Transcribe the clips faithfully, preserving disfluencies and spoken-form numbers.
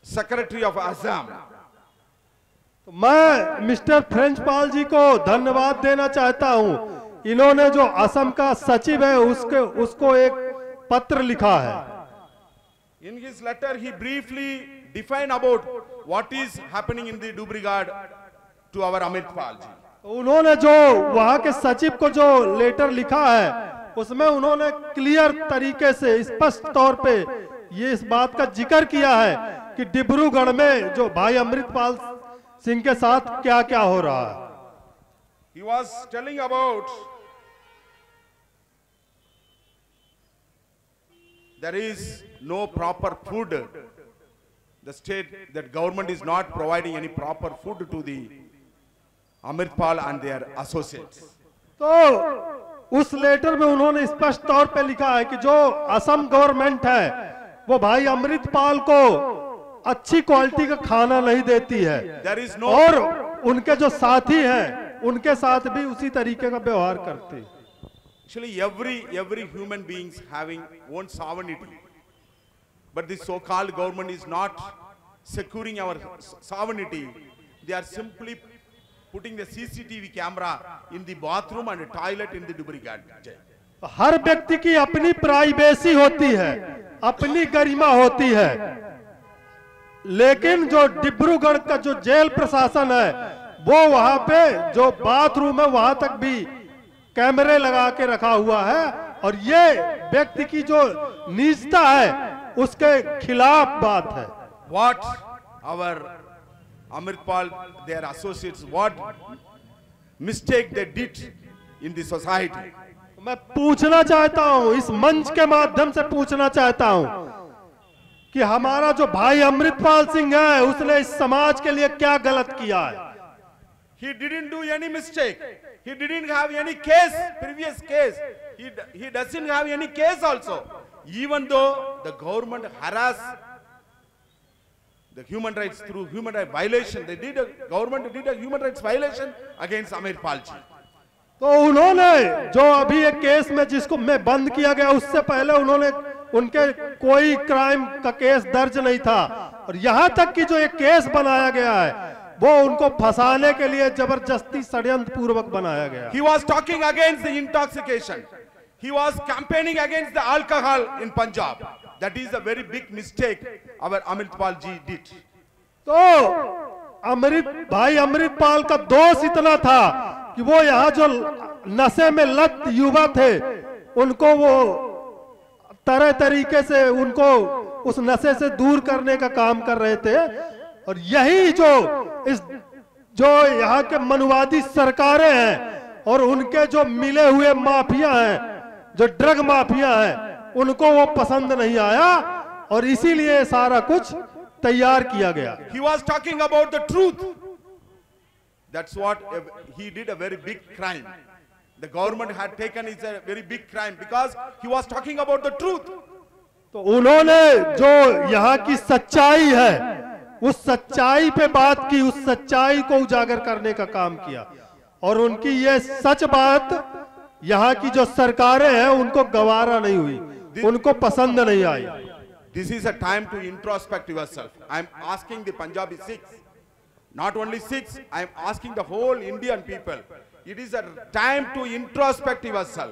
Secretary of Assam. तो मैं mister फ्रेंचपाल जी को धन्यवाद देना चाहता हूं। इन्होंने जो असम का सचिव है उसके उसको एक पत्र लिखा है। In his letter, he briefly defined about what is happening in the Dubrigad to our Amit Pal ji. तो उन्होंने जो वहां के सचिव को जो लेटर लिखा है उसमें उन्होंने क्लियर तरीके से स्पष्ट तौर पे ये इस बात का जिक्र किया है कि डिब्रूगढ़ में जो भाई अमृतपाल सिंह के साथ क्या क्या हो रहा है। He was telling about there is no proper food. The state, that government is not providing any proper food to the Amritpal and their associates. तो उस लेटर में उन्होंने स्पष्ट तौर पे लिखा है कि जो असम गवर्नमेंट है वो भाई अमृतपाल को अच्छी क्वालिटी का खाना नहीं देती है। There is no और उनके जो साथी हैं उनके साथ भी उसी तरीके का व्यवहार करते हैं। Actually, every every human beings having own sovereignty, but the so-called government is not securing our sovereignty. They are simply putting the C C T V camera in the bathroom and toilet in the Dubrigad jail. हर व्यक्ति की अपनी privacy होती है, अपनी गरिमा होती है, लेकिन जो डिब्रूगढ़ का जो जेल प्रशासन है वो वहां पे जो बाथरूम है वहां तक भी कैमरे लगा के रखा हुआ है और ये व्यक्ति की जो निजता है उसके खिलाफ बात है। What our Amritpal, their associates, what mistake they did in the society? मैं पूछना चाहता हूं, इस मंच के माध्यम से पूछना चाहता हूं कि हमारा जो भाई अमृतपाल सिंह है उसने इस समाज के लिए क्या गलत किया है। He didn't do any mistake. He didn't have any case, previous case. He, he doesn't have any case also. Even though the government harassed the human rights through human rights violation, they did a, government did a human rights violation against Amritpal ji. तो उन्होंने जो अभी एक case में जिसको में बंद किया गया उससे पहले उन्होंने उनके कोई क्राइम का केस दर्ज नहीं था और यहाँ तक कि जो एक केस बनाया गया है वो उनको फंसाने के लिए जबरदस्ती षड्यंत्र पूर्वक बनाया गया। He was talking against the intoxication. He was campaigning against the alcohol in Punjab. That is a very big mistake our Amritpal ji did. तो अमृत भाई अमृतपाल का दोष इतना था कि वो यहाँ जो नशे में लत युवा थे उनको वो तरह तरीके से उनको उस नशे से दूर करने का काम कर रहे थे और यही जो इस जो यहाँ के मनुवादी सरकारें हैं और उनके जो मिले हुए माफिया हैं, जो ड्रग माफिया हैं, उनको वो पसंद नहीं आया और इसीलिए सारा कुछ तैयार किया गया। He was talking about the truth. That's what he did, a very big crime. The government had taken it a very big crime because he was talking about the truth. तो उन्होंने जो यहाँ की सच्चाई है उस सच्चाई पे बात की, उस सच्चाई को उजागर करने का काम किया और उनकी ये सच बात यहाँ की जो सरकारें हैं उनको गवारा नहीं हुई, उनको पसंद नहीं आई। This is a time to introspect yourself. I am asking the Punjabi Sikhs, not only Sikhs, I am asking the whole Indian people. It is a time to introspect yourself.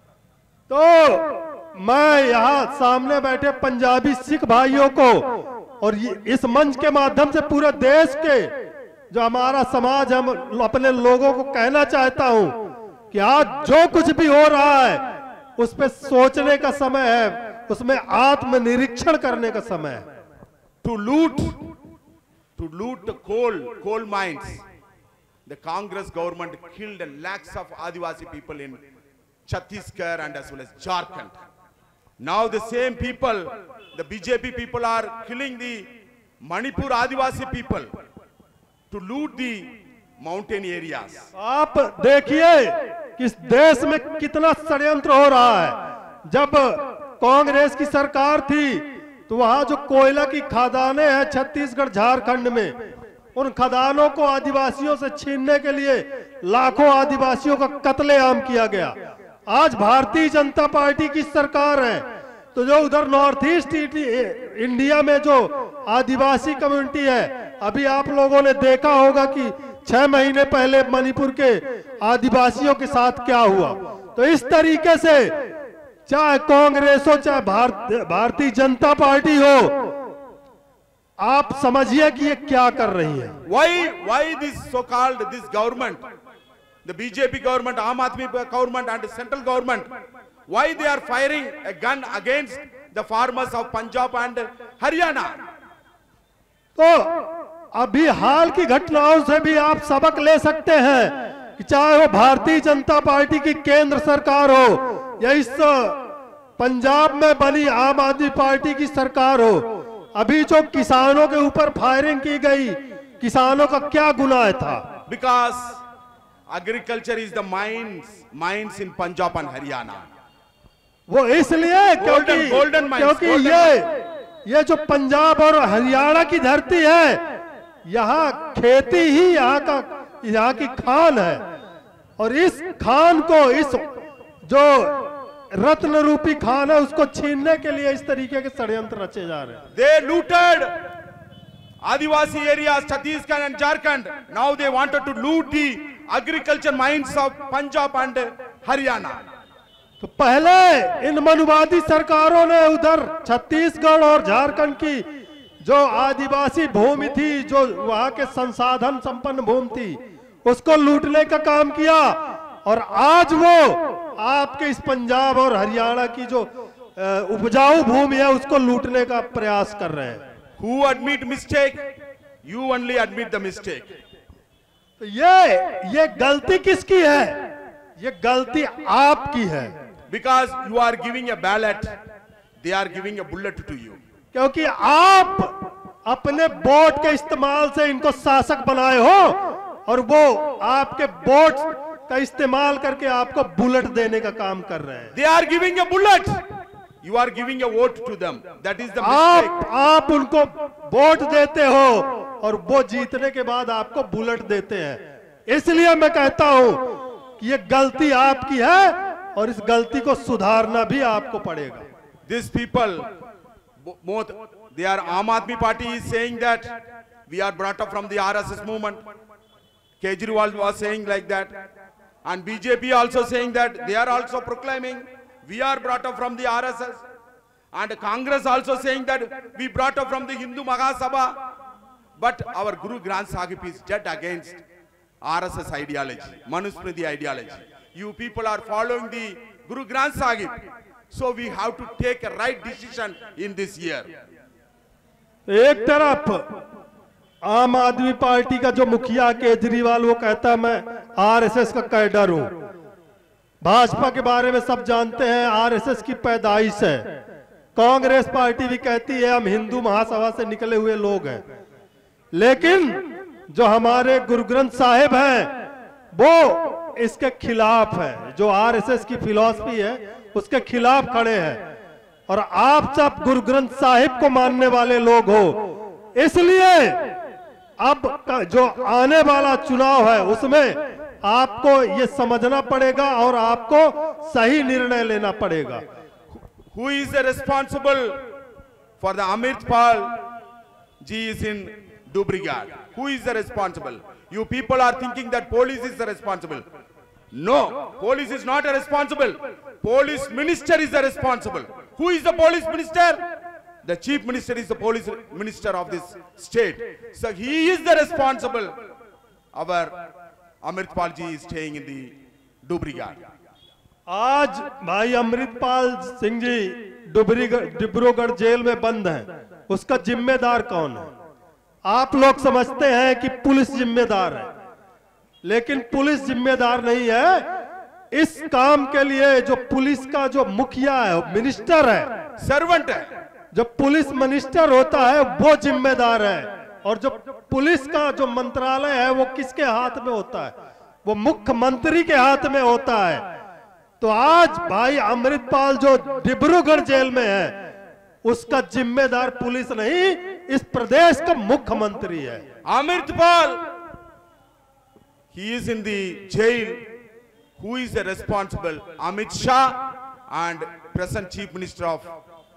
तो मैं यहाँ सामने बैठे पंजाबी सिख भाइयों को और इस मंच के माध्यम से पूरे देश के जो हमारा समाज हम अपने लोगों को कहना चाहता हूँ कि आज जो कुछ भी हो रहा है उस पे सोचने का समय है, उसमें आत्मनिरीक्षण करने का समय है। To loot, to loot the coal, coal mines. The Congress government killed lakhs of Adivasi people in Chhattisgarh and as well as Jharkhand. Now the same people, the B J P people are killing the Manipur Adivasi people to loot the mountain areas. आप देखिए कि इस देश में कितना षड्यंत्र हो रहा है। जब कांग्रेस की सरकार थी तो वहां जो कोयला की खदानें हैं छत्तीसगढ़ झारखंड में, उन खदानों को आदिवासियों से छीनने के लिए लाखों आदिवासियों का कत्लेआम किया गया। आज भारतीय जनता पार्टी की सरकार है, तो जो उधर नॉर्थ ईस्ट इंडिया में जो आदिवासी कम्युनिटी है, अभी आप लोगों ने देखा होगा कि छह महीने पहले मणिपुर के आदिवासियों के साथ क्या हुआ। तो इस तरीके से चाहे कांग्रेस हो चाहे भारत भारतीय जनता पार्टी हो, आप समझिए कि ये क्या कर रही है। Why why this so called this government, the B J P government, Aam Aadmi government and the central government, why they are firing a gun against the farmers of Punjab and Haryana? तो अभी हाल की घटनाओं से भी आप सबक ले सकते हैं कि चाहे वो भारतीय जनता पार्टी की केंद्र सरकार हो या इस पंजाब में बनी आम आदमी पार्टी की सरकार हो, अभी जो किसानों के ऊपर फायरिंग की गई, किसानों का क्या गुनाह था? Because agriculture is the mines, mines in Punjab and Haryana. वो इसलिए क्योंकि Golden- golden mines, क्योंकि golden ये ये जो पंजाब और हरियाणा की धरती है, यहाँ खेती ही यहाँ का यहाँ की खान है, और इस खान को, इस जो रत्न रूपी खान है, उसको छीनने के लिए इस तरीके के षड्यंत्र रचे जा रहे हैं। They looted Adivasi areas, Chhattisgarh and Jharkhand. Now they wanted to loot the agriculture mines of Punjab and Haryana. तो पहले इन मनुवादी सरकारों ने उधर छत्तीसगढ़ और झारखंड की जो आदिवासी भूमि थी, जो वहां के संसाधन संपन्न भूमि थी, उसको लूटने का काम किया, और आज वो आपके इस पंजाब और हरियाणा की जो उपजाऊ भूमि है उसको लूटने का प्रयास कर रहे हैं। Who admit mistake? You only admit the mistake. तो ये ये गलती किसकी है? ये गलती आपकी है, Because you are giving a ballot, they are giving a bullet to you. क्योंकि आप अपने वोट के इस्तेमाल से इनको शासक बनाए हो, और वो आपके वोट का इस्तेमाल करके आपको बुलेट देने का काम कर रहे हैं। They are giving a bullet. You are giving a vote to them. That is the आप mistake. आप उनको वोट देते हो और वो जीतने के बाद आपको बुलेट देते हैं। इसलिए मैं कहता हूं कि ये गलती आपकी है, और इस गलती को सुधारना भी आपको पड़ेगा। These people, both, they are Aam Aadmi Party is saying that we are brought up from the R S S movement. Kejriwal was saying like that, and B J P also saying that. They are also proclaiming we are brought up from the R S S, and Congress also saying that we brought up from the Hindu Mahasabha. But our Guru Granth Sahib is dead against R S S ideology, Manusmriti ideology. You people are following the Guru Granth Sahib, so we have to take a right decision in this year. एक तरफ आम आदमी party का जो मुखिया केजरीवाल, वो कहता मैं आरएसएस का कैडर हूं। भाजपा के बारे में सब जानते हैं, आरएसएस की पैदाइश है। कांग्रेस पार्टी भी कहती है हम हिंदू महासभा से निकले हुए लोग हैं। लेकिन जो हमारे गुरु ग्रंथ साहिब हैं, वो इसके खिलाफ है। जो आरएसएस की फिलॉसफी है उसके खिलाफ खड़े हैं, और आप सब गुरु ग्रंथ साहिब को मानने वाले लोग हो। इसलिए अब जो आने वाला चुनाव है उसमें आपको ये समझना पड़ेगा और आपको सही निर्णय लेना पड़ेगा। Who is the responsible for the Amritpal ji is in Dubrigad? Who is the responsible? You people are thinking that police is the responsible. No, police is not a responsible. Police minister is the responsible. Who is the police minister? The chief minister is the police minister of this state. So he is the responsible. Our Amritpal ji is staying in the Dubrigad. आज भाई Amritpal Singh ji Dibrugarh Dibrugarh jail में बंद हैं। उसका जिम्मेदार कौन है? आप लोग समझते हैं कि पुलिस जिम्मेदार है, लेकिन पुलिस जिम्मेदार नहीं है। इस काम के लिए जो पुलिस का जो मुखिया है, मिनिस्टर है, सर्वेंट है, जो पुलिस मिनिस्टर होता है वो जिम्मेदार है। और जो पुलिस का जो मंत्रालय है वो किसके हाथ में होता है? वो मुख्यमंत्री के हाथ में होता है। तो आज भाई अमृतपाल जो डिब्रूगढ़ जेल में है उसका जिम्मेदार पुलिस नहीं, इस प्रदेश का मुख्यमंत्री है। Amritpal, he is in the jail. Who is the responsible? Amit Shah and present chief minister of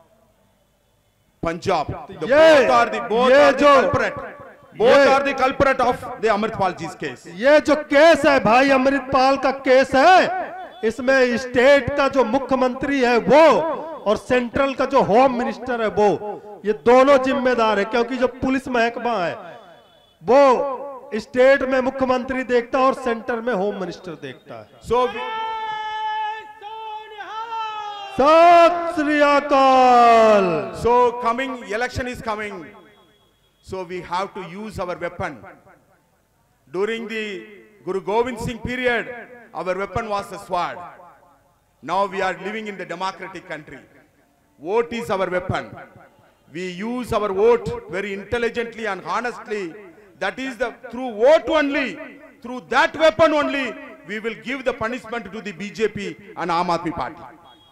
Punjab. The ये- both are the both ये are the जो- culprit. Both ये- are the culprit of the Amritpal ji's case. ये जो case है भाई अमृतपाल का case है, इसमें स्टेट का जो मुख्यमंत्री है वो और सेंट्रल का जो होम मिनिस्टर है वो, ये दोनों जिम्मेदार है। क्योंकि जो पुलिस महकमा है वो स्टेट में मुख्यमंत्री देखता है और सेंटर में होम मिनिस्टर देखता है। So सत श्री अकाल। so coming election is coming. So we have to use our weapon. During the Guru Gobind Singh period, our weapon was the sword. Now we are living in the democratic country. Vote is our weapon. We use our vote very intelligently and honestly. That is the through vote only, through that weapon only, we will give the punishment to the B J P and Aam Aadmi Party.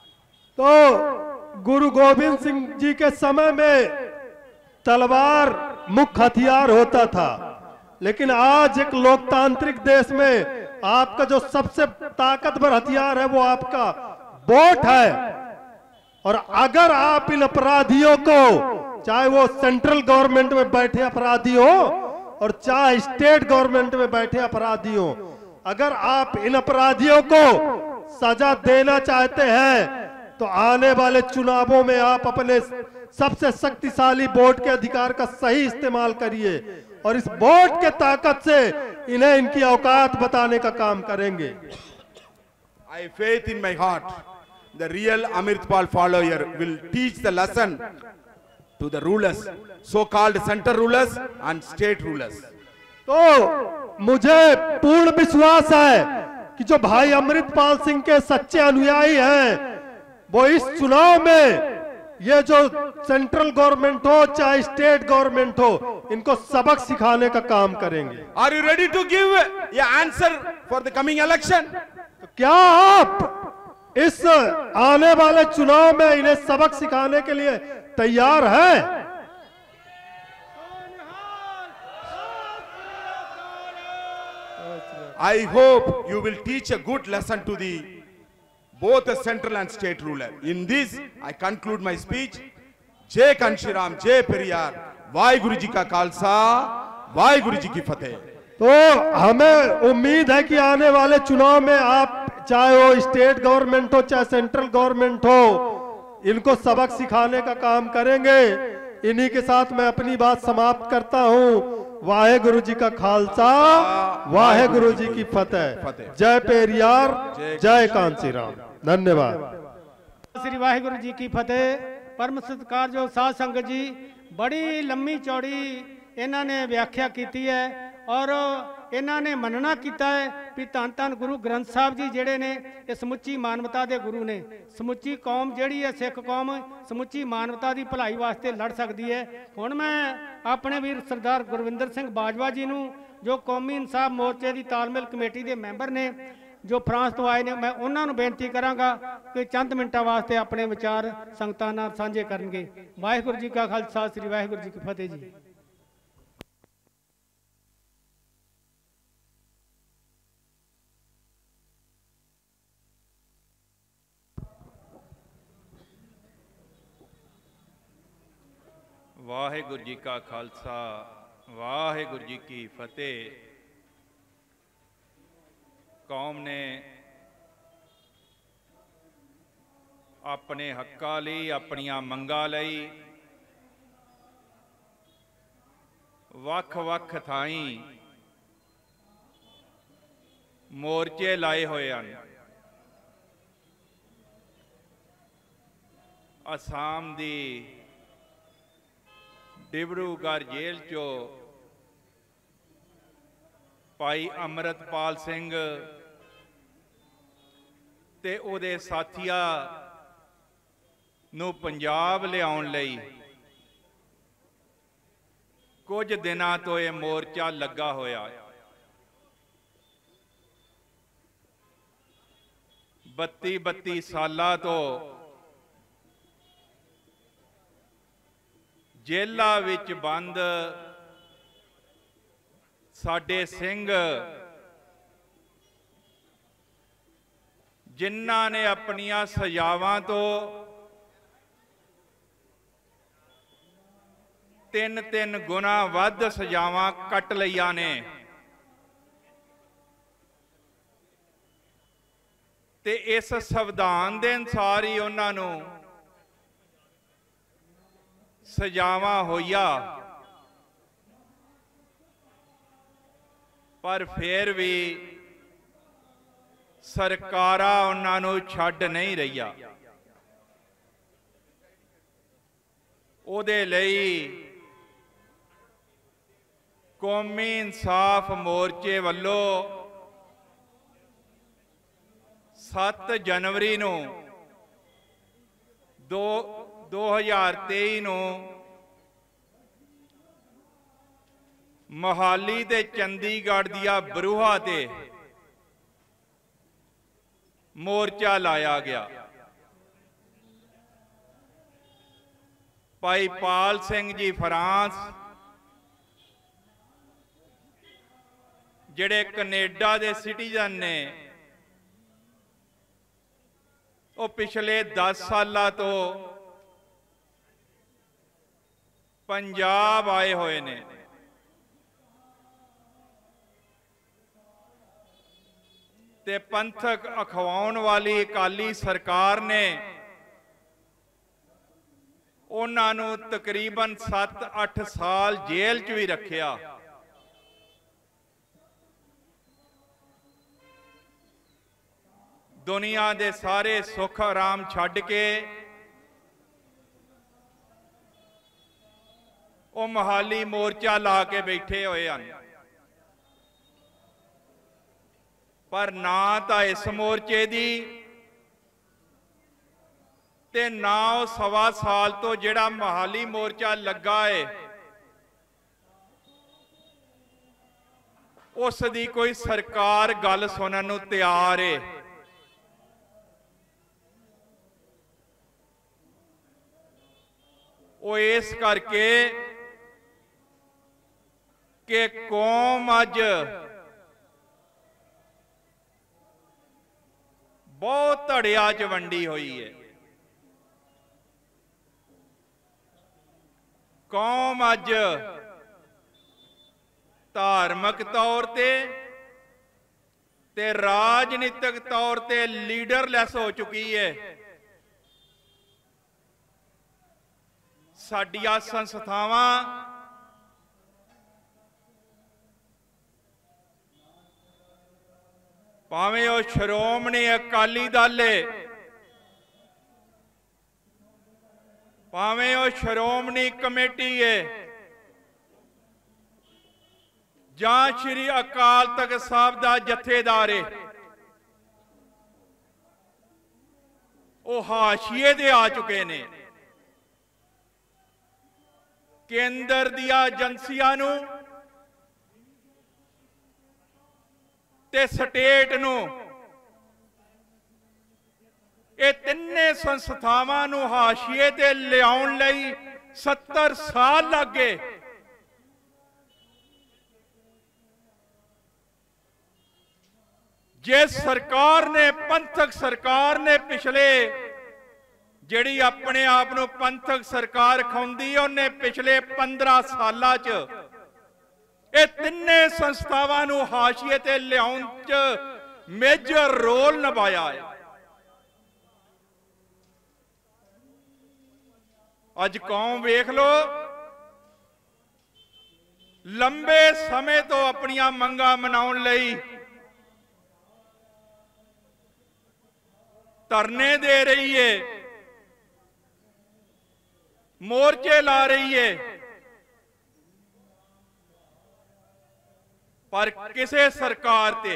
तो गुरु गोविंद सिंह जी के समय में तलवार मुख्य हथियार होता था, लेकिन आज एक लोकतांत्रिक देश में आपका जो सबसे ताकतवर हथियार है वो आपका वोट है। और अगर आप इन अपराधियों को, चाहे वो सेंट्रल गवर्नमेंट में बैठे अपराधी हो और चाहे स्टेट गवर्नमेंट में बैठे अपराधी हो, अगर आप इन अपराधियों को सजा देना चाहते हैं तो आने वाले चुनावों में आप अपने सबसे शक्तिशाली वोट के अधिकार का सही इस्तेमाल करिए और इस वोट के ताकत से इन्हें इनकी औकात बताने का काम करेंगे। I have faith in my heart. The real Amritpal follower will teach the lesson to the rulers, so-called center rulers and state rulers. तो मुझे पूर्ण विश्वास है कि जो भाई अमृतपाल सिंह के सच्चे अनुयायी हैं वो इस चुनाव में ये जो सेंट्रल गवर्नमेंट हो चाहे स्टेट गवर्नमेंट हो, इनको सबक सिखाने का काम करेंगे। Are you ready to give an answer for the coming election? तो क्या आप इस आने वाले चुनाव में इन्हें सबक सिखाने के लिए तैयार हैं? I hope you will teach a good lesson to the both the central and state ruler. In this, I conclude my speech. Jai Kanshiram, Jai Periyar, Vaheguru Ji ka Khalsa, Vaheguru Ji ki Fateh. तो हमें उम्मीद है कि आने वाले चुनाव में आप चाहे वो स्टेट गवर्नमेंट हो चाहे सेंट्रल गवर्नमेंट हो, इनको सबक सिखाने का काम करेंगे। इन्हीं के साथ मैं अपनी बात समाप्त करता हूँ। वाहेगुरु जी का खालसा, वाहेगुरु जी की फतेह। जय पेरियार, जय कांसी राम। धन्यवाद। श्री वाहेगुरु जी की फतेह। परम सत्कार जो साध संगत जी, बड़ी लंबी चौड़ी इन्होंने व्याख्या की है और इन्होंने मनना किया है कि धन धन गुरु ग्रंथ साहब जी जेड़े ने ये समुची मानवता के गुरु ने। समुची कौम जिहड़ी है सिख कौम समुची मानवता की भलाई वास्ते लड़ सकती है। हुण मैं अपने वीर सरदार गुरविंदर सिंह बाजवा जी नूं जो कौमी इंसाफ मोर्चे की तालमेल कमेटी के मैंबर ने जो फ्रांस तो आए ने, मैं उन्होंने बेनती करांगा कि चंद मिनटां वास्ते अपने विचार संगतां नाल साझे करनगे। वाहिगुरू जी का खालसा, श्री वाहिगुरू जी की फतेह जी। वाहेगुरु जी का खालसा, वाहेगुरु जी की फतेह। कौम ने अपने हक्का लई अपनियां मंगां लई वख वख थाई मोर्चे लाए हुए हैं। असम दी डिब्रूगढ़ जेल चो भाई अमृतपाल सिंह ते उहदे साथिया नूं पंजाब लियाउण लई कुछ दिनां तो यह मोर्चा लगा होया। बत्ती बत्ती सालां तो जेला विच बंद साडे सिंह जिन्हां ने अपनियां सजावां तो ਤਿੰਨ ਤਿੰਨ ਗੁਣਾ ਵੱਧ ਸਜ਼ਾਵਾਂ ਕੱਟ ਲਈਆਂ ਨੇ ਤੇ ਇਸ ਸੰਵਿਧਾਨ ਦੇ ਅਨੁਸਾਰ ਹੀ ਉਹਨਾਂ ਨੂੰ ਸਜ਼ਾਵਾਂ ਹੋਈਆਂ, ਪਰ ਫਿਰ ਵੀ ਸਰਕਾਰਾਂ ਉਹਨਾਂ ਨੂੰ ਛੱਡ ਨਹੀਂ ਰਹੀਆਂ। ਉਹਦੇ ਲਈ ਕੌਮੀ ਇਨਸਾਫ ਮੋਰਚੇ ਵੱਲੋਂ ਸੱਤ ਜਨਵਰੀ ਨੂੰ ਦੋ ਹਜ਼ਾਰ ਤੇਈ ਨੂੰ ਮੋਹਾਲੀ ਤੇ ਚੰਡੀਗੜ੍ਹ ਦੀਆਂ ਬਰੂਹਾਂ ਤੇ ਮੋਰਚਾ ਲਾਇਆ ਗਿਆ। ਭਾਈ ਪਾਲ ਸਿੰਘ ਜੀ ਫਰਾਂਸ, ਜਿਹੜੇ ਕੈਨੇਡਾ ਦੇ ਸਿਟੀਜ਼ਨ ਨੇ, ਉਹ ਪਿਛਲੇ ਦਸ ਸਾਲਾਂ ਤੋਂ ਪੰਜਾਬ ਆਏ ਹੋਏ ਨੇ। ਤੇ ਪੰਥਕ ਅਖਵਾਉਣ ਵਾਲੀ ਅਕਾਲੀ ਸਰਕਾਰ ਨੇ ਉਹਨਾਂ ਨੂੰ ਤਕਰੀਬਨ ਸੱਤ ਅੱਠ ਸਾਲ ਜੇਲ੍ਹ 'ਚ ਵੀ ਰੱਖਿਆ। ਦੁਨੀਆ ਦੇ ਸਾਰੇ ਸੁੱਖ ਆਰਾਮ ਛੱਡ ਕੇ ਉਹ ਮੋਹਾਲੀ ਮੋਰਚਾ ਲਾ ਕੇ ਬੈਠੇ ਹੋਏ ਹਨ। ਪਰ ਨਾ ਤਾਂ ਇਸ ਮੋਰਚੇ ਦੀ ਤੇ ਨਾ ਉਹ ਸਵਾ ਸਾਲ ਤੋਂ ਜਿਹੜਾ ਮੋਹਾਲੀ ਮੋਰਚਾ ਲੱਗਾ ਏ ਉਸ ਦੀ ਕੋਈ ਸਰਕਾਰ ਗੱਲ ਸੁਣਨ ਨੂੰ ਤਿਆਰ ਏ। ਉਹ ਇਸ ਕਰਕੇ ਕਿ ਕੌਮ ਅੱਜ ਬਹੁਤ ਧੜਿਆਂ 'ਚ ਵੰਡੀ ਹੋਈ ਹੈ। ਕੌਮ ਅੱਜ ਧਾਰਮਿਕ ਤੌਰ ਤੇ ਤੇ ਰਾਜਨੀਤਿਕ ਤੌਰ ਤੇ ਲੀਡਰਲੈਸ ਹੋ ਚੁੱਕੀ ਹੈ। ਸਾਡੀਆਂ ਸੰਸਥਾਵਾਂ ਭਾਵੇਂ ਉਹ ਸ਼੍ਰੋਮਣੀ ਅਕਾਲੀ ਦਲ ਏ, ਭਾਵੇਂ ਉਹ ਸ਼੍ਰੋਮਣੀ ਕਮੇਟੀ ਏ, ਜਾਂ ਸ਼੍ਰੀ ਅਕਾਲ ਤਖਤ ਸਾਹਿਬ ਦਾ ਜਥੇਦਾਰ ਏ, ਉਹ ਹਾਸ਼ੀਏ ਤੇ ਆ ਚੁੱਕੇ ਨੇ। ਕੇਂਦਰ ਦੀਆਂ ਏਜੰਸੀਆਂ ਨੂੰ ਤੇ ਸਟੇਟ ਨੂੰ, ਇਹ ਤਿੰਨੇ ਸੰਸਥਾਵਾਂ ਨੂੰ ਹਾਸ਼ੀਏ ਤੇ ਲਿਆਉਣ ਲਈ ਸੱਤਰ ਸਾਲ ਲੱਗ ਗਏ। ਜੇ ਸਰਕਾਰ ਨੇ, ਪੰਥਕ ਸਰਕਾਰ ਨੇ ਪਿਛਲੇ, ਜਿਹੜੀ ਆਪਣੇ ਆਪ ਨੂੰ ਪੰਥਕ ਸਰਕਾਰ ਖਾਉਂਦੀ ਹੈ, ਉਹਨੇ ਪਿਛਲੇ ਪੰਦਰਾਂ ਸਾਲਾਂ 'ਚ ਇਹ ਤਿੰਨੇ ਸੰਸਥਾਵਾਂ ਨੂੰ ਹਾਸ਼ੀਏ ਤੇ ਲਿਆਉਣ 'ਚ ਮੇਜਰ ਰੋਲ ਨਿਭਾਇਆ ਹੈ। ਅੱਜ ਕੌਮ ਵੇਖ ਲੋ, ਲੰਬੇ ਸਮੇਂ ਤੋਂ ਆਪਣੀਆਂ ਮੰਗਾਂ ਮਨਾਉਣ ਲਈ ਧਰਨੇ ਦੇ ਰਹੀ ਏ, ਮੋਰਚੇ ਲਾ ਰਹੀ ਏ, ਪਰ ਕਿਸੇ ਸਰਕਾਰ ਤੇ,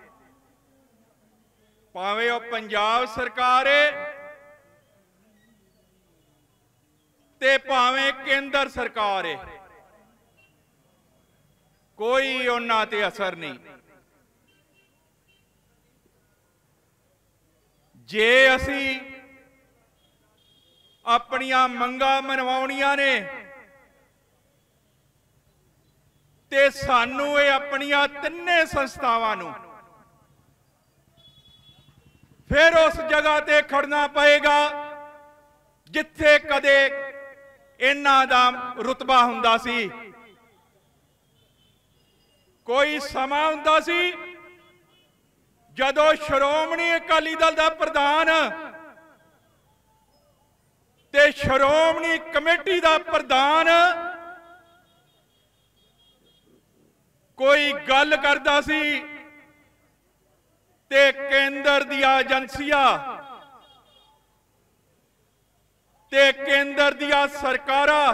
ਭਾਵੇਂ ਉਹ ਪੰਜਾਬ ਸਰਕਾਰ ਏ ਤੇ ਭਾਵੇਂ ਕੇਂਦਰ ਸਰਕਾਰ ਏ, ਕੋਈ ਉਹਨਾਂ ਤੇ ਅਸਰ ਨਹੀਂ। ਜੇ ਅਸੀਂ ਆਪਣੀਆਂ ਮੰਗਾਂ ਮਨਵਾਉਣੀਆਂ ਨੇ ਤੇ ਸਾਨੂੰ ਇਹ ਆਪਣੀਆਂ ਤਿੰਨੇ ਸੰਸਥਾਵਾਂ ਨੂੰ ਫਿਰ ਉਸ ਜਗ੍ਹਾ ਤੇ ਖੜਨਾ ਪਏਗਾ ਜਿੱਥੇ ਕਦੇ इन्हां दा रुतबा हुंदा सी। कोई समा हुंदा सी जदों श्रोमणी अकाली दल दा प्रधान ते श्रोमणी कमेटी दा प्रधान कोई गल करदा सी ते केंद्र दियां एजेंसियां ते केंद्र दियां सरकारां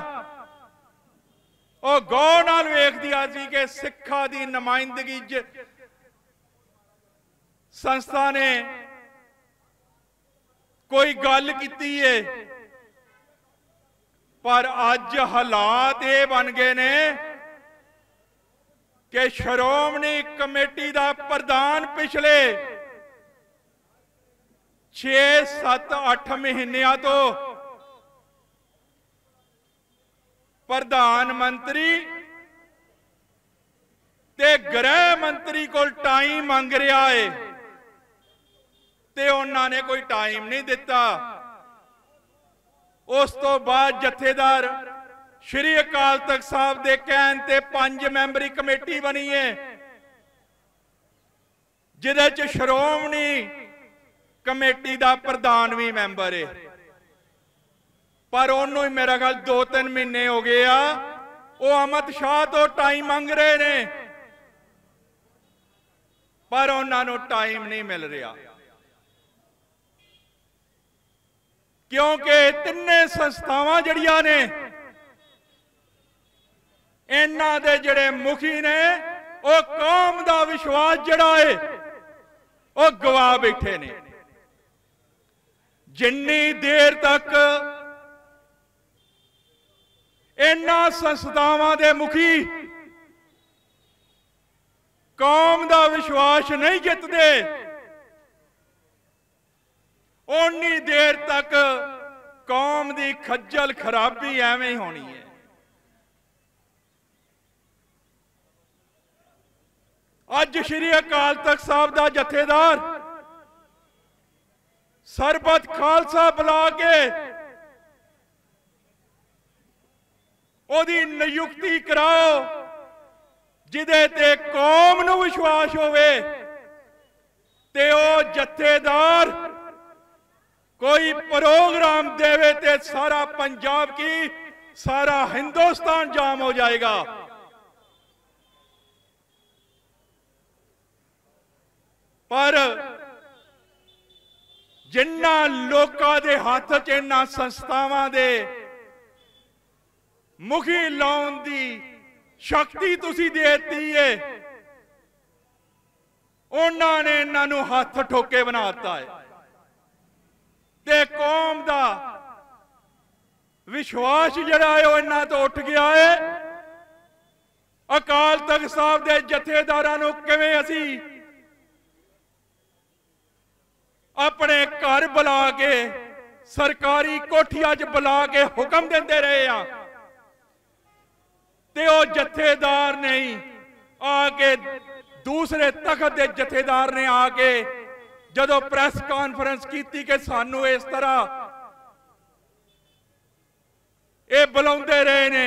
ਉਹ ਗੌਰ ਨਾਲ ਵੇਖਦੀਆਂ ਸੀ कि सिखा की नुमाइंदगी संस्था ने कोई गल की है, पर अज हालात ये बन गए ने कि श्रोमणी कमेटी का प्रधान पिछले छे सत्त अठ महीनों तो प्रधानमंत्री ते गृह मंत्री को टाइम मंग रहा है ते उन्होंने कोई टाइम नहीं दिता। उस तो बाद जथेदार श्री अकाल तख्त साहब के कहने ते पांच मैंबरी कमेटी बनी है जिहदे च श्रोमणी कमेटी का प्रधान भी मैंबर है, पर उन्होंने मेरा ख्याल दो तीन महीने हो गए आ वो अमित शाह तो टाइम मंग रहे ने, पर उन्होंने टाइम नहीं मिल रहा क्योंकि तिन्ने संस्थावां जड़ियां ने इन्हां दे जिहड़े मुखी ने वो कौम दा विश्वास जिहड़ा है वो गवा बैठे ने। जिन्नी देर तक इन्हां संस्थावां दे मुखी कौम दा विश्वास नहीं जितदे उन्नी देर तक कौम दी खज्जल खराबी एवें ही होनी है। अज श्री अकाल तख्त साहब दा जथेदार सरबत खालसा बुला के ओदी नियुक्ति कराओ जिदे ते कौम नूं विश्वास होवे ते ओ जथेदार कोई प्रोग्राम देवे ते सारा पंजाब की सारा हिंदुस्तान जाम हो जाएगा। पर जिन्ना लोकां दे हाथ च इन्हां संस्थावां दे मुखी लाउण दी शक्ति तुसी देती है उन्होंने इन्हां नूं हाथ ठोके बनाता है ते कौम दा विश्वास जिहड़ा है इन्हां तो उठ गया है। अकाल तख्त साहब दे जथेदारां नूं किवें असीं अपने घर बुला के सरकारी कोठियां च बुला के हुक्म देंदे रहे आ ते ओ जथेदार नहीं आके दूसरे तख्त के जथेदार ने आके जदों प्रेस कॉन्फ्रेंस की कि सानू इस तरह ये बुलाते रहे ने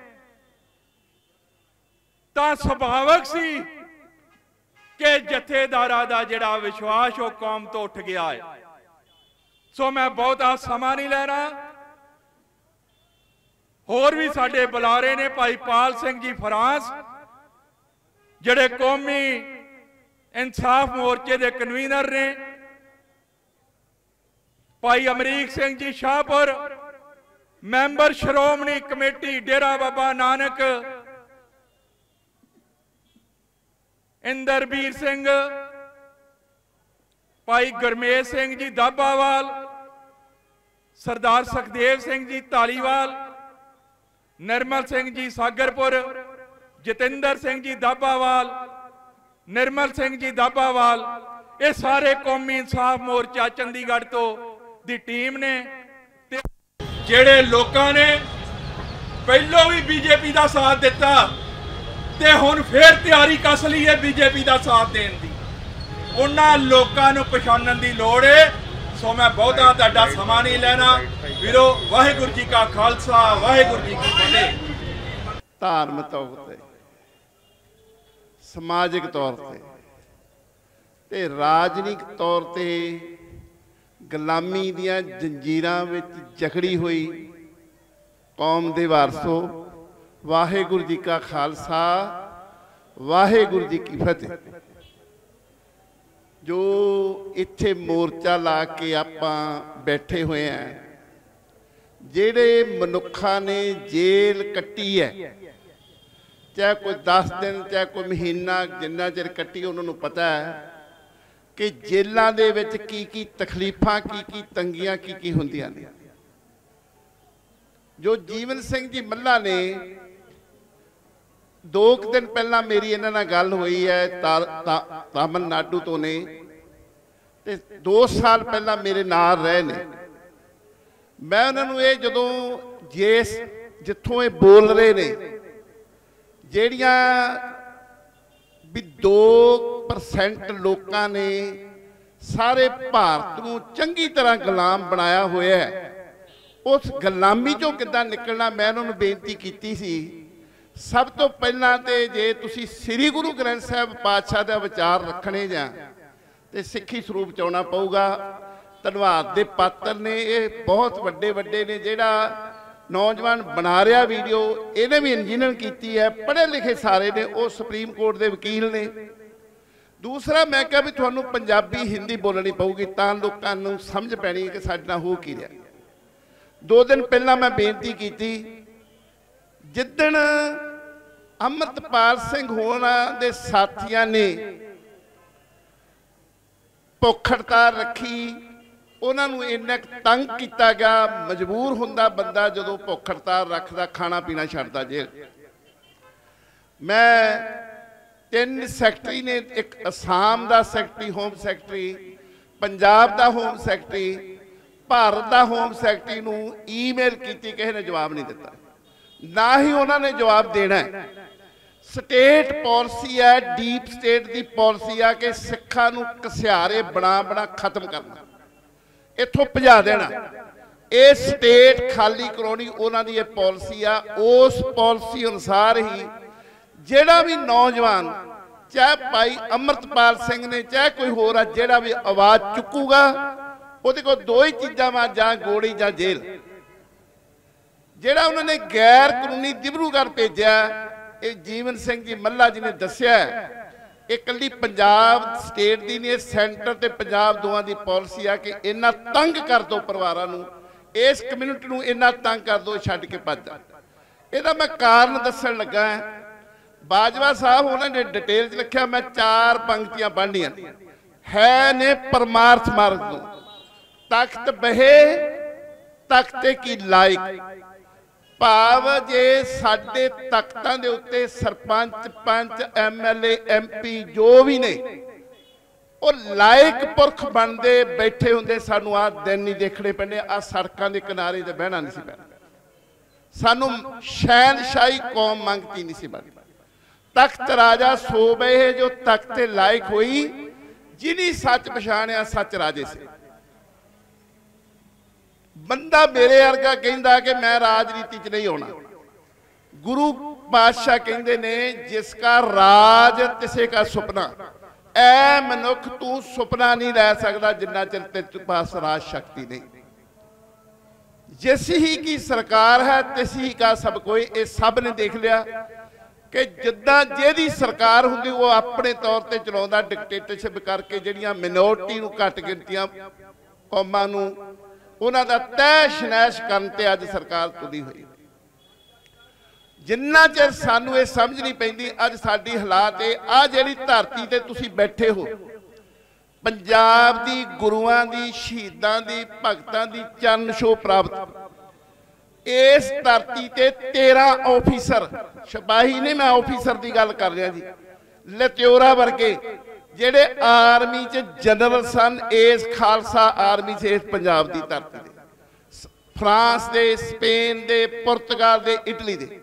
तां सुभावक सी कि जथेदारा दा जिहड़ा विश्वास वो कौम तो उठ गया है। सो मैं बहुता समा नहीं ले रहा, होर भी साडे बुलारे ने भाई पाल सिंह जी फ्रांस जिहड़े कौमी इंसाफ मोर्चे के कन्वीनर ने, भाई अमरीक सिंह जी शाहपुर मैंबर श्रोमणी कमेटी डेरा बाबा नानक, इंदरबीर सिंह, भाई गुरमेज सिंह जी दाबावाल, सरदार सुखदेव सिंह जी धालीवाल, निर्मल सिंह जी सागरपुर, जतिंदर सिंह जी दाबावाल, निर्मल सिंह जी दाबावाल, ये सारे कौमी इंसाफ मोर्चा चंडीगढ़ तो दी टीम ने जेड़े लोगों ने पहलों भी बीजेपी का साथ दिता ते हुण फिर तैयारी कस ली है बीजेपी का साथ देने की। उन्हां लोकां नूं पछाणन की लोड़ है सो मैं बहुता तुहाडा समा नहीं लेना वीरो। वाहिगुरू जी का खालसा वाहिगुरू जी की फतेह। धार्मिक तौर ते समाजिक तौर ते ते राजनीतिक तौर ते गुलामी दियां जंजीरां विच जकड़ी हुई कौम दे वारसो, वाहिगुरू जी का खालसा वाहिगुरू जी की फतेह। जो इत्थे मोर्चा ला के आपां बैठे हुए हैं, जेड़े मनुखा ने जेल कट्टी है, चाहे कोई दस दिन चाहे कोई महीना जिन्ना चिर कट्टी, उन्होंने पता है कि जेलों दे विच की की तकलीफां की की तंगियां की की हुंदियां ने। जो जीवन सिंह जी मल्ला ने दो दिन पहला मेरी इन्हां नाल गल हुई है, तमिलनाडु तो ने ते दो साल पहला मेरे नाल रहे ने। मैं उन्होंने ये जदों जिस जिथों ये बोल रहे ने, ਜਿਹੜੀਆਂ भी दो परसेंट लोगों ने सारे भारत को चंगी तरह गुलाम बनाया होया है, उस गुलामी चों किद्दां निकलना मैं उन्होंने बेनती की सी। सब तो पहला तो जे तुसी श्री गुरु ग्रंथ साहब पातशाह का विचार रखने जा तो सिक्खी स्वरूप च आउणा पऊगा। धन्नवाद दे पात्र ने, ये बहुत वड्डे वड्डे ने। जिहड़ा नौजवान बना रहा वीडियो, इन्हें भी इंजीनियर की है, पढ़े लिखे सारे ने, वो सुप्रीम कोर्ट के वकील ने। दूसरा मैं कहा भी तुहानू पंजाबी हिंदी बोलनी पऊगी तां लोकां नू समझ पैनी कि साडे नाल हो की रहा। दो दिन पहला मैं बेनती की थी, जिद्दण अमृतपाल सिंह होना दे साथियां ने भुख हड़ताल रखी, उन्होंने इन्ना तंग किया गया। मजबूर होंदा बंदा जो भुख हड़ताल रखता, खाना पीना छड्डदा जेल। मैं तीन सैकटरी ने, एक असम का सैकटरी होम सैकटरी, पंजाब का होम सैकटरी, भारत का होम सैकटरी नूं ईमेल की, किसी ने जवाब नहीं दिता, ना ही उन्होंने जवाब देना है। स्टेट पॉलिसी है, डीप स्टेट की पॉलिसी है कि सिखां नूं घसियारे बना बना खत्म करना, इत्थों भजा देना। ये स्टेट खाली करवानी उन्होंने ये पॉलिसी आ। उस पॉलिसी अनुसार ही जिहड़ा भी नौजवान, चाहे भाई अमृतपाल सिंह ने चाहे कोई होर, जिहड़ा भी आवाज़ चुकूगा उहदे कोल दो ही चीज़ां वा, जां गोली जां जेल। जिहड़ा उन्होंने गैर कानूनी डिब्रूगढ़ भेजा, ये जीवन सिंह जी मल्ला जी ने दस्सिया, ये कली पंजाब स्टेट की नहीं, सेंटर ते पंजाब दोवां दी पॉलिसी है कि इन्ना तंग कर दो परिवारां नूं, इस कम्यूनिटी नूं इन्ना तंग कर दो, छड्ड के भज जा। इहदा मैं कारण दस्सण लगा है। बाजवा साहब उन्होंने डिटेल च लिखिया, मैं चार पंक्तियां पढ़नियां है ने। परमार्थ मार्ग नूं तख्त बहे तख्ते की लायक, भाव जे साडे तख्तां दे उत्ते sarpanch panch M L A M P जो भी ने वो लायक पुरख बनते बैठे होंदे, सानू आ दिन नहीं देखने पैंदे, आ सड़कों के किनारे ते बहना नहीं सी पैंदा, सानू शहनशाही कौम मंगती नहीं सी बनती। तख्त राजा सो बहे जो तख्त लायक हुई, जिन्हीं सच पछाणिया सच राजे से। बंदा मेरे वर्गा कहता कि मैं राजनीति च नहीं होना। गुरु पातशाह कहते ने, जिसका राज तिसे का सुपना, ऐ मनुख तू सुपना नहीं लै सकता जिन्ना चिर तेरे पास राज शक्ति नहीं। जैसी ही की सरकार है तिस ही का सब कोई। ये सब ने देख लिया कि जिद्दां जिहदी सरकार हुंदी वो अपने तौर पर चलाउंदा, डिकटेटरशिप करके जिहड़ियां मिनोरिटी नूं घट गिनतियां कौमां नूं उन्हां दा तैश नैश करन ते अज सरकार तुली हुई। जिन्ना चिर सानू ये समझ नहीं पैंदी, अज साडी हालात ये आ जिहड़ी धरती ते तुसीं बैठे हो, पंजाब दी गुरुआं दी शहीदां दी भगतां दी चरण छो प्राप्त, इस धरती ते तेरह ऑफिसर सिपाही ने, मैं ऑफिसर की गल कर रहा जी, लत्योरा वर्गे जेडे आर्मी च जनरल सन, इस खालसा आर्मी से इस पंजाब की धरती दे, फ्रांस दे, स्पेन दे, पुर्तगाल दे, इटली दे,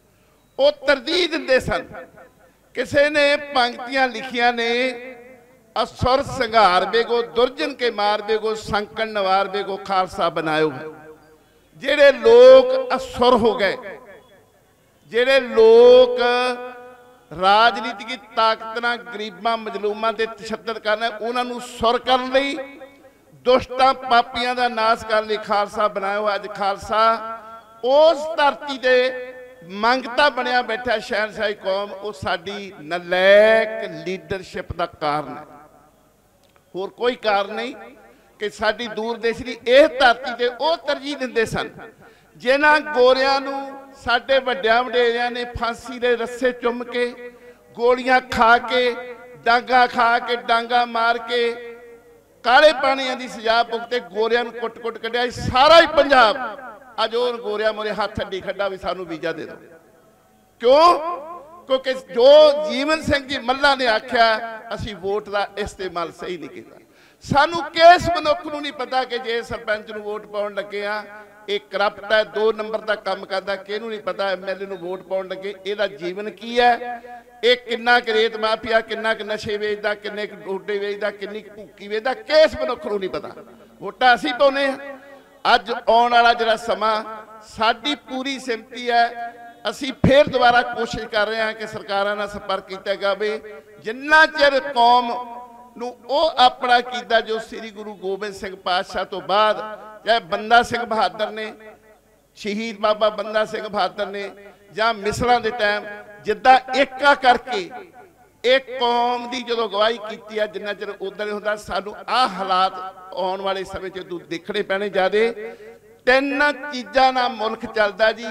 वो तरजीह दिंदे सन। किसी ने पंक्तियां लिखिया ने, असुर संघार बेगो दुर्जन के मार बेगो संकट नवार बेगो खालसा बनायो है। जेड़े लोग असुर हो गए, जेड़े लोग राजनीति की ताकत ना गरीबां मजलूमां ते तशद्दद करना, उन्होंने सुर करने लई दुष्टां पापियां दा नाश करने लई खालसा बनायो। अज खालसा उस धरती दे मंगता बनया बैठा शहनशाही कौम, वो साडी नलैक लीडरशिप का कारण है, होर कोई कारण नहीं कि साडी दूरदेश की इस धरती ते वो तरजीह दिंदे सन जिन्हां गोरियां नूं साडे वड्डियां वडेरियां ने फांसी दे रस्से चुम के, गोलियां खा के, डांगा खा के, डांगा मार के, काले पानियां दी सजा भुगते गोरियां नूं कुट कुट कढ़िया। सारा ही पंजाब अज उन गोरियां मोरे हाथ अड्डी खड्डा भी सानू वीजा दे दो। क्यों? क्योंकि जो जीवन सिंह जी मल्ला ने आख्या, असी वोट का इस्तेमाल सही नहीं किया। सानू किस मनुख नूं नहीं पता कि जे सरपंच नूं वोट पाउण लगे आ ये करप्ट है, दो नंबर का काम करता, किहनूं नहीं पता एम एल ए नूं वोट पाउण लगे इहदा जीवन की है, ये किन्ना क रेत माफिया, किन्ना क नशे वेचदा, किन्ने क डोडे वेचदा, किन्नी क भुक्की वेचदा, किस मनुख नूं नहीं पता। वोटां असीं पाउने आ। अज आउण वाला जिहड़ा समा साडी पूरी सिमती है। असीं फिर दोबारा कोशिश कर रहे हैं कि सरकारां नाल संपर्क किया जाए, जिन्ना चिर कौम नूं ओह अपना कीता जो श्री गुरु गोबिंद सिंह पातशाह तो बाद चाहे बंदा सिंह बहादुर ने, शहीद बाबा बंदा सिंह बहादुर ने, जां मिसलां दे टाइम जिद्दां एका करके एक कौम की जो गवाही की है, जिन्ना चिर उदा नहीं होता। सानू आ हालात आने वाले समय च देखने पैने ज्यादा। तीन चीज़ां नाल मुल्क चलदा जी,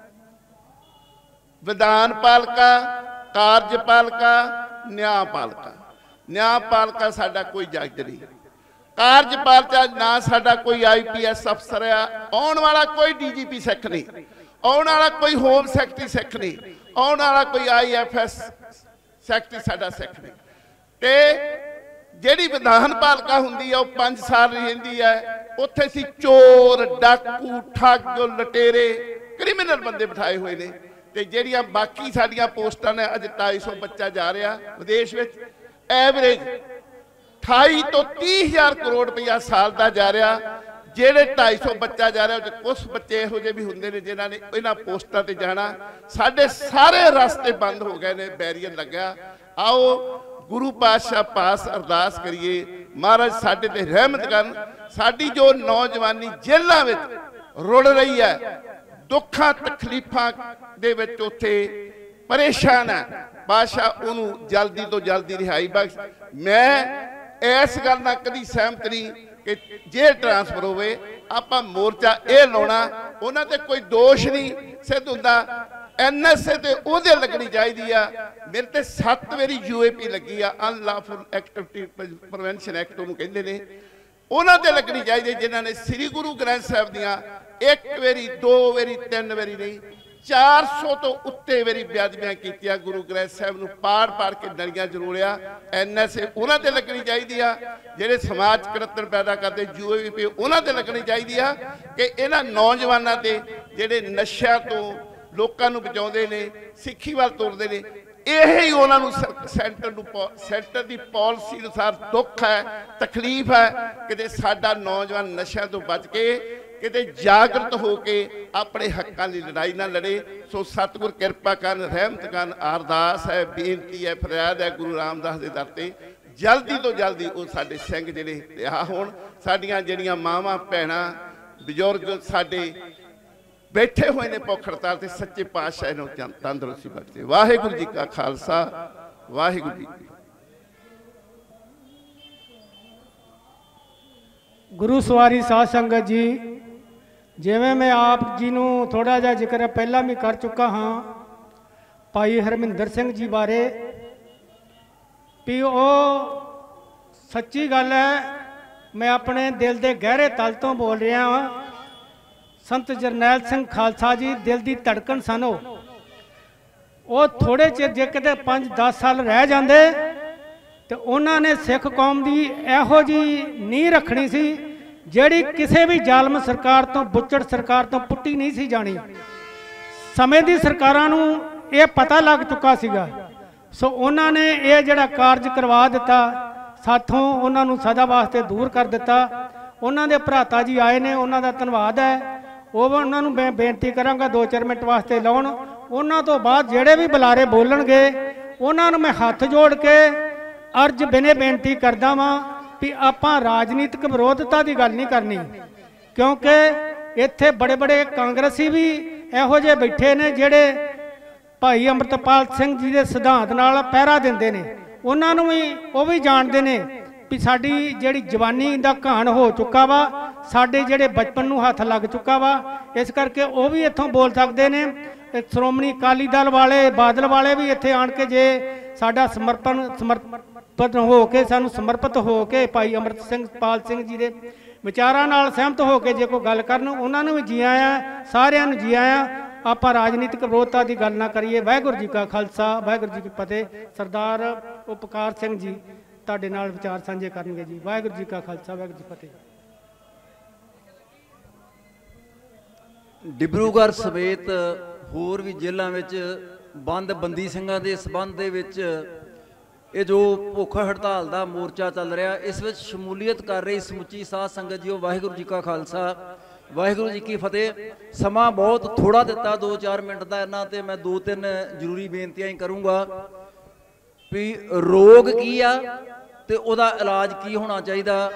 विधान पालिका, कार्यपालिका, न्यायपालिका। न्यायपालिका साडा कोई जज नहीं, कार्यपालिका ना साडा कोई आई पी एस अफसर आ, आने वाला कोई डी जी पी सिख नहीं, आने वाला कोई होम सैकटरी सिख नहीं, आने वाला कोई आई एफ एस सैकटरी साडा सिख नहीं। ते जिहड़ी विधान पालिका हुंदी है वह पांच साल रहिंदी है, उत्थे सी चोर, डाकू, ठग, लटेरे, क्रिमिनल बंदे बिठाए हुए ने। ते जिहड़ियां बाकी साडियां पोस्टां ने, अज ढाई सौ बच्चा जा रहा विदेश में, एवरेज अठाई तो तीह हज़ार करोड़ रुपया साल का जा रहा। जेड़े ढाई सौ बच्चा जा रहा, कुछ बच्चे इहो जे भी हुंदे ने जिन्हां ने इन्हां पोस्टां ते जाना। साडे सारे रास्ते बंद हो गए ने, बैरियर लग्या। आओ गुरु पातशाह पास अरदास करिए, महाराज साडे ते रहमत करन। साडी जो नौजवानी जेलां विच रुड़ रही है, दुखां तकलीफां दे विच उत्थे परेशान है, पातशाह उन्होंने जल्दी तो जल्दी रिहाई बख्श। मैं इस गल नाल कदी सहमत नहीं कि जे ट्रांसफर होवे आपां मोर्चा ये लाउणा, उन्हां ते कोई दोष नहीं सिद्ध हुंदा। एन एस ए ते उहदे लगनी चाहिदी आ। मेरे ते सत्त वारी यू ए पी लगी आ, अनलॉफुल एक्टिविटी प्रिवेंशन एक्ट उहनूं कहिंदे ने, उन्हां ते लगनी चाहिदी जिन्हां ने श्री गुरु ग्रंथ साहिब दियां एक वारी, दो वारी, तीन वारी नहीं, चार सौ तो उत्ते वारी बेअदबियां कीतियां। गुरु ग्रंथ साहिब नूं पाड़ पाड़ के नलियां जरूड़िया। एन एस ए उन्हां ते लगनी चाहिदी आ, जिहड़े समाज करतन पैदा करते यू ए पी उन्हां ते लगनी चाहिदी आ कि इन्हां नौजवानां ते जिहड़े नशिਆਂ तो लोकां नूं बचाउंदे ने, सिੱਖੀ ਵੱਲ तुरदे ने, यही उन्होंने सेंटर सेंटर की पॉलिसी अनुसार दुख है, तकलीफ है कि साडा नौजवान नशिਆਂ तो बच के किते जागृत होके अपने हकों की लड़ाई ना लड़े। सो सतगुर किरपा करन, रहमत करन। अरदास है, बेनती है, फरियाद है गुरु रामदास के दर ते जल्दी तो जल्दी वो साडे सिंह जिहड़े रिहा होण। साडियां जिहड़ियां मावां भैणां बजुर्ग साडे बैठे हुए ने भुख हड़ताल ते, सच्चे पातशाह इन्हां नूं तंदुरुस्ती बख्शे। वाहिगुरू जी का खालसा, वाहिगुरू जी की। गुरु सवारी साध संगत जी, जिवें मैं आप जी नूं थोड़ा जिहा जिक्र पहला भी कर चुका हाँ भाई हरमिंदर सिंह जी बारे, भी वो सच्ची गल है। मैं अपने दिल के गहरे तल तो बोल रहा हाँ। संत जरनैल सिंह खालसा जी दिल की धड़कन सन। वो थोड़े चिर जे किते पाँच दस साल रह जाते तो उन्होंने सिख कौम की इहो जी नींह रखनी सी जिहड़ी किसी भी जालम सरकार तो, बुचड़ सरकार तो पुट्टी नहीं सी जानी। समय की सरकारां नूं ये पता लग चुका सीगा। सो उन्होंने ये जिहड़ा कारज करवा दिता। ਸਾਥੋਂ ਉਹਨਾਂ ਨੂੰ ਸਦਾ ਵਾਸਤੇ ਦੂਰ ਕਰ ਦਿੱਤਾ। ਉਹਨਾਂ ਦੇ ਭਰਾਤਾ ਜੀ ਆਏ ਨੇ, ਉਹਨਾਂ ਦਾ ਧੰਨਵਾਦ ਹੈ। ਉਹ ਉਹਨਾਂ ਨੂੰ ਮੈਂ ਬੇਨਤੀ ਕਰਾਂਗਾ ਦੋ ਚਾਰ ਮਿੰਟ ਵਾਸਤੇ ਲਾਉਣ। ਉਹਨਾਂ ਤੋਂ ਬਾਅਦ ਜਿਹੜੇ ਵੀ ਬੁਲਾਰੇ ਬੋਲਣਗੇ ਉਹਨਾਂ ਨੂੰ ਮੈਂ ਹੱਥ ਜੋੜ ਕੇ ਅਰਜ ਬਿਨੇ ਬੇਨਤੀ ਕਰਦਾ ਵਾਂ ਵੀ ਆਪਾਂ ਰਾਜਨੀਤਿਕ ਵਿਰੋਧਤਾ ਦੀ ਗੱਲ ਨਹੀਂ ਕਰਨੀ, ਕਿਉਂਕਿ ਇੱਥੇ ਬੜੇ ਬੜੇ ਕਾਂਗਰਸੀ ਵੀ ਇਹੋ ਜਿਹੇ ਬੈਠੇ ਨੇ ਜਿਹੜੇ ਭਾਈ ਅੰਮ੍ਰਿਤਪਾਲ ਸਿੰਘ ਜੀ ਦੇ ਸਿਧਾਂਤ ਨਾਲ ਪਹਿਰਾ ਦਿੰਦੇ ਨੇ। ਉਹਨਾਂ ਨੂੰ ਵੀ ਉਹ ਵੀ ਜਾਣਦੇ ਨੇ ਵੀ ਸਾਡੀ ਜਿਹੜੀ ਜਵਾਨੀ ਦਾ ਘਾਣ ਹੋ ਚੁੱਕਾ ਵਾ, ਸਾਡੇ ਜਿਹੜੇ ਬਚਪਨ ਨੂੰ ਹੱਥ ਲੱਗ ਚੁੱਕਾ ਵਾ, ਇਸ ਕਰਕੇ ਉਹ ਵੀ ਇੱਥੋਂ ਬੋਲ ਸਕਦੇ ਨੇ। ਤੇ ਸ਼੍ਰੋਮਣੀ ਅਕਾਲੀ ਦਲ ਵਾਲੇ, ਬਾਦਲ ਵਾਲੇ ਵੀ ਇੱਥੇ ਆਣ ਕੇ ਜੇ ਸਾਡਾ ਸਮਰਪਣ ਸਮਰਪਿਤ ਹੋ ਕੇ ਸਾਨੂੰ ਸਮਰਪਿਤ ਹੋ ਕੇ ਭਾਈ ਅੰਮ੍ਰਿਤ ਸਿੰਘ ਪਾਲ ਸਿੰਘ ਜੀ ਦੇ ਵਿਚਾਰਾਂ ਨਾਲ ਸਹਿਮਤ ਹੋ ਕੇ ਜੇ ਕੋਈ ਗੱਲ ਕਰਨ, ਉਹਨਾਂ ਨੂੰ ਵੀ ਜੀ ਆਇਆਂ, ਸਾਰਿਆਂ ਨੂੰ ਜੀ ਆਇਆਂ। ਆਪਾਂ ਰਾਜਨੀਤਿਕ ਵਿਰੋਧਤਾ ਦੀ ਗੱਲ ਨਾ ਕਰੀਏ। ਵਾਹਿਗੁਰੂ ਜੀ ਕਾ ਖਾਲਸਾ, ਵਾਹਿਗੁਰੂ ਜੀ ਕੀ ਫਤਿਹ। ਸਰਦਾਰ ਉਪਕਾਰ ਸਿੰਘ ਜੀ ਤੁਹਾਡੇ ਨਾਲ ਵਿਚਾਰ ਸਾਂਝੇ ਕਰਨਗੇ ਜੀ। ਵਾਹਿਗੁਰੂ ਜੀ ਕਾ ਖਾਲਸਾ, ਵਾਹਿਗੁਰੂ ਜੀ ਕੀ ਫਤਿਹ। ਡਿਬਰੂਗੜ੍ਹ ਸਮੇਤ ਹੋਰ ਵੀ ਜ਼ਿਲ੍ਹਿਆਂ ਵਿੱਚ ਬੰਦ ਬੰਦੀ ਸਿੰਘਾਂ ਦੇ ਸਬੰਧ ਦੇ ਵਿੱਚ ਇਹ ਜੋ ਭੁੱਖ ਹੜਤਾਲ ਦਾ ਮੋਰਚਾ ਚੱਲ ਰਿਹਾ, ਇਸ ਵਿੱਚ ਸ਼ਮੂਲੀਅਤ ਕਰ ਰਹੀ ਸਮੁੱਚੀ ਸਾਧ ਸੰਗਤ ਜੀਓ, ਵਾਹਿਗੁਰੂ ਜੀ ਕਾ ਖਾਲਸਾ, ਵਾਹਿਗੁਰੂ ਜੀ ਕੀ ਫਤਿਹ। ਸਮਾਂ ਬਹੁਤ ਥੋੜਾ ਦਿੱਤਾ, ਦੋ ਚਾਰ ਮਿੰਟ ਦਾ, ਇਹਨਾਂ ਤੇ ਮੈਂ ਦੋ ਤਿੰਨ ਜ਼ਰੂਰੀ ਬੇਨਤੀਆਂ ਹੀ ਕਰੂੰਗਾ ਵੀ ਰੋਗ ਕੀ ਆ ਤੇ ਉਹਦਾ ਇਲਾਜ ਕੀ ਹੋਣਾ ਚਾਹੀਦਾ।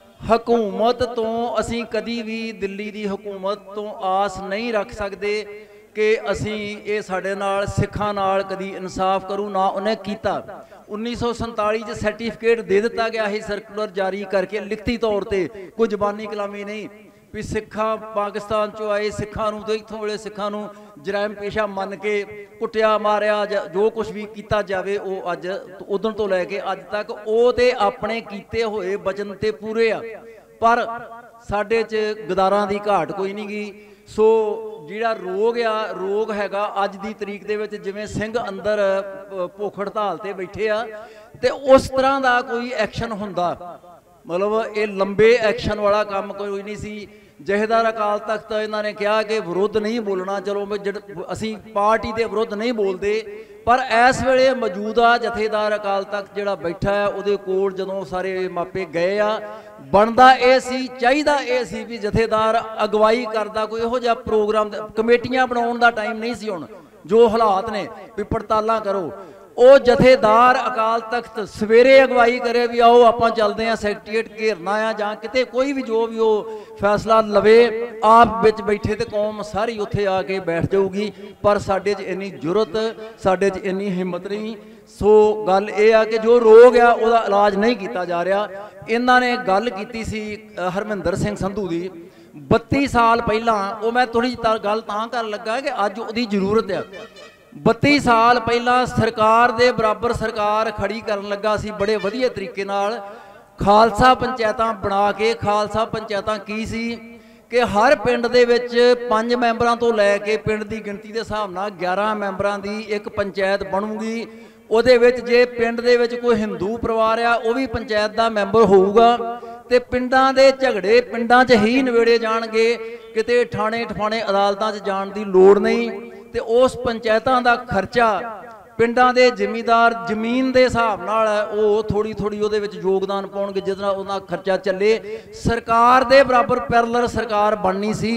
ਹਕੂਮਤ ਤੋਂ ਅਸੀਂ ਕਦੀ ਵੀ ਦਿੱਲੀ ਦੀ ਹਕੂਮਤ ਤੋਂ ਆਸ ਨਹੀਂ ਰੱਖ ਸਕਦੇ ਕਿ ਅਸੀਂ ਇਹ ਸਾਡੇ ਨਾਲ ਸਿੱਖਾਂ ਨਾਲ ਕਦੀ ਇਨਸਾਫ ਕਰੂ, ਨਾ ਉਹਨੇ ਕੀਤਾ। ਉੱਨੀ ਸੌ ਸੰਤਾਲੀ 'ਚ ਸਰਟੀਫਿਕੇਟ ਦੇ ਦਿੱਤਾ ਗਿਆ ਸੀ ਸਰਕੂਲਰ ਜਾਰੀ ਕਰਕੇ ਲਿਖਤੀ ਤੌਰ ਤੇ, ਕੋਈ ਜ਼ਬਾਨੀ ਕਲਾਮੀ ਨਹੀਂ, ਵੀ ਸਿੱਖਾਂ ਪਾਕਿਸਤਾਨ 'ਚੋਂ ਆਏ ਸਿੱਖਾਂ ਨੂੰ ਤੇ ਇੱਥੋਂ ਵਾਲੇ ਸਿੱਖਾਂ ਨੂੰ ਜਰਾਇਮ ਪੇਸ਼ਾ ਮੰਨ ਕੇ ਕੁੱਟਿਆ ਮਾਰਿਆ ਜਾਂ ਜੋ ਕੁਝ ਵੀ ਕੀਤਾ ਜਾਵੇ ਉਹ ਅੱਜ ਉਦੋਂ ਤੋਂ ਲੈ ਕੇ ਅੱਜ ਤੱਕ ਉਹ ਤੇ ਆਪਣੇ ਕੀਤੇ ਹੋਏ ਵਚਨ ਤੇ ਪੂਰੇ ਆ। ਪਰ ਸਾਡੇ 'ਚ ਗਦਾਰਾਂ ਦੀ ਘਾਟ ਕੋਈ ਨਹੀਂ ਗਈ। ਸੋ ਜਿਹੜਾ ਰੋਗ ਆ, ਰੋਗ ਹੈਗਾ ਅੱਜ ਦੀ ਤਰੀਕ ਦੇ ਵਿੱਚ ਜਿਵੇਂ ਸਿੰਘ ਅੰਦਰ ਭੁੱਖ ਹੜਤਾਲ ਤੇ ਬੈਠੇ ਆ ਤੇ ਉਸ ਤਰ੍ਹਾਂ ਦਾ ਕੋਈ ਐਕਸ਼ਨ ਹੁੰਦਾ, ਮਤਲਬ ਇਹ ਲੰਬੇ ਐਕਸ਼ਨ ਵਾਲਾ ਕੰਮ ਕੋਈ ਨਹੀਂ ਸੀ। ਜਥੇਦਾਰ ਅਕਾਲ ਤਖਤ ਇਹਨਾਂ ਨੇ ਕਿਹਾ ਕਿ ਵਿਰੋਧ ਨਹੀਂ ਬੋਲਣਾ, ਚਲੋ ਅਸੀਂ ਪਾਰਟੀ ਦੇ ਵਿਰੁੱਧ ਨਹੀਂ ਬੋਲਦੇ, ਪਰ ਇਸ ਵੇਲੇ ਮੌਜੂਦਾ ਜਥੇਦਾਰ ਅਕਾਲ ਤਖਤ ਜਿਹੜਾ ਬੈਠਾ ਹੈ ਉਹਦੇ ਕੋਲ ਜਦੋਂ ਸਾਰੇ ਮਾਪੇ ਗਏ ਆ, ਬਣਦਾ ਇਹ ਸੀ, ਚਾਹੀਦਾ ਇਹ ਸੀ ਵੀ ਜਥੇਦਾਰ ਅਗਵਾਈ ਕਰਦਾ ਕੋਈ ਇਹੋ ਜਿਹਾ ਪ੍ਰੋਗਰਾਮ। ਕਮੇਟੀਆਂ ਬਣਾਉਣ ਦਾ ਟਾਈਮ ਨਹੀਂ ਸੀ ਹੁਣ, ਜੋ ਹਾਲਾਤ ਨੇ ਵੀ ਪੜਤਾਲਾਂ ਕਰੋ। ਉਹ ਜਥੇਦਾਰ ਅਕਾਲ ਤਖਤ ਸਵੇਰੇ ਅਗਵਾਈ ਕਰੇ ਵੀ ਆਓ ਆਪਾਂ ਚੱਲਦੇ ਹਾਂ ਸੈਕਟਰੀਏਟ ਘੇਰਨਾ ਆ ਜਾਂ ਕਿਤੇ ਕੋਈ ਵੀ ਜੋ ਵੀ ਉਹ ਫੈਸਲਾ ਲਵੇ, ਆਪ ਵਿੱਚ ਬੈਠੇ ਤੇ ਕੌਮ ਸਾਰੀ ਉੱਥੇ ਆ ਕੇ ਬੈਠ ਜਾਊਗੀ। ਪਰ ਸਾਡੇ 'ਚ ਇੰਨੀ ਜੁਰਤ, ਸਾਡੇ 'ਚ ਇੰਨੀ ਹਿੰਮਤ ਨਹੀਂ। ਸੋ ਗੱਲ ਇਹ ਆ ਕਿ ਜੋ ਰੋਗ ਆ ਉਹਦਾ ਇਲਾਜ ਨਹੀਂ ਕੀਤਾ ਜਾ ਰਿਹਾ। ਇਹਨਾਂ ਨੇ ਗੱਲ ਕੀਤੀ ਸੀ ਹਰਮਿੰਦਰ ਸਿੰਘ ਸੰਧੂ ਦੀ ਬੱਤੀ ਸਾਲ ਪਹਿਲਾਂ, ਉਹ ਮੈਂ ਥੋੜੀ ਜਿਹੀ ਗੱਲ ਤਾਂ ਕਰਨ ਲੱਗਾ ਕਿ ਅੱਜ ਉਹਦੀ ਜ਼ਰੂਰਤ ਆ। ਬੱਤੀ ਸਾਲ ਪਹਿਲਾਂ ਸਰਕਾਰ ਦੇ ਬਰਾਬਰ ਸਰਕਾਰ ਖੜੀ ਕਰਨ ਲੱਗਾ ਸੀ ਬੜੇ ਵਧੀਆ ਤਰੀਕੇ ਨਾਲ। ਖਾਲਸਾ ਪੰਚਾਇਤਾਂ ਬਣਾ ਕੇ, ਖਾਲਸਾ ਪੰਚਾਇਤਾਂ ਕੀ ਸੀ ਕਿ ਹਰ ਪਿੰਡ ਦੇ ਵਿੱਚ ਪੰਜ ਮੈਂਬਰਾਂ ਤੋਂ ਲੈ ਕੇ ਪਿੰਡ ਦੀ ਗਿਣਤੀ ਦੇ ਹਿਸਾਬ ਨਾਲ ਗਿਆਰਾਂ ਮੈਂਬਰਾਂ ਦੀ ਇੱਕ ਪੰਚਾਇਤ ਬਣੂਗੀ। ਉਹਦੇ ਵਿੱਚ ਜੇ ਪਿੰਡ ਦੇ ਵਿੱਚ ਕੋਈ ਹਿੰਦੂ ਪਰਿਵਾਰ ਆ ਉਹ ਵੀ ਪੰਚਾਇਤ ਦਾ ਮੈਂਬਰ ਹੋਊਗਾ ਤੇ ਪਿੰਡਾਂ ਦੇ ਝਗੜੇ ਪਿੰਡਾਂ 'ਚ ਹੀ ਨਿਬੇੜੇ ਜਾਣਗੇ, ਕਿਤੇ ਠਾਣੇ ਠਾਣੇ ਅਦਾਲਤਾਂ 'ਚ ਜਾਣ ਦੀ ਲੋੜ ਨਹੀਂ। ਤੇ ਉਸ ਪੰਚਾਇਤਾਂ ਦਾ ਖਰਚਾ ਪਿੰਡਾਂ ਦੇ ਜ਼ਿਮੀਂਦਾਰ ਜ਼ਮੀਨ ਦੇ ਹਿਸਾਬ ਨਾਲ ਉਹ ਥੋੜੀ ਥੋੜੀ ਉਹਦੇ ਵਿੱਚ ਯੋਗਦਾਨ ਪਾਉਣਗੇ, ਜਿਸ ਨਾਲ ਉਹਨਾਂ ਖਰਚਾ ਚੱਲੇ। ਸਰਕਾਰ ਦੇ ਬਰਾਬਰ ਪੈਰਲਲ ਸਰਕਾਰ ਬਣਨੀ ਸੀ।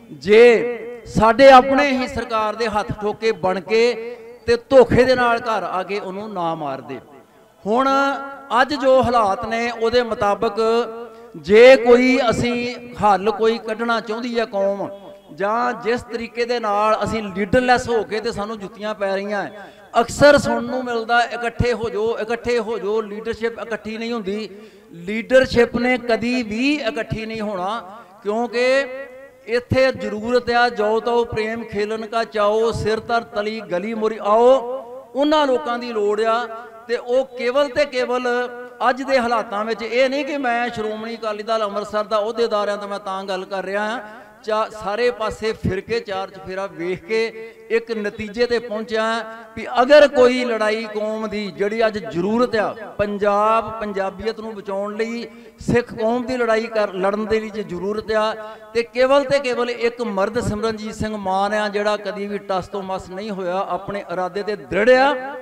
ਜੇ ਸਾਡੇ ਆਪਣੇ ਹੀ ਸਰਕਾਰ ਦੇ ਹੱਥ ਠੋਕੇ ਬਣ ਕੇ ਤੇ ਧੋਖੇ ਦੇ ਨਾਲ ਘਰ ਆ ਕੇ ਉਹਨੂੰ ਨਾ ਮਾਰਦੇ। ਹੁਣ ਅੱਜ ਜੋ ਹਾਲਾਤ ਨੇ ਉਹਦੇ ਮੁਤਾਬਕ ਜੇ ਕੋਈ ਅਸੀਂ ਹੱਲ ਕੋਈ ਕੱਢਣਾ ਚਾਹੁੰਦੀ ਹੈ ਕੌਮ, ਜਾਂ ਜਿਸ ਤਰੀਕੇ ਦੇ ਨਾਲ ਅਸੀਂ ਲੀਡਰਲੈਸ ਹੋ ਕੇ ਤੇ ਸਾਨੂੰ ਜੁੱਤੀਆਂ ਪੈ ਰਹੀਆਂ, ਅਕਸਰ ਸੁਣਨ ਨੂੰ ਮਿਲਦਾ ਇਕੱਠੇ ਹੋ ਜਾਓ ਇਕੱਠੇ ਹੋ ਜਾਓ। ਲੀਡਰਸ਼ਿਪ ਇਕੱਠੀ ਨਹੀਂ ਹੁੰਦੀ, ਲੀਡਰਸ਼ਿਪ ਨੇ ਕਦੀ ਵੀ ਇਕੱਠੀ ਨਹੀਂ ਹੋਣਾ, ਕਿਉਂਕਿ ਇੱਥੇ ਜ਼ਰੂਰਤ ਆ ਜੋ ਤੋ ਪ੍ਰੇਮ ਖੇਲਣ ਕਾ ਚਾਓ, ਸਿਰ ਤਰ ਤਲੀ ਗਲੀ ਮੁਰੀ ਆਓ, ਉਹਨਾਂ ਲੋਕਾਂ ਦੀ ਲੋੜ ਆ। ਤੇ ਉਹ ਕੇਵਲ ਤੇ ਕੇਵਲ ਅੱਜ ਦੇ ਹਾਲਾਤਾਂ ਵਿੱਚ ਇਹ ਨਹੀਂ ਕਿ ਮੈਂ ਸ਼੍ਰੋਮਣੀ ਅਕਾਲੀ ਦਲ ਅੰਮ੍ਰਿਤਸਰ ਦਾ ਅਹੁਦੇਦਾਰ ਹਾਂ ਤਾਂ ਮੈਂ ਤਾਂ ਗੱਲ ਕਰ ਰਿਹਾ ਹਾਂ। ਚਾ ਸਾਰੇ ਪਾਸੇ ਫਿਰ ਕੇ ਚਾਰ ਚਫੇਰਾ ਵੇਖ ਕੇ ਇੱਕ ਨਤੀਜੇ ਤੇ ਪਹੁੰਚਿਆ ਵੀ ਅਗਰ ਕੋਈ ਲੜਾਈ ਕੌਮ ਦੀ ਜਿਹੜੀ ਅੱਜ ਜ਼ਰੂਰਤ ਆ, ਪੰਜਾਬ ਪੰਜਾਬੀਅਤ ਨੂੰ ਬਚਾਉਣ ਲਈ ਸਿੱਖ ਕੌਮ ਦੀ ਲੜਾਈ ਕਰ ਲੜਨ ਦੇ ਲਈ ਜੇ ਜ਼ਰੂਰਤ ਆ ਤੇ ਕੇਵਲ ਤੇ ਕੇਵਲ ਇੱਕ ਮਰਦ ਸਿਮਰਨਜੀਤ ਸਿੰਘ ਮਾਨ ਆ ਜਿਹੜਾ ਕਦੀ ਵੀ ਟਸ ਤੋਂ ਮਸ ਨਹੀਂ ਹੋਇਆ, ਆਪਣੇ ਇਰਾਦੇ ਤੇ ਦ੍ਰਿੜ ਆ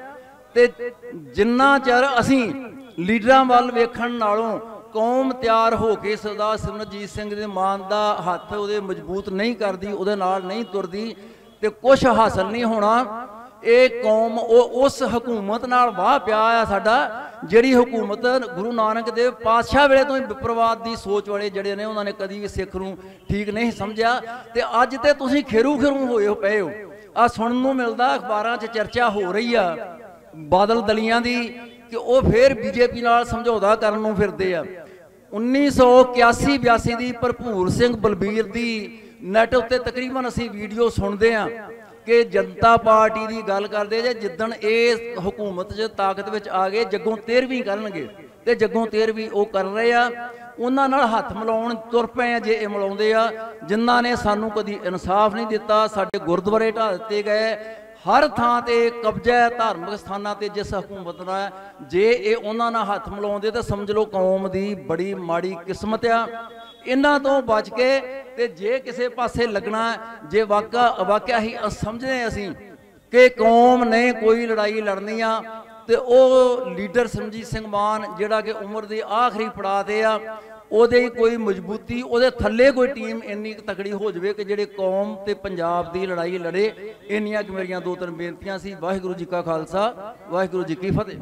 ਤੇ ਜਿੰਨਾ ਚਿਰ ਅਸੀਂ ਲੀਡਰਾਂ ਵੱਲ ਵੇਖਣ ਨਾਲੋਂ ਕੌਮ ਤਿਆਰ ਹੋ ਕੇ ਸਰਦਾਰ ਸਿਮਰਨਜੀਤ ਸਿੰਘ ਦੇ ਮਾਨ ਦਾ ਹੱਥ ਉਹਦੇ ਮਜ਼ਬੂਤ ਨਹੀਂ ਕਰਦੀ, ਉਹਦੇ ਨਾਲ ਨਹੀਂ ਤੁਰਦੀ ਤੇ ਕੁਝ ਹਾਸਲ ਨਹੀਂ ਹੋਣਾ। ਇਹ ਕੌਮ ਉਹ ਉਸ ਹਕੂਮਤ ਨਾਲ ਵਾਹ ਪਿਆ ਆ ਸਾਡਾ, ਜਿਹੜੀ ਹਕੂਮਤ ਗੁਰੂ ਨਾਨਕ ਦੇਵ ਪਾਤਸ਼ਾਹ ਵੇਲੇ ਤੋਂ ਹੀ ਵਿਪਰਵਾਦ ਦੀ ਸੋਚ ਵਾਲੇ ਜਿਹੜੇ ਨੇ, ਉਹਨਾਂ ਨੇ ਕਦੀ ਵੀ ਸਿੱਖ ਨੂੰ ਠੀਕ ਨਹੀਂ ਸਮਝਿਆ। ਤੇ ਅੱਜ ਤੇ ਤੁਸੀਂ ਖੇਰੂ ਖੇਰੂ ਹੋਏ ਪਏ ਹੋ। ਆ ਸੁਣਨ ਨੂੰ ਮਿਲਦਾ ਅਖਬਾਰਾਂ 'ਚ ਚਰਚਾ ਹੋ ਰਹੀ ਆ ਬਾਦਲ ਦਲੀਆਂ ਦੀ ਕਿ ਉਹ ਫੇਰ ਬੀਜੇਪੀ ਨਾਲ ਸਮਝੌਤਾ ਕਰਨ ਨੂੰ ਫਿਰਦੇ ਆ। ਉੱਨੀ ਸੌ ਇਕਿਆਸੀ ਬਿਆਸੀ ਦੀ ਭਰਪੂਰ ਸਿੰਘ ਬਲਬੀਰ ਦੀ ਨੈਟ ਉੱਤੇ ਤਕਰੀਬਨ ਅਸੀਂ ਵੀਡੀਓ ਸੁਣਦੇ ਆ ਕਿ ਜਨਤਾ ਪਾਰਟੀ ਦੀ ਗੱਲ ਕਰਦੇ ਜੇ ਜਿੱਦਣ ਇਹ ਹਕੂਮਤ 'ਚ ਤਾਕਤ ਵਿੱਚ ਆ ਗਏ ਜੱਗੋਂ ਤੇਰਵੀਂ ਕਰਨਗੇ, ਤੇ ਜੱਗੋਂ ਤੇਰਵੀਂ ਉਹ ਕਰ ਰਹੇ ਆ। ਉਹਨਾਂ ਨਾਲ ਹੱਥ ਮਿਲਾਉਣ ਤੁਰ ਪਏ ਆ ਜੇ ਇਹ ਮਿਲਾਉਂਦੇ ਆ, ਜਿਨ੍ਹਾਂ ਨੇ ਸਾਨੂੰ ਕਦੀ ਇਨਸਾਫ ਨਹੀਂ ਦਿੱਤਾ। ਸਾਡੇ ਗੁਰਦੁਆਰੇ ਢਾਹ ਦਿੱਤੇ ਗਏ, ਹਰ ਥਾਂ ਤੇ ਕਬਜ਼ਾ ਹੈ ਧਾਰਮਿਕ ਸਥਾਨਾਂ ਤੇ ਜਿਸ ਹਕੂਮਤ ਦਾ। ਜੇ ਇਹ ਉਹਨਾਂ ਨਾਲ ਹੱਥ ਮਿਲਾਉਂਦੇ ਤਾਂ ਸਮਝ ਲਓ ਕੌਮ ਦੀ ਬੜੀ ਮਾੜੀ ਕਿਸਮਤ ਆ। ਇਹਨਾਂ ਤੋਂ ਬਚ ਕੇ ਤੇ ਜੇ ਕਿਸੇ ਪਾਸੇ ਲੱਗਣਾ, ਜੇ ਵਾਕਾ ਵਾਕਿਆ ਹੀ ਸਮਝਦੇ ਅਸੀਂ ਕਿ ਕੌਮ ਨੇ ਕੋਈ ਲੜਾਈ ਲੜਨੀ ਆ, ਤੇ ਉਹ ਲੀਡਰ ਸਿਮਰਨਜੀਤ ਸਿੰਘ ਮਾਨ ਜਿਹੜਾ ਕਿ ਉਮਰ ਦੇ ਆਖਰੀ ਪੜਾਅ ਤੇ ਆ, ਉਹਦੇ ਕੋਈ ਮਜ਼ਬੂਤੀ, ਉਹਦੇ ਥੱਲੇ ਕੋਈ ਟੀਮ ਇੰਨੀ ਤਕੜੀ ਹੋ ਜਾਵੇ ਕਿ ਜਿਹੜੇ ਕੌਮ ਤੇ ਪੰਜਾਬ ਦੀ ਲੜਾਈ ਲੜੇ। ਇੰਨੀਆਂ ਕਿ ਮੇਰੀਆਂ ਦੋ ਤਿੰਨ ਬੇਨਤੀਆਂ ਸੀ। ਵਾਹਿਗੁਰੂ ਜੀ ਕਾ ਖਾਲਸਾ, ਵਾਹਿਗੁਰੂ ਜੀ ਕੀ ਫਤਿਹ।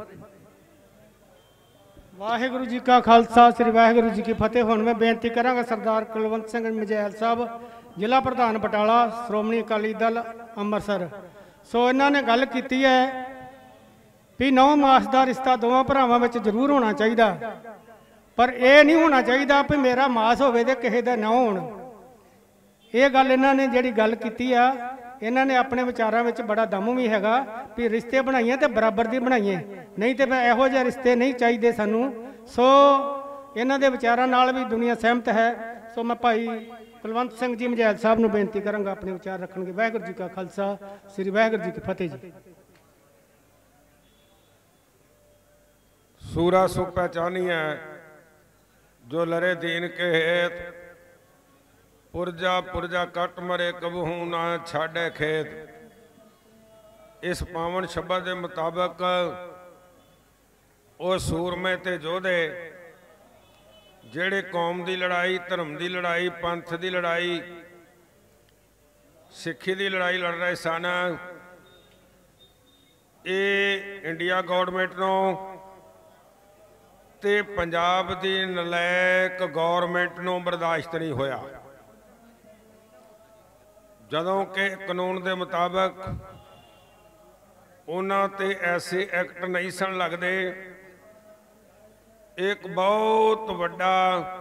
ਵਾਹਿਗੁਰੂ ਜੀ ਕਾ ਖਾਲਸਾ, ਸ੍ਰੀ ਵਾਹਿਗੁਰੂ ਜੀ ਕੀ ਫਤਿਹ। ਹੁਣ ਮੈਂ ਬੇਨਤੀ ਕਰਾਂਗਾ ਸਰਦਾਰ ਕੁਲਵੰਤ ਸਿੰਘ ਮਜੈਲ ਸਾਹਿਬ, ਜ਼ਿਲ੍ਹਾ ਪ੍ਰਧਾਨ ਬਟਾਲਾ, ਸ਼੍ਰੋਮਣੀ ਅਕਾਲੀ ਦਲ ਅੰਮ੍ਰਿਤਸਰ। ਸੋ ਇਹਨਾਂ ਨੇ ਗੱਲ ਕੀਤੀ ਹੈ ਵੀ ਨੌ ਮਾਸ ਦਾ ਰਿਸ਼ਤਾ ਦੋਵਾਂ ਭਰਾਵਾਂ ਵਿੱਚ ਜ਼ਰੂਰ ਹੋਣਾ ਚਾਹੀਦਾ, ਪਰ ਇਹ ਨਹੀਂ ਹੋਣਾ ਚਾਹੀਦਾ ਵੀ ਮੇਰਾ ਮਾਸ ਹੋਵੇ ਤੇ ਕਿਸੇ ਦਾ ਨਾ ਹੋਣ। ਇਹ ਗੱਲ ਇਹਨਾਂ ਨੇ ਜਿਹੜੀ ਗੱਲ ਕੀਤੀ ਆ, ਇਹਨਾਂ ਨੇ ਆਪਣੇ ਵਿਚਾਰਾਂ ਵਿੱਚ ਬੜਾ ਦਮ ਵੀ ਹੈਗਾ ਵੀ ਰਿਸ਼ਤੇ ਬਣਾਈਏ ਤੇ ਬਰਾਬਰ ਦੀ ਬਣਾਈਏ, ਨਹੀਂ ਤੇ ਮੈਂ ਇਹੋ ਜਿਹੇ ਰਿਸ਼ਤੇ ਨਹੀਂ ਚਾਹੀਦੇ ਸਾਨੂੰ। ਸੋ ਇਹਨਾਂ ਦੇ ਵਿਚਾਰਾਂ ਨਾਲ ਵੀ ਦੁਨੀਆ ਸਹਿਮਤ ਹੈ। ਸੋ ਮੈਂ ਭਾਈ ਕੁਲਵੰਤ ਸਿੰਘ ਜੀ ਮਜੈਲ ਸਾਹਿਬ ਨੂੰ ਬੇਨਤੀ ਕਰਾਂਗਾ ਆਪਣੇ ਵਿਚਾਰ ਰੱਖਣਗੇ। ਵਾਹਿਗੁਰੂ ਜੀ ਕਾ ਖਾਲਸਾ, ਸ੍ਰੀ ਵਾਹਿਗੁਰੂ ਜੀ ਕੀ ਫਤਿਹ ਜੀ। सूरा सुख पहचानी है जो लरे दीन के हेत, पुरजा पुरजा कट मरे कबहू ना छाड़े खेत। इस पावन शब्द के मुताबिक वो सूरमे ते जोधे जेड़े कौम की लड़ाई, धर्म की लड़ाई, पंथ की लड़ाई, सिक्खी की लड़ाई लड़ रहे सन, ये इंडिया गौरमेंट नूं ते पंजाब दी नलैक गौरमेंट नूं बर्दाश्त नहीं होया। जदों कि कानून के मुताबिक उन्हां ते ऐसे एक्ट नहीं सन लगदे। एक बहुत वड्डा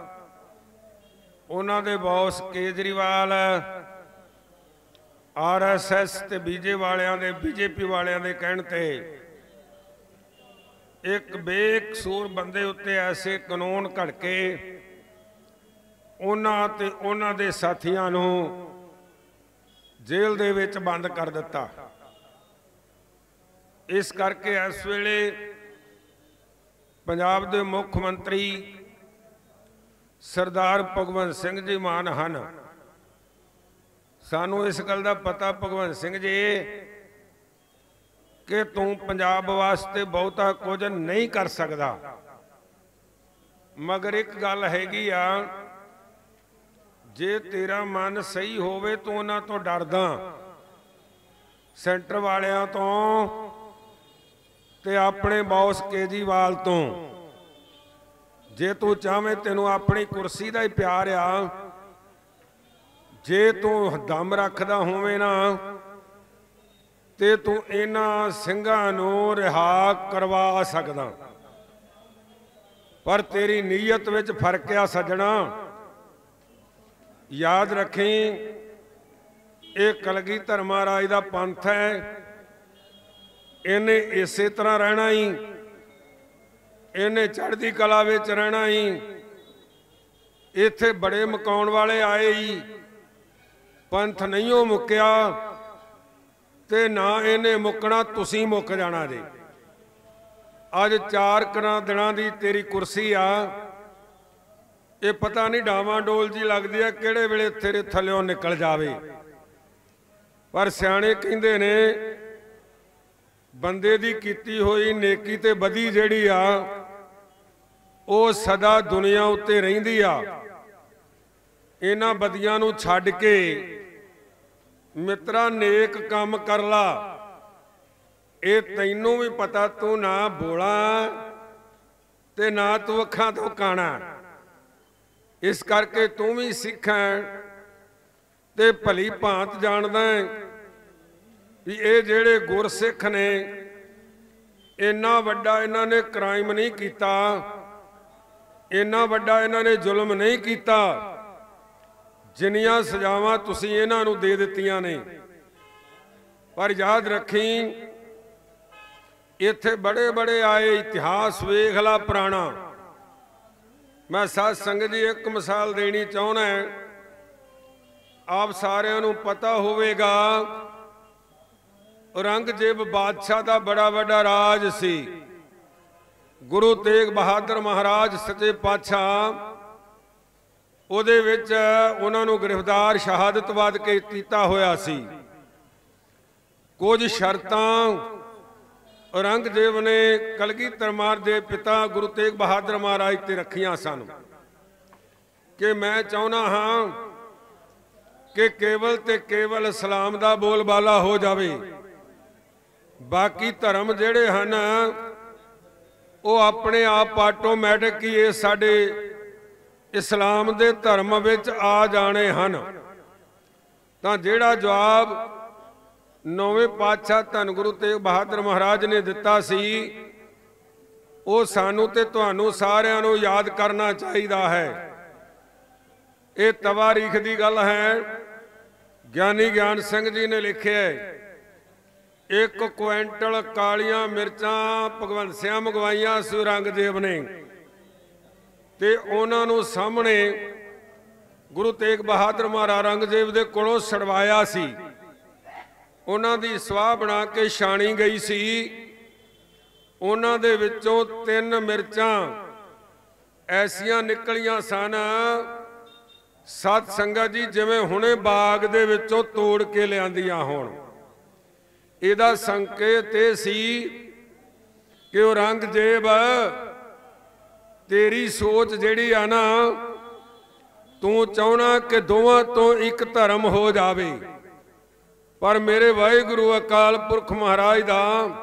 उन्हां दे boss Kejriwal R S S ते बीजे वालियां दे बीजेपी वालियां दे कहण ते एक बेकसूर बंदे उत्ते ऐसे कानून घड़ के उन्हां ते उन्हां दे साथियां नूं जेल दे विच बंद कर दिता। इस करके इस वेले पंजाब दे मुख मंत्री सरदार भगवंत सिंह जी मान हन। सानू इस गल दा पता भगवंत सिंह जी कि तू पंजाब वास्ते बहुता कुछ नहीं कर सकता, मगर एक गल हैगी आ, जे तेरा मन सही होवे तू उन्हां तो डरदा, सेंटर वालियां तो ते अपने बॉस केजरीवाल तो। जे तू चाहे तेनू अपनी कुर्सी का ही प्यार आ, जे तू दम रखदा होवे ना ते तू इन्हां ਸਿੰਘਾਂ ਨੂੰ रिहा करवा सकदा, पर तेरी नीयत विच फर्क आ सजना। याद रखी ये कलगीधर महाराज दा पंथ है, इन्हें इसे तरह रहना ही, इन्हें चढ़दी कला विच रहना ही। इत्थे बड़े मकाउण वाले आए ही, पंथ नहीं हो मुक्या ते ना इन्हें मुकना, तुसी मुक जाना जी। अज चार कना दिनां दी तेरी कुर्सी आ, ये पता नहीं डावां डोल जी लगदी है किहड़े वेले तेरे थल्लों निकल जावे। पर सियाणे कहिंदे ने ਬੰਦੇ ਦੀ ਕੀਤੀ ਹੋਈ ਨੇਕੀ ਤੇ ਬਦੀ ਜਿਹੜੀ ਆ ਉਹ ਸਦਾ ਦੁਨੀਆ ਉੱਤੇ ਰਹਿੰਦੀ ਆ। ਇਹਨਾਂ ਬਦੀਆਂ ਨੂੰ ਛੱਡ ਕੇ ਮਿੱਤਰਾ ਨੇਕ ਕੰਮ ਕਰ ਲਾ। ਇਹ ਤੈਨੂੰ ਵੀ ਪਤਾ ਤੂੰ ਨਾ ਬੋਲਾ ਤੇ ਨਾ ਤੂੰ ਅੱਖਾਂ ਤੋਂ ਕਾਣਾ, ਇਸ ਕਰਕੇ ਤੂੰ ਵੀ ਸਿੱਖ ਹੈ ਤੇ ਭਲੀ ਭਾਂਤ ਜਾਣਦਾ ਵੀ ਇਹ ਜਿਹੜੇ ਗੁਰਸਿੱਖ ਨੇ ਇੰਨਾ ਵੱਡਾ ਇਹਨਾਂ ਨੇ ਕ੍ਰਾਈਮ ਨਹੀਂ ਕੀਤਾ, ਇੰਨਾ ਵੱਡਾ ਇਹਨਾਂ ਨੇ ਜ਼ੁਲਮ ਨਹੀਂ ਕੀਤਾ ਜਿੰਨੀਆਂ ਸਜ਼ਾਵਾਂ ਤੁਸੀਂ ਇਹਨਾਂ ਨੂੰ ਦੇ ਦਿੱਤੀਆਂ ਨੇ। ਪਰ ਯਾਦ ਰੱਖੀ ਇੱਥੇ ਬੜੇ ਬੜੇ ਆਏ, ਇਤਿਹਾਸ ਵੇਖ ਲਾ ਪੁਰਾਣਾ। ਮੈਂ ਸਾਧ ਸੰਗਤ ਜੀ ਇੱਕ ਮਿਸਾਲ ਦੇਣੀ ਚਾਹੁੰਦਾ, ਆਪ ਸਾਰਿਆਂ ਨੂੰ ਪਤਾ ਹੋਵੇਗਾ ਔਰੰਗਜ਼ੇਬ ਬਾਦਸ਼ਾਹ ਦਾ ਬੜਾ ਵੱਡਾ ਰਾਜ ਸੀ। ਗੁਰੂ ਤੇਗ ਬਹਾਦਰ ਮਹਾਰਾਜ ਸੱਚੇ ਪਾਤਸ਼ਾਹ ਉਹਦੇ ਵਿੱਚ ਉਹਨਾਂ ਨੂੰ ਗ੍ਰਿਫਤਾਰ ਸ਼ਹਾਦਤਵਾਦ ਕੇ ਕੀਤਾ ਹੋਇਆ ਸੀ। ਕੁਝ ਸ਼ਰਤਾਂ ਔਰੰਗਜ਼ੇਬ ਨੇ ਕਲਗੀਧਰ ਮਾਰ ਦੇ ਪਿਤਾ ਗੁਰੂ ਤੇਗ ਬਹਾਦਰ ਮਹਾਰਾਜ ਤੇ ਰੱਖੀਆਂ ਸਨ ਕਿ ਮੈਂ ਚਾਹੁੰਦਾ ਹਾਂ ਕਿ ਕੇਵਲ ਤੇ ਕੇਵਲ ਇਸਲਾਮ ਦਾ ਬੋਲਬਾਲਾ ਹੋ ਜਾਵੇ, ਬਾਕੀ ਧਰਮ ਜਿਹੜੇ ਹਨ ਉਹ ਆਪਣੇ ਆਪ ਆਟੋਮੈਟਿਕ ਹੀ ਇਹ ਸਾਡੇ ਇਸਲਾਮ ਦੇ ਧਰਮ ਵਿੱਚ ਆ ਜਾਣੇ ਹਨ। ਤਾਂ ਜਿਹੜਾ ਜਵਾਬ ਨੌਵੇਂ ਪਾਤਸ਼ਾਹ ਧੰਨ ਗੁਰੂ ਤੇਗ ਬਹਾਦਰ ਮਹਾਰਾਜ ਨੇ ਦਿੱਤਾ ਸੀ ਉਹ ਸਾਨੂੰ ਤੇ ਤੁਹਾਨੂੰ ਸਾਰਿਆਂ ਨੂੰ ਯਾਦ ਕਰਨਾ ਚਾਹੀਦਾ ਹੈ। ਇਹ ਤਵਾਰੀਖ ਦੀ ਗੱਲ ਹੈ। ਗਿਆਨੀ ਗਿਆਨ ਸਿੰਘ ਜੀ ਨੇ ਲਿਖਿਆ ਇੱਕ ਕੁਇੰਟਲ ਕਾਲੀਆਂ ਮਿਰਚਾਂ ਭਗਵੰਤ ਸਿੰਘ ਮੰਗਵਾਈਆਂ ਸੀ ਔਰੰਗਜ਼ੇਬ ਨੇ ਤੇ ਉਹਨਾਂ ਨੂੰ ਸਾਹਮਣੇ ਗੁਰੂ ਤੇਗ ਬਹਾਦਰ ਮਹਾਰਾਜ ਔਰੰਗਜ਼ੇਬ ਦੇ ਕੋਲੋਂ ਛਡਵਾਇਆ ਸੀ। ਉਹਨਾਂ ਦੀ ਸਵਾਹ ਬਣਾ ਕੇ ਛਾਣੀ ਗਈ ਸੀ। ਉਹਨਾਂ ਦੇ ਵਿੱਚੋਂ ਤਿੰਨ ਮਿਰਚਾਂ ਐਸੀਆਂ ਨਿਕਲੀਆਂ ਸਨ ਸਤ ਸੰਗਤ ਜੀ ਜਿਵੇਂ ਹੁਣੇ ਬਾਗ ਦੇ ਵਿੱਚੋਂ ਤੋੜ ਕੇ ਲਿਆਂਦੀਆਂ ਹੋਣ। ਇਹਦਾ ਸੰਕੇਤ ਇਹ ਸੀ ਕਿ ਔਰੰਗਜ਼ੇਬ ਤੇਰੀ ਸੋਚ ਜਿਹੜੀ ਆ ਨਾ, ਤੂੰ ਚਾਹਣਾ ਕਿ ਦੋਵਾਂ ਤੋਂ ਇੱਕ ਧਰਮ ਹੋ ਜਾਵੇ, ਪਰ ਮੇਰੇ ਵਾਹਿਗੁਰੂ ਅਕਾਲ ਪੁਰਖ ਮਹਾਰਾਜ ਦਾ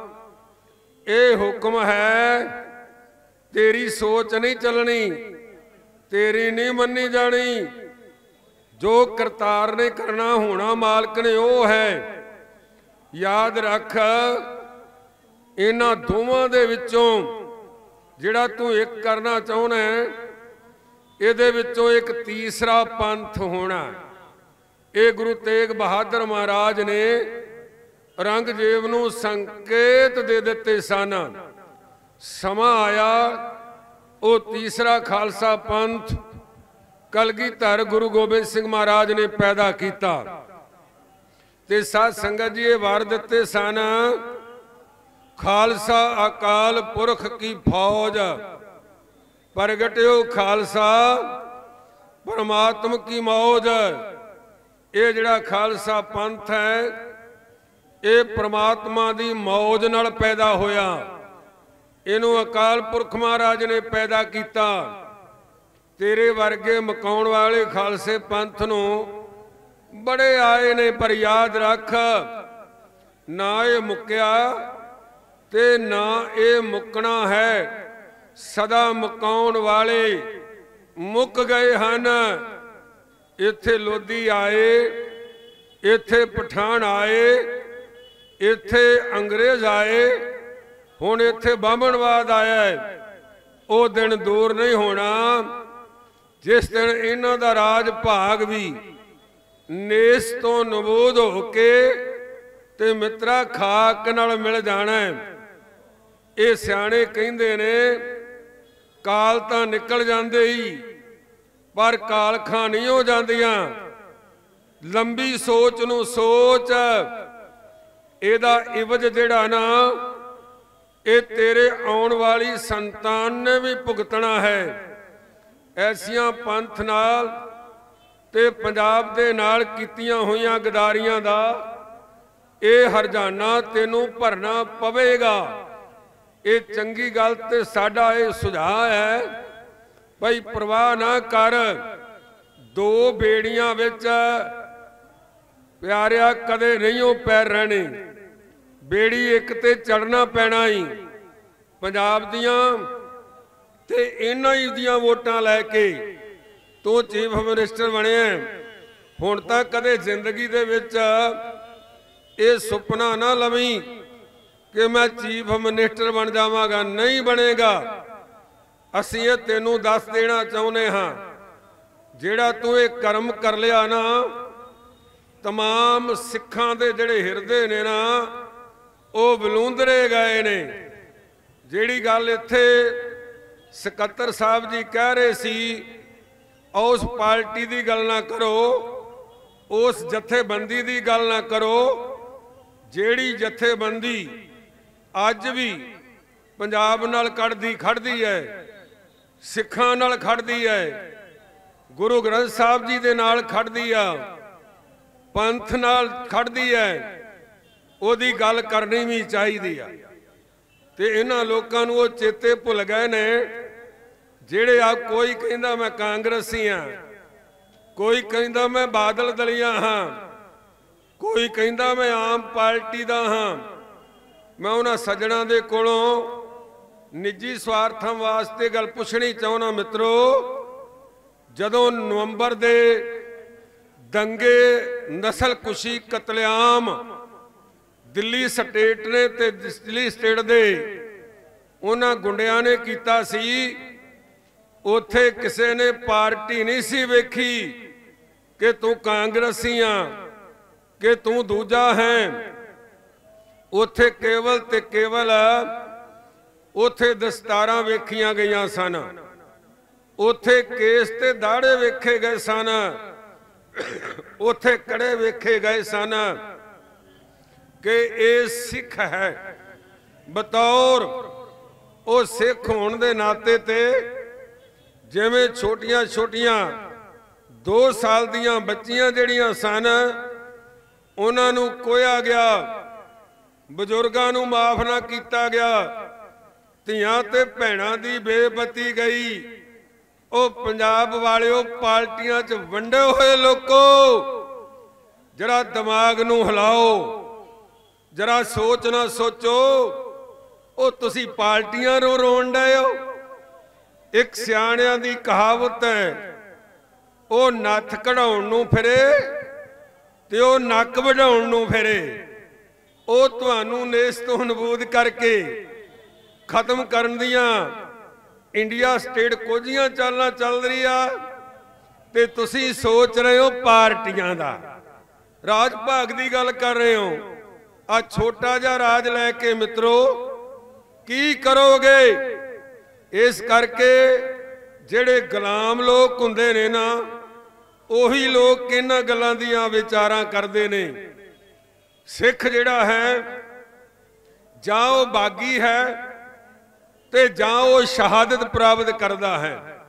ਇਹ ਹੁਕਮ ਹੈ ਤੇਰੀ ਸੋਚ ਨਹੀਂ ਚੱਲਣੀ, ਤੇਰੀ ਨਹੀਂ ਮੰਨੀ ਜਾਣੀ। ਜੋ ਕਰਤਾਰ ਨੇ ਕਰਨਾ ਹੋਣਾ ਮਾਲਕ ਨੇ ਉਹ ਹੈ। ਯਾਦ ਰੱਖ ਇਹਨਾਂ ਦੋਵਾਂ ਦੇ ਵਿੱਚੋਂ ਜਿਹੜਾ ਤੂੰ ਇੱਕ ਕਰਨਾ ਚਾਹੁੰਦਾ ਇਹਦੇ ਵਿੱਚੋਂ ਇੱਕ ਤੀਸਰਾ ਪੰਥ ਹੋਣਾ। ਇਹ ਗੁਰੂ ਤੇਗ ਬਹਾਦਰ ਮਹਾਰਾਜ ਨੇ ਔਰੰਗਜ਼ੇਬ ਨੂੰ ਸੰਕੇਤ ਦੇ ਦਿੱਤੇ ਸਨ। ਸਮਾਂ ਆਇਆ ਉਹ ਤੀਸਰਾ ਖਾਲਸਾ ਪੰਥ ਕਲਗੀਧਰ ਗੁਰੂ ਗੋਬਿੰਦ ਸਿੰਘ ਮਹਾਰਾਜ ਨੇ ਪੈਦਾ ਕੀਤਾ ਤੇ ਸਾਧ ਸੰਗਤ ਜੀ ਇਹ ਵਰ ਦਿੱਤੇ ਸਨ ਖਾਲਸਾ ਅਕਾਲ ਪੁਰਖ ਕੀ ਫੌਜ, ਪ੍ਰਗਟਿਓ ਖਾਲਸਾ ਪਰਮਾਤਮ ਕੀ ਮੌਜ। ਇਹ ਜਿਹੜਾ ਖਾਲਸਾ ਪੰਥ ਹੈ ਇਹ ਪ੍ਰਮਾਤਮਾ ਦੀ ਮੌਜ ਨਾਲ ਪੈਦਾ ਹੋਇਆ। ਇਹਨੂੰ ਅਕਾਲ ਪੁਰਖ ਮਹਾਰਾਜ ਨੇ ਪੈਦਾ ਕੀਤਾ। ਤੇਰੇ ਵਰਗੇ ਮਕਾਉਣ ਵਾਲੇ ਖਾਲਸੇ ਪੰਥ ਨੂੰ ਬੜੇ ਆਏ ਨੇ, ਪਰ ਯਾਦ ਰੱਖ ਨਾ ਇਹ ਮੁੱਕਿਆ ਤੇ ਨਾ ਇਹ ਮੁੱਕਣਾ ਹੈ। ਸਦਾ ਮੁਕਾਉਣ ਵਾਲੇ ਮੁੱਕ ਗਏ ਹਨ। ਇੱਥੇ ਲੋਧੀ ਆਏ, ਇੱਥੇ ਪਠਾਨ ਆਏ, ਇੱਥੇ ਅੰਗਰੇਜ਼ ਆਏ, ਹੁਣ ਇੱਥੇ ਬਾਹਮਣਵਾਦ ਆਇਆ ਹੈ। ਉਹ ਦਿਨ ਦੂਰ ਨਹੀਂ ਹੋਣਾ ਜਿਸ ਦਿਨ ਇਹਨਾਂ ਦਾ ਰਾਜ ਭਾਗ ਵੀ ਨੇਸ ਤੋਂ ਨਬੂਦ ਹੋ ਕੇ ਤੇ ਮਿੱਤਰਾ ਖਾਕ ਨਾਲ ਮਿਲ ਜਾਣਾ। ਇਹ ਸਿਆਣੇ ਕਹਿੰਦੇ ਨੇ ਕਾਲ ਤਾਂ ਨਿਕਲ ਜਾਂਦੇ ਹੀ ਪਰ ਕਾਲਖਾਂ ਨਹੀਂ ਹੋ ਜਾਂਦੀਆਂ। ਲੰਬੀ ਸੋਚ ਨੂੰ ਸੋਚ, ਇਹਦਾ ਇਵਜ ਜਿਹੜਾ ਨਾ ਇਹ ਤੇਰੇ ਆਉਣ ਵਾਲੀ ਸੰਤਾਨ ਨੇ ਵੀ ਭੁਗਤਣਾ ਹੈ। ਐਸੀਆਂ ਪੰਥ ਨਾਲ ਤੇ ਪੰਜਾਬ ਦੇ ਨਾਲ ਕੀਤੀਆਂ ਹੋਈਆਂ ਗਦਾਰੀਆਂ ਦਾ ਇਹ ਹਰਜਾਨਾ ਤੈਨੂੰ ਭਰਨਾ ਪਵੇਗਾ। ਇਹ ਚੰਗੀ ਗੱਲ ਤੇ ਸਾਡਾ ਇਹ ਸੁਝਾਅ ਹੈ ਭਾਈ ਪ੍ਰਵਾਹ ਨਾ ਕਰ। ਦੋ ਬੇੜੀਆਂ ਵਿੱਚ ਪਿਆਰਿਆ ਕਦੇ ਨਹੀਂ ਉਹ ਪੈਰ ਰਹਿਣੇ। ਬੇੜੀ ਇੱਕ ਤੇ ਚੜਨਾ ਪੈਣਾ ਹੀ ਪੰਜਾਬ ਦੀਆਂ ਤੇ ਇਹਨਾਂ ਹੀ ਦੀਆਂ ਵੋਟਾਂ ਲੈ ਕੇ ਤੂੰ ਚੀਫ ਮਿਨਿਸਟਰ ਬਣਿਆ। ਹੁਣ ਤਾਂ ਕਦੇ ਜ਼ਿੰਦਗੀ ਦੇ ਵਿੱਚ ਇਹ ਸੁਪਨਾ ਨਾ ਲਵੀਂ ਕਿ ਮੈਂ ਚੀਫ ਮਿਨਿਸਟਰ ਬਣ ਜਾਵਾਂਗਾ, ਨਹੀਂ ਬਣੇਗਾ। ਅਸੀਂ ਇਹ ਤੈਨੂੰ ਦੱਸ ਦੇਣਾ ਚਾਹੁੰਦੇ ਹਾਂ, ਜਿਹੜਾ ਤੂੰ ਇਹ ਕਰਮ ਕਰ ਲਿਆ ਨਾ, तमाम सिखां दे जिहड़े हिरदे ने ना वो बलूंदरे गए ने। जिहड़ी गल इत्थे सकत्तर साहब जी कह रहे सी, उस पार्टी की गल ना करो, उस जथेबंदी की गल ना करो जिहड़ी जथेबंदी अज भी पंजाब नाल कड़दी खड़दी है, सिखां नाल खड़दी है, गुरु ग्रंथ साहब जी दे नाल खड़दी आ, पंथ नाल खड़दी है, ओदी गल करनी भी चाहिदी आ। ते इन्हां लोकां नूं वो चेते भुल गए ने जिहड़े आ कोई कहंदा मैं कांग्रेसी हाँ, कोई कहंदा मैं बादल दलिया हाँ, कोई कहंदा मैं आम पार्टी दा हाँ। मैं उन्हां सज्जणा दे कोलों निजी स्वार्थां वास्ते गल पुछनी चाहुंदा मित्रो, जदों नवंबर दे दंगे नस्ल कुशी कतलेआम दिल्ली स्टेट ने ते दिल्ली स्टेट दे उन्हां गुंडियां ने कीता सी, उथे किसे ने पार्टी नहीं सी वेखी कि तू कांग्रेसी आ कि तू दूजा है। उथे केवल ते केवल उथे दस्तारां वेखियां गईयां सन, उथे केस ते दाड़े वेखे गए सन, उथे कड़े वेखे गए सन कि ये सिख है। बतौर वो सिख होने दे नाते ते जिवें छोटियां छोटियां दो साल दियां बच्चियां जड़ियां सन उन्हां नूं कोया गया, बजुर्गां नूं माफ ना कीता गया, ਧੀਆਂ ते भैणां दी बेपती गई। ओ पंजाब वालिओ पार्टियां च वंडे होए लोको, जरा दिमाग नूं हिलाओ, जरा सोच ना सोचो। ओ तुसी पार्टियां नूं रोण डए हो। एक सियाणियां दी कहावत है, ओ नत्थ कढाउण नूं फिरे ते ओ नक वढाउण नूं फिरे। ओ तुहानूं नेस तो नबूद करके खत्म करन दियां इंडिया स्टेट कोजियां चालां चल रही आ ते तुसी सोच रहे हो पार्टियां दा राज भाग दी गल कर रहे हो। आ छोटा जा राज लैके मित्रो की करोगे? इस करके जेड़े गुलाम लोग हुंदे ने ना ओही लोग इन्हां गल्लां दियां विचारां करदे ने। सिख जिहड़ा है जां ओह बागी है ते जां ओह शहादत प्राप्त करदा है।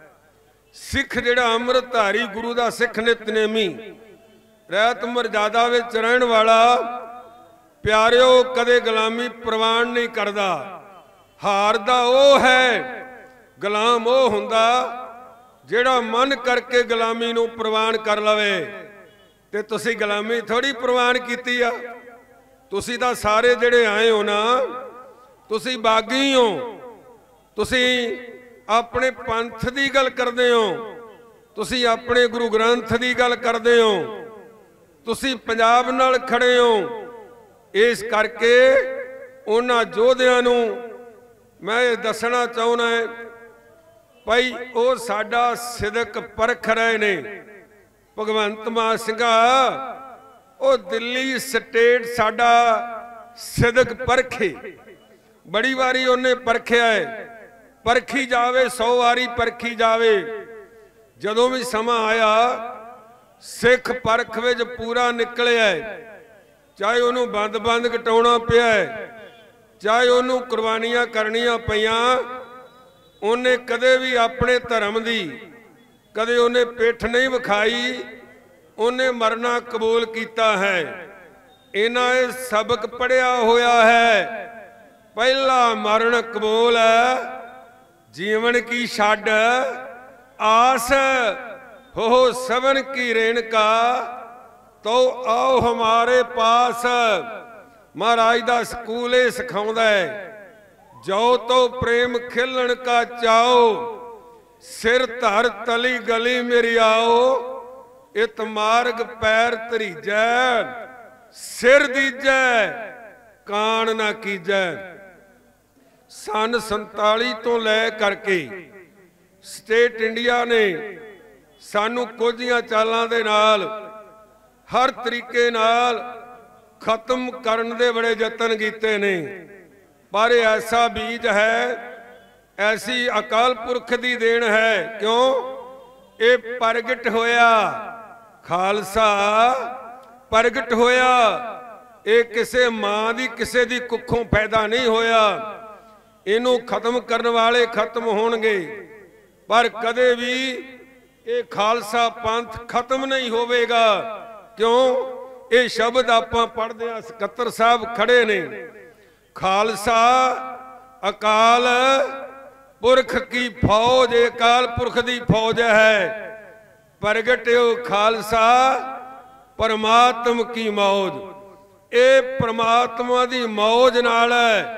सिख जिहड़ा अमृतधारी गुरु दा सिख नितनेमी रहत मर्यादा विच रहण वाला प्यारिओ कदे गुलामी प्रवान नहीं करदा। हारदा ओह है, गुलाम ओह हुंदा जिहड़ा मन करके गुलामी नूं प्रवान कर लवे। ते तुसीं गुलामी थोड़ी प्रवान कीती आ, तुसीं तां सारे जिहड़े आए हो ना तुसीं बागी हो। तुसीं अपने पंथ की गल करते हो, तुसीं अपने गुरु ग्रंथ की गल करते हो, तुसीं पंजाब नाल खड़े हो। इस करके उन्हां योधियां नूं मैं ये दसना चाहुंदा है भाई वो साडा सिदक परख रहे ने। भगवंत मान सिंघा वो दिल्ली स्टेट साडा सिदक परखे, बड़ी वारी उन्हें परखिया है, परखी जावे, सौ वारी परखी जावे। जदों भी समा आया सिख परख विच पूरा निकलिया है, चाहे उन्होंने बंद बंद कटाउणा पिया है, चाहे उन्होंने कुर्बानियां करनियां पईयां। उन्हें कदे भी अपने धर्म की कदे उन्हें पिठ नहीं विखाई, उन्हें मरना कबूल किया है। इन्हां ये सबक पढ़िया होया है, पहला मरण कबूल जीवन की छड़ आस हो सबन की रेणका, तो आओ हमारे पास। महाराज दा स्कूल ये सिखाउंदा है, जाओ तो प्रेम खिलन का चाओ, सिर धर तली गली मेरी आओ, इत मार्ग पैर तरीजै, सिर दीजै कान ना कीजै। सन संताली तो लै करके स्टेट इंडिया ने सानू कुछियां चालां दे नाल हर तरीके नाल खत्म करन दे बड़े यतन कीते ने, पर ऐसा बीज है, ऐसी अकाल पुरख दी देन है। क्यों ये प्रगट होया खालसा, प्रगट होया, ये किसे मां दी किसे दी कुखों पैदा नहीं होया। इनू खत्म करने वाले खत्म होणगे, पर कदे भी ये खालसा पंथ खत्म नहीं होवेगा। क्यों ये शब्द आपां पढ़दे आ, सकत्तर साहब खड़े ने, खालसा अकाल पुरख की फौज, अकाल पुरख दी फौज है, प्रगट हो खालसा परमात्म की मौज। ये परमात्मा दी मौज नाल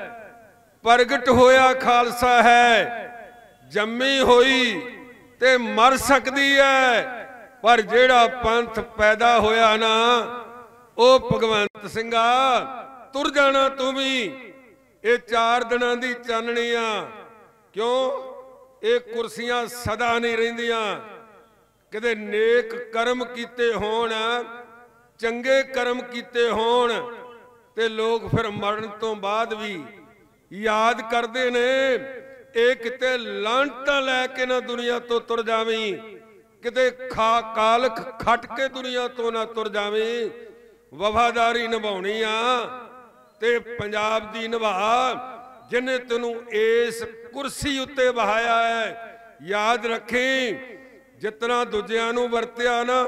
प्रगट होया खालसा है। जम्मी होई ते मर सकती है, पर जेड़ा पंथ पैदा होया ना, ओ भगवंत सिंघा तुर जाना तू भी। ये चार दिनां दी चानणियां, क्यों ये कुर्सियां सदा नहीं रहिंदियां, किते नेक कर्म कीते होण, चंगे कर्म कीते होण, ते लोग फिर मरण तो बाद भी याद करते ने। ये किते लांटा लैके ना दुनिया तो तुर जावी, किते खा कालख खट के दुनिया तो ना तुर जावी। वफादारी निभाउणी आ ते पंजाब दी निभा, जिन्हें तेनू इस कुर्सी उत्ते बहाया है। याद रखी, जितना दूजियां नू वरतिया ना,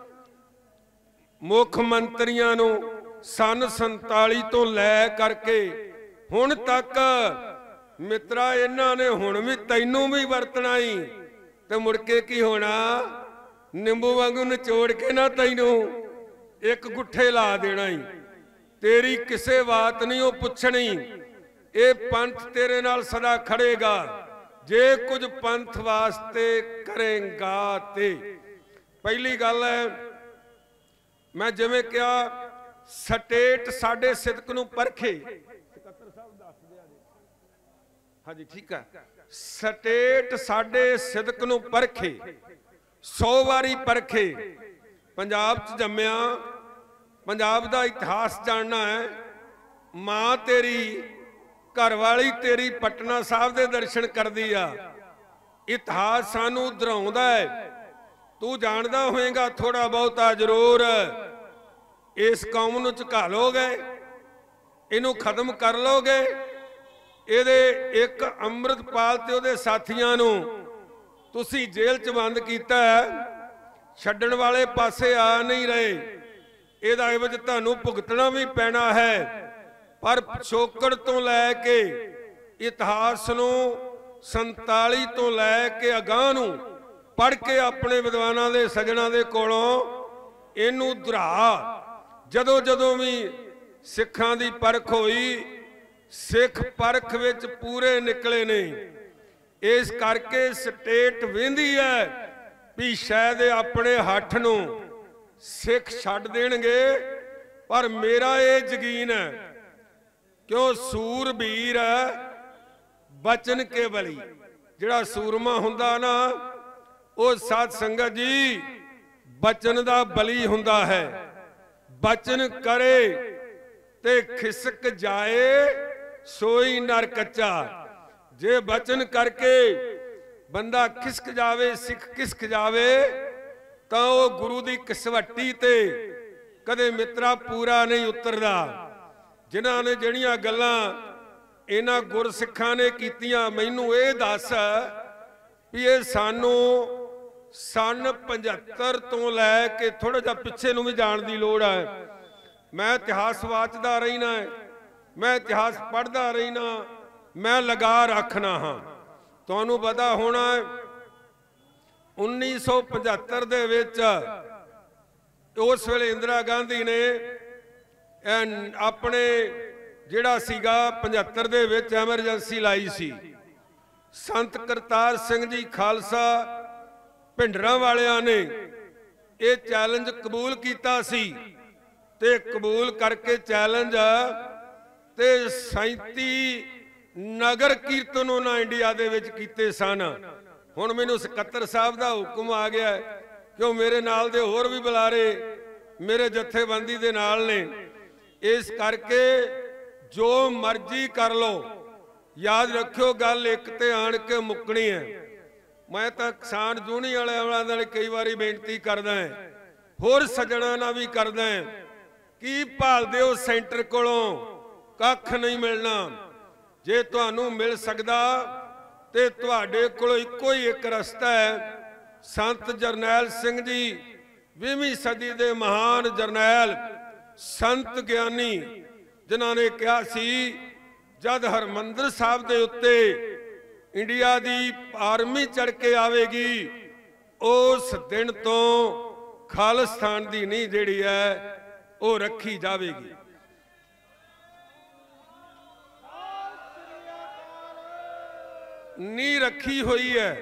मुख मंत्रियां नू सन संताली तो लै करके हुण तक मित्रा इन्हां ने हुण भी तैनू भी वरतना ही, ते मुड़के की होना, निंबू वांगू निचोड़ के ना तैनू एक गुट्ठे ला देना ही। तेरी किसे बात नहीं वो पुछनी, ये पंथ तेरे नाल सदा खड़ेगा जे कुछ पंथ वास्ते करेगा ते। पहली गल है, मैं जिवें कहा स्टेट साडे सिदक नूं परखे। हाँ जी ठीक है, स्टेट साडे सिदक नूं परखे, सौ वारी परखे। पंजाब च जम्मिया, पंजाब दा इतिहास जानना है। मां तेरी घरवाली तेरी पटना साहब दे दर्शन करदी आ, इतिहास सानू दराउंदा है। तू जानदा होएगा थोड़ा बहुता जरूर। इस कौम नूं झुका लोगे, इनू खत्म कर लोगे। ਇਹਦੇ एक ਅੰਮ੍ਰਿਤਪਾਲ ਤੇ ਉਹਦੇ ਸਾਥੀਆਂ ਨੂੰ ਤੁਸੀਂ ਜੇਲ੍ਹ 'ਚ ਬੰਦ ਕੀਤਾ, ਛੱਡਣ ਵਾਲੇ ਪਾਸੇ ਆ ਨਹੀਂ ਰਹੇ। ਇਹਦਾ ਇਵਜ਼ ਤੁਹਾਨੂੰ ਭੁਗਤਣਾ ਵੀ ਪੈਣਾ ਹੈ। ਪਰ ਪਿਛੋਕੜ ਤੋਂ ਲੈ ਕੇ ਇਤਿਹਾਸ ਨੂੰ ਸੰਤਾਲੀ ਤੋਂ ਲੈ ਕੇ ਅਗਾਂਹ ਨੂੰ ਪੜ੍ਹ ਕੇ ਆਪਣੇ ਵਿਦਵਾਨਾਂ ਦੇ ਸੱਜਣਾ ਦੇ ਕੋਲੋਂ ਇਹਨੂੰ ਦੁਹਰਾ। ਜਦੋਂ ਜਦੋਂ ਵੀ ਸਿੱਖਾਂ ਦੀ ਪਰਖ ਹੋਈ, सिख परख विच पूरे निकले ने। इस करके स्टेट वेंदी है भी शायद अपने हठ नूं सिख छड्ड देणगे, पर मेरा ये यकीन है, क्यों सूरबीर बचन के बली, जिहड़ा सूरमा हुंदा ना, वो साध संगत जी बचन दा बली हुंदा है। बचन करे ते खिसक जाए सोई नर कच्चा। जे बचन करके बंदा खिसक जावे, सिख खिसक जावे, तो वो गुरु दी कसवट्टी ते कदे मित्रा पूरा नहीं उतरदा। जिन्हां ने जड़ियां गल्लां इन्हां गुरसिखां ने कीतियां, मैनू ये दस भी ये सानू सन पचहत्तर तो लैके थोड़ा जा पिछे नूं भी जाण दी लोड़ है। मैं इतिहास वाचदा रहीना है, मैं इतिहास पढ़दा रहीना, मैं लगा रखना हाँ। तुहानू पता होना है उन्नीस सौ पचहत्तर दे विच उस वेले इंदिरा गांधी ने अपने जिहड़ा सीगा पचहत्तर दे विच एमरजेंसी लाई सी। संत करतार सिंह जी खालसा भिंडरां वालियां ने ये चैलेंज कबूल किया सी ते कबूल करके चैलेंज ते सैंती नगर कीर्तन उन्होंने इंडिया दे विच कीते सन। हुण मैनूं सकत्तर साहब दा हुक्म आ गया कि मेरे नाल दे होर भी बुलारे मेरे जथेबंदी दे नाल ने, इस करके जो मर्जी कर लो, याद रखियो गल एक ते आण के मुकनी है। मैं तो किसान जूनी वाले वाले कई बारी बेनती करदा है, होर सज्जणा नाल भी करदा है कि भालदे हो सेंटर कोलों कख नहीं मिलना। जे तुहानू मिल सकदा ते तुहाडे कोल इक्को ही एक रस्ता है। संत जरनैल सिंह जी बीसवीं सदी दे महान जरनैल संत ज्ञानी जिन्हां ने कहा सी जद हरमंदर साहब दे उत्ते इंडिया दी आर्मी चढ़ के आवेगी उस दिन तो खालिस्तान दी नींह जिहड़ी है वो रखी जावेगी। नी रखी हुई है,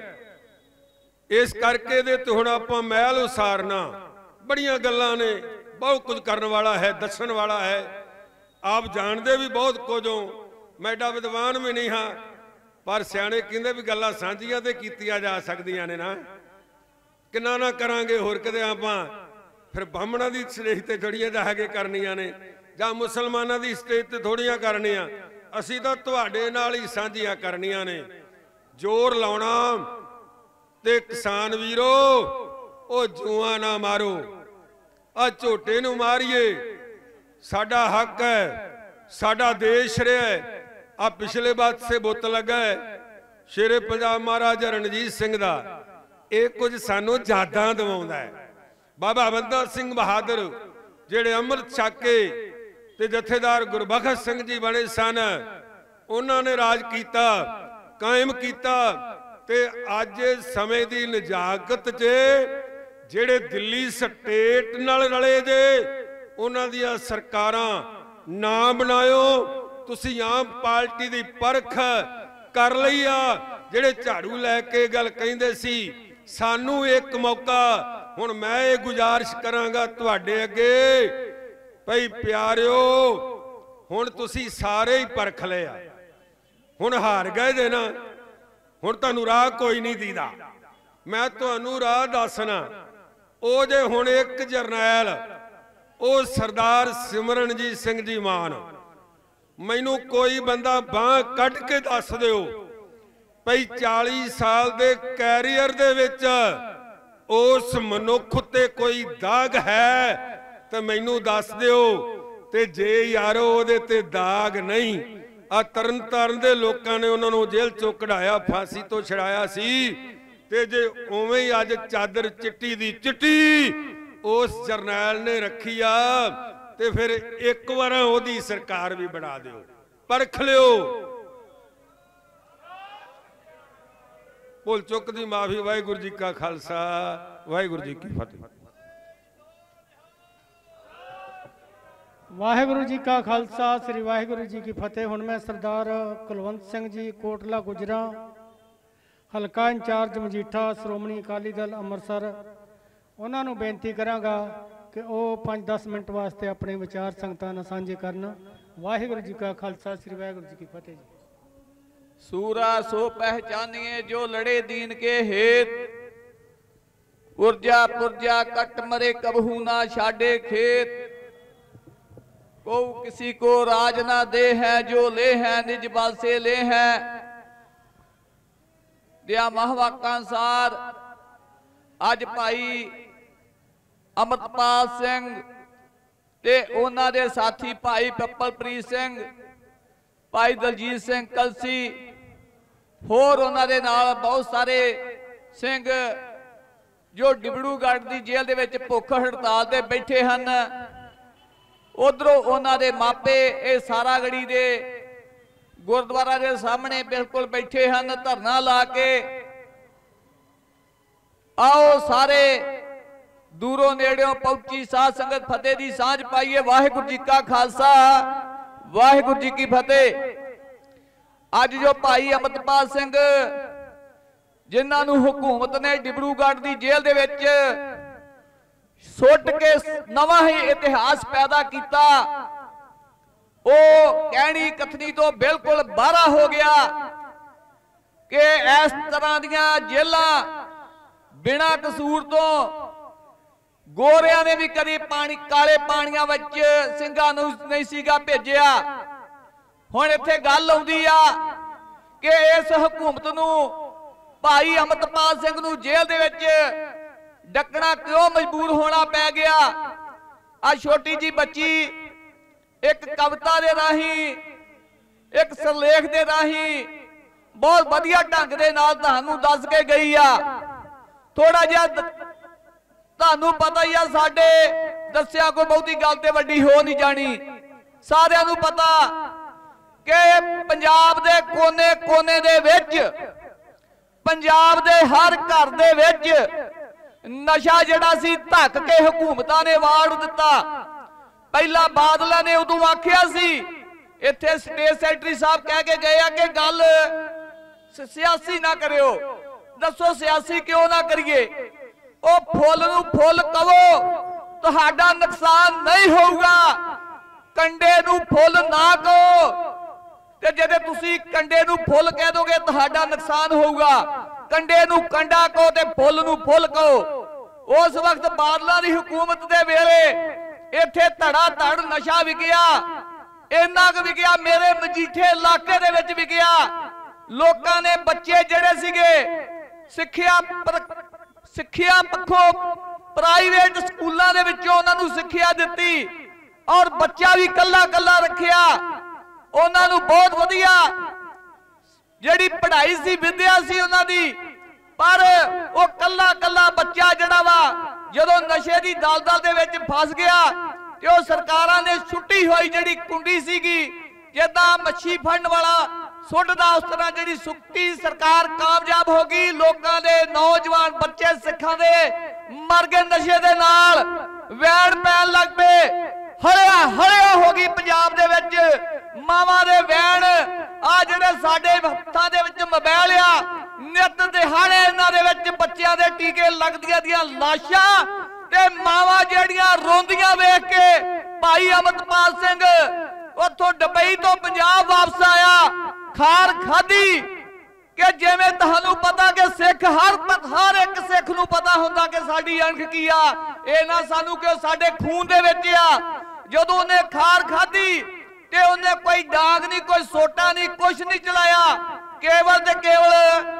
इस करके दे तो हुण आपां महल उसारना, बड़ियां गल्लां ने, बहुत कुछ करने वाला है, दसन वाला है। आप जानते भी बहुत कुछ हो, मैं एडा विद्वान भी नहीं हाँ, पर सियाणे कहंदे भी गल्लां सांझियां ते कीतियां जा सकदियां ने ना, किन्ना ना करांगे होर कदे आपां फिर ब्राह्मणां दी स्टेज ते थोड़ियां जाके करनियां ने जां मुसलमानां दी स्टेज ते थोड़ियां करनियां, असीं तां तुहाडे नाल ही सांझियां करनियां ने। जोर लाउणा ते किसान वीरो ओ जुआ ना मारो, आ झोटे नूं मारीए, साडा हक है, साडा देश रहा है। आ पिछले पासे बुत लगा है शेरे पंजाब महाराजा रणजीत सिंह दा, ये कुछ सानू यादां दिवाउंदा है। बाबा बंदा सिंह बहादुर जिहड़े अमृत छक के ते जथेदार गुरबख्श सिंह जी बने सन, उन्हां ने राज कीता, कायम कीता। ते अज समय दी नजाकत च जिहड़े दिल्ली स्टेट नाल रले जे उन्हां दियां सरकारां ना बनायो, तुसीं आम पार्टी दी परख कर लई आ। जिहड़े झाड़ू लैके गल कहिंदे सी सानू एक मौका, हुण मैं ये गुजारिश करांगा तुहाडे अगे भई प्यारिओ, हुण तुसीं सारे ही परख लिया, हुण हार गए जे ना, हुण तुहानू राह कोई नहीं दीदा। मैं तुहानू राह दसना, ओ जे हुण एक जरनैल ओ सरदार सिमरणजीत सिंह जी मान, मैनू कोई बंदा बांह कट के दस दिओ भई चालीस साल दे कैरियर दे विच उस मनुख ते कोई दाग है तो मैनू दस दिओ, ते जे यारो ओहदे ते दाग नहीं, आ तरन ताਰਨ ਦੇ ਲੋਕਾਂ ਨੇ ਉਹਨਾਂ ਨੂੰ ਜੇਲ੍ਹ ਚੋਂ ਕਢਾਇਆ, ਫਾਂਸੀ ਤੋਂ ਛੜਾਇਆ ਸੀ, ਤੇ ਜੇ ਉਵੇਂ ਹੀ ਅੱਜ ਚਾਦਰ ਚਿੱਟੀ ਦੀ ਚਿੱਟੀ ਉਸ ਜਰਨੈਲ ਨੇ ਰੱਖੀ ਆ, ਤੇ ਫਿਰ ਇੱਕ ਵਾਰ ਉਹਦੀ ਸਰਕਾਰ ਵੀ ਬਣਾ ਦਿਓ, ਪਰਖ ਲਿਓ। ਭੁੱਲ ਚੁੱਕ ਦੀ ਮਾਫੀ। ਵਾਹਿਗੁਰੂ ਜੀ ਕਾ ਖਾਲਸਾ, ਵਾਹਿਗੁਰੂ ਜੀ ਕੀ ਫਤਿਹ। वाहिगुरु जी का खालसा, श्री वाहिगुरु जी की फतेह। हुण मैं सरदार कुलवंत सिंह जी कोटला गुजरा, हलका इंचार्ज मजीठा, श्रोमणी अकाली दल अमृतसर, उन्होंने बेनती करांगा कि वह पाँच दस मिनट वास्ते अपने विचार संगतां नाल सांझे करन। वाहिगुरु जी का खालसा, श्री वाहिगुरु जी की फतेह जी। सूरा सो पहचानिए जो लड़े दीन के हेत, पुरजा पुरजा कट मरे कबहू ना छाडे खेत। को किसी को राज ना दे है जो ले है निज बल से ले है। दिया महवाका अनुसार अज भाई अमृतपाल सिंह ते उन्हां दे साथी भाई पप्पलप्रीत सिंह, भाई दलजीत सिंह कलसी, होर उन्हां दे नाल बहुत सारे सिंह जो डिब्रूगढ़ दी जेल दे विच भुख हड़ताल ते बैठे हन, उधरों उन्हां दे मापे ये सारागढ़ी दे गुरुद्वारा के सामने बिल्कुल बैठे हैं धरना ला के। आओ सारे दूरों नेड़ों पहुंची साध संगत फतेह की सांझ पाइए। वाहिगुरू जी का खालसा वाहिगुरू जी की फतेह। अज जो भाई अमृतपाल सिंह जिन्हां नूं हुकूमत ने डिब्रूगढ़ की जेल दे विच सुट के नवा ही इतिहास पैदा किया, वो कहनी कथनी तो बिल्कुल बाहरा हो गया कि इस तरह दियां जेलां बिना कसूर तो गोरियां ने भी कभी पानी काले पानियां विच ਸਿੰਘਾਂ ਨੂੰ नहीं सीगा भेजिया। हुण इत्थे गल आउंदी आ कि इस हुकूमत नूं भाई अमृतपाल सिंह नूं जेल दे विच डकना क्यों मजबूर होना पै गया। आ छोटी जी बच्ची एक कविता दे राही एक सरलेख दे राही बहुत वधिया ढंग दे नाल तुहानूं दस के गई आ। थोड़ा जिहा तुहानूं पता ही आ साडे दस्सिया कोई बहुती गल ते वड्डी हो नहीं जानी। सारिआं नूं पता कि पंजाब दे कोने कोने दे विच पंजाब दे हर घर दे विच नशा जिहड़ा सी धक के हुकूमतां ने वाड़ दिता। पहला बादल ने उदों आखिया सी, इत्थे स्टेट सैकटरी साहब कह के गए कि गल सियासी ना करियो। दसो सियासी क्यों ना करिए? ओ फुल नूं फुल कहो तुहाडा नुकसान नहीं होगा, कंडे नूं फुल ना कहो ते जे तुसी कंडे नूं फुल कह दोगे तुहाडा नुकसान होगा। कंडे नूं कंडा कहो ते फुल नूं फुल कहो। उस वक्त बादलों की हुकूमत दे वेले इत्थे धड़ा धड़ नशा विकिया, इन्ना क विकिया मेरे मजीठे इलाके दे विच विकिया। लोकां ने बच्चे जिहड़े सीगे सिक्ख्या सिक्ख्या पक्षों प्राइवेट स्कूलों दे विचों उन्हां नूं सिक्ख्या दित्ती और बच्चा भी कल्ला कल्ला रखिया। उन्हां नूं बहुत वधिया जिहड़ी पढ़ाई सी विद्या सी उन्हां दी, पर वो कल्ला कल्ला बच्चा जिहड़ा वा जदों नशे की दलदल दे विच फस गया ते वो सरकारां ने छुट्टी हुई जिहड़ी कुंडी सीगी जिद्दां मच्छी फड़न वाला सुटदा उस तरह जिहड़ी सुक्की सरकार कामयाब हो गई। लोकां दे नौजवान बच्चे सिखां दे मर गए नशे दे नाल, वैण पैण लग पे, हलिया हलिया हो गई पंजाब दे विच मावां दे वैण। आ जिहड़े साडे हत्थां दे विच मोबाइल आ नित दिहाड़े इन्हां दे विच बच्चियां दे टीके लगदियां दियां लाशां ते मावां जिहड़ियां रोंदियां वेख के भाई अमृतपाल सिंह उत्थों दुबई तो पंजाब वापस आया। खार खाधी कि जिवें तुहानूं पता कि सिख हर हर एक सिख नूं पता हुंदा कि साडी अणख की आ, इह ना सानूं कि साडे खून दे विच आ। जदों उहने खार खाधी ते उहने कोई डांग नहीं कोई सोटा नहीं कुछ नहीं चलाया, केवल ते केवल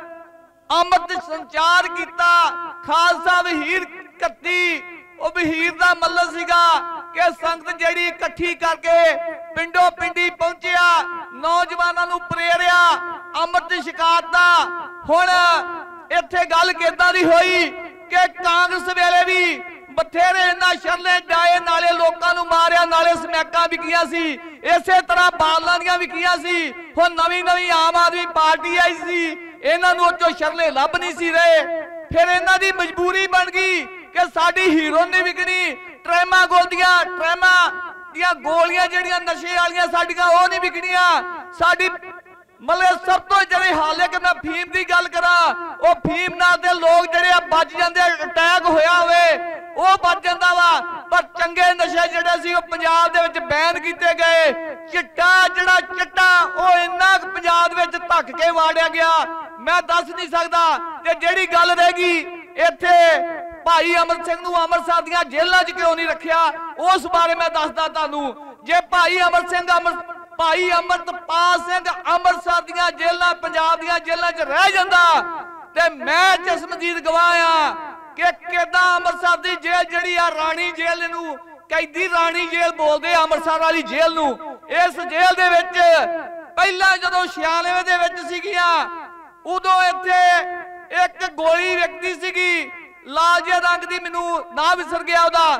अमृत संचार किया। खालसा वहीर कत्ती ਉਹ ਵਹੀਰ ਦਾ ਮਤਲਬ ਸੀਗਾ कि संगत ਜਿਹੜੀ इकट्ठी करके पिंडों पिंडी पहुंचिया, नौजवानों ਨੂੰ प्रेरिया अमृत छकाता। हुण ਇੱਥੇ ਗੱਲ ਕਿੱਦਾਂ ਦੀ ਹੋਈ कि कांग्रेस वेले भी बथेरे इन्ना शरले डाए नाले लोगों ਨੂੰ मारिया नाले समैकां विकीਆਂ सी, इसे तरह बादलों ਦੀਆਂ विकीਆਂ सी। हुण नवीं नवीं आम आदमी पार्टी आई सी, इन्हां ਨੂੰ ਉਹ शरले लभ नहीं सी रहे। फिर इन्हां दी मजबूरी बन गई कि साडी हीरो नहीं विकनी, ट्रेमा गोलियां ट्रेमा दियां गोलियां जिहड़ियां नशे वालियां साडियां वो नहीं विकनियां। साडी मतलब सब तो जिहड़े हाले कि मैं फीम की गल करा, वो फीम नाल दे लोग जिहड़े बच जांदे, अटैक होया होवे वो बच जांदा वा। पर चंगे नशे जिहड़े सी वो पंजाब दे विच बैन कीते गए। चिट्टा जिहड़ा चिट्टा वो इन्ना पंजाब दे विच धक के वाड़िया गया मैं दस नहीं सकदा। ते जिहड़ी गल रह गई इत्थे भाई अमर सिंह नूं अमृतसर दीआं जेलां च क्यों नहीं रखिया, उस बारे मैं दसदा तुहानूं। जे भाई अमर सिंह अमर भाई अमृतपाल सिंह अमृतसर दीआं जेलां पंजाब दीआं जेलां च रह जांदा ते मैं चश्मदीद गवाह आ कि किदां अमृतसर दी जेल जिहड़ी आ राणी जेल नूं कैदी राणी जेल बोलदे अमृतसर वाली जेल नूं। इस जेल दे विच पहिलां जदों छियानवे दे विच सीगीआं उदों इत्थे एक गोली व्यक्ति सीगी लाल जे रंग दी, मैनूं ना विसर गया उहदा।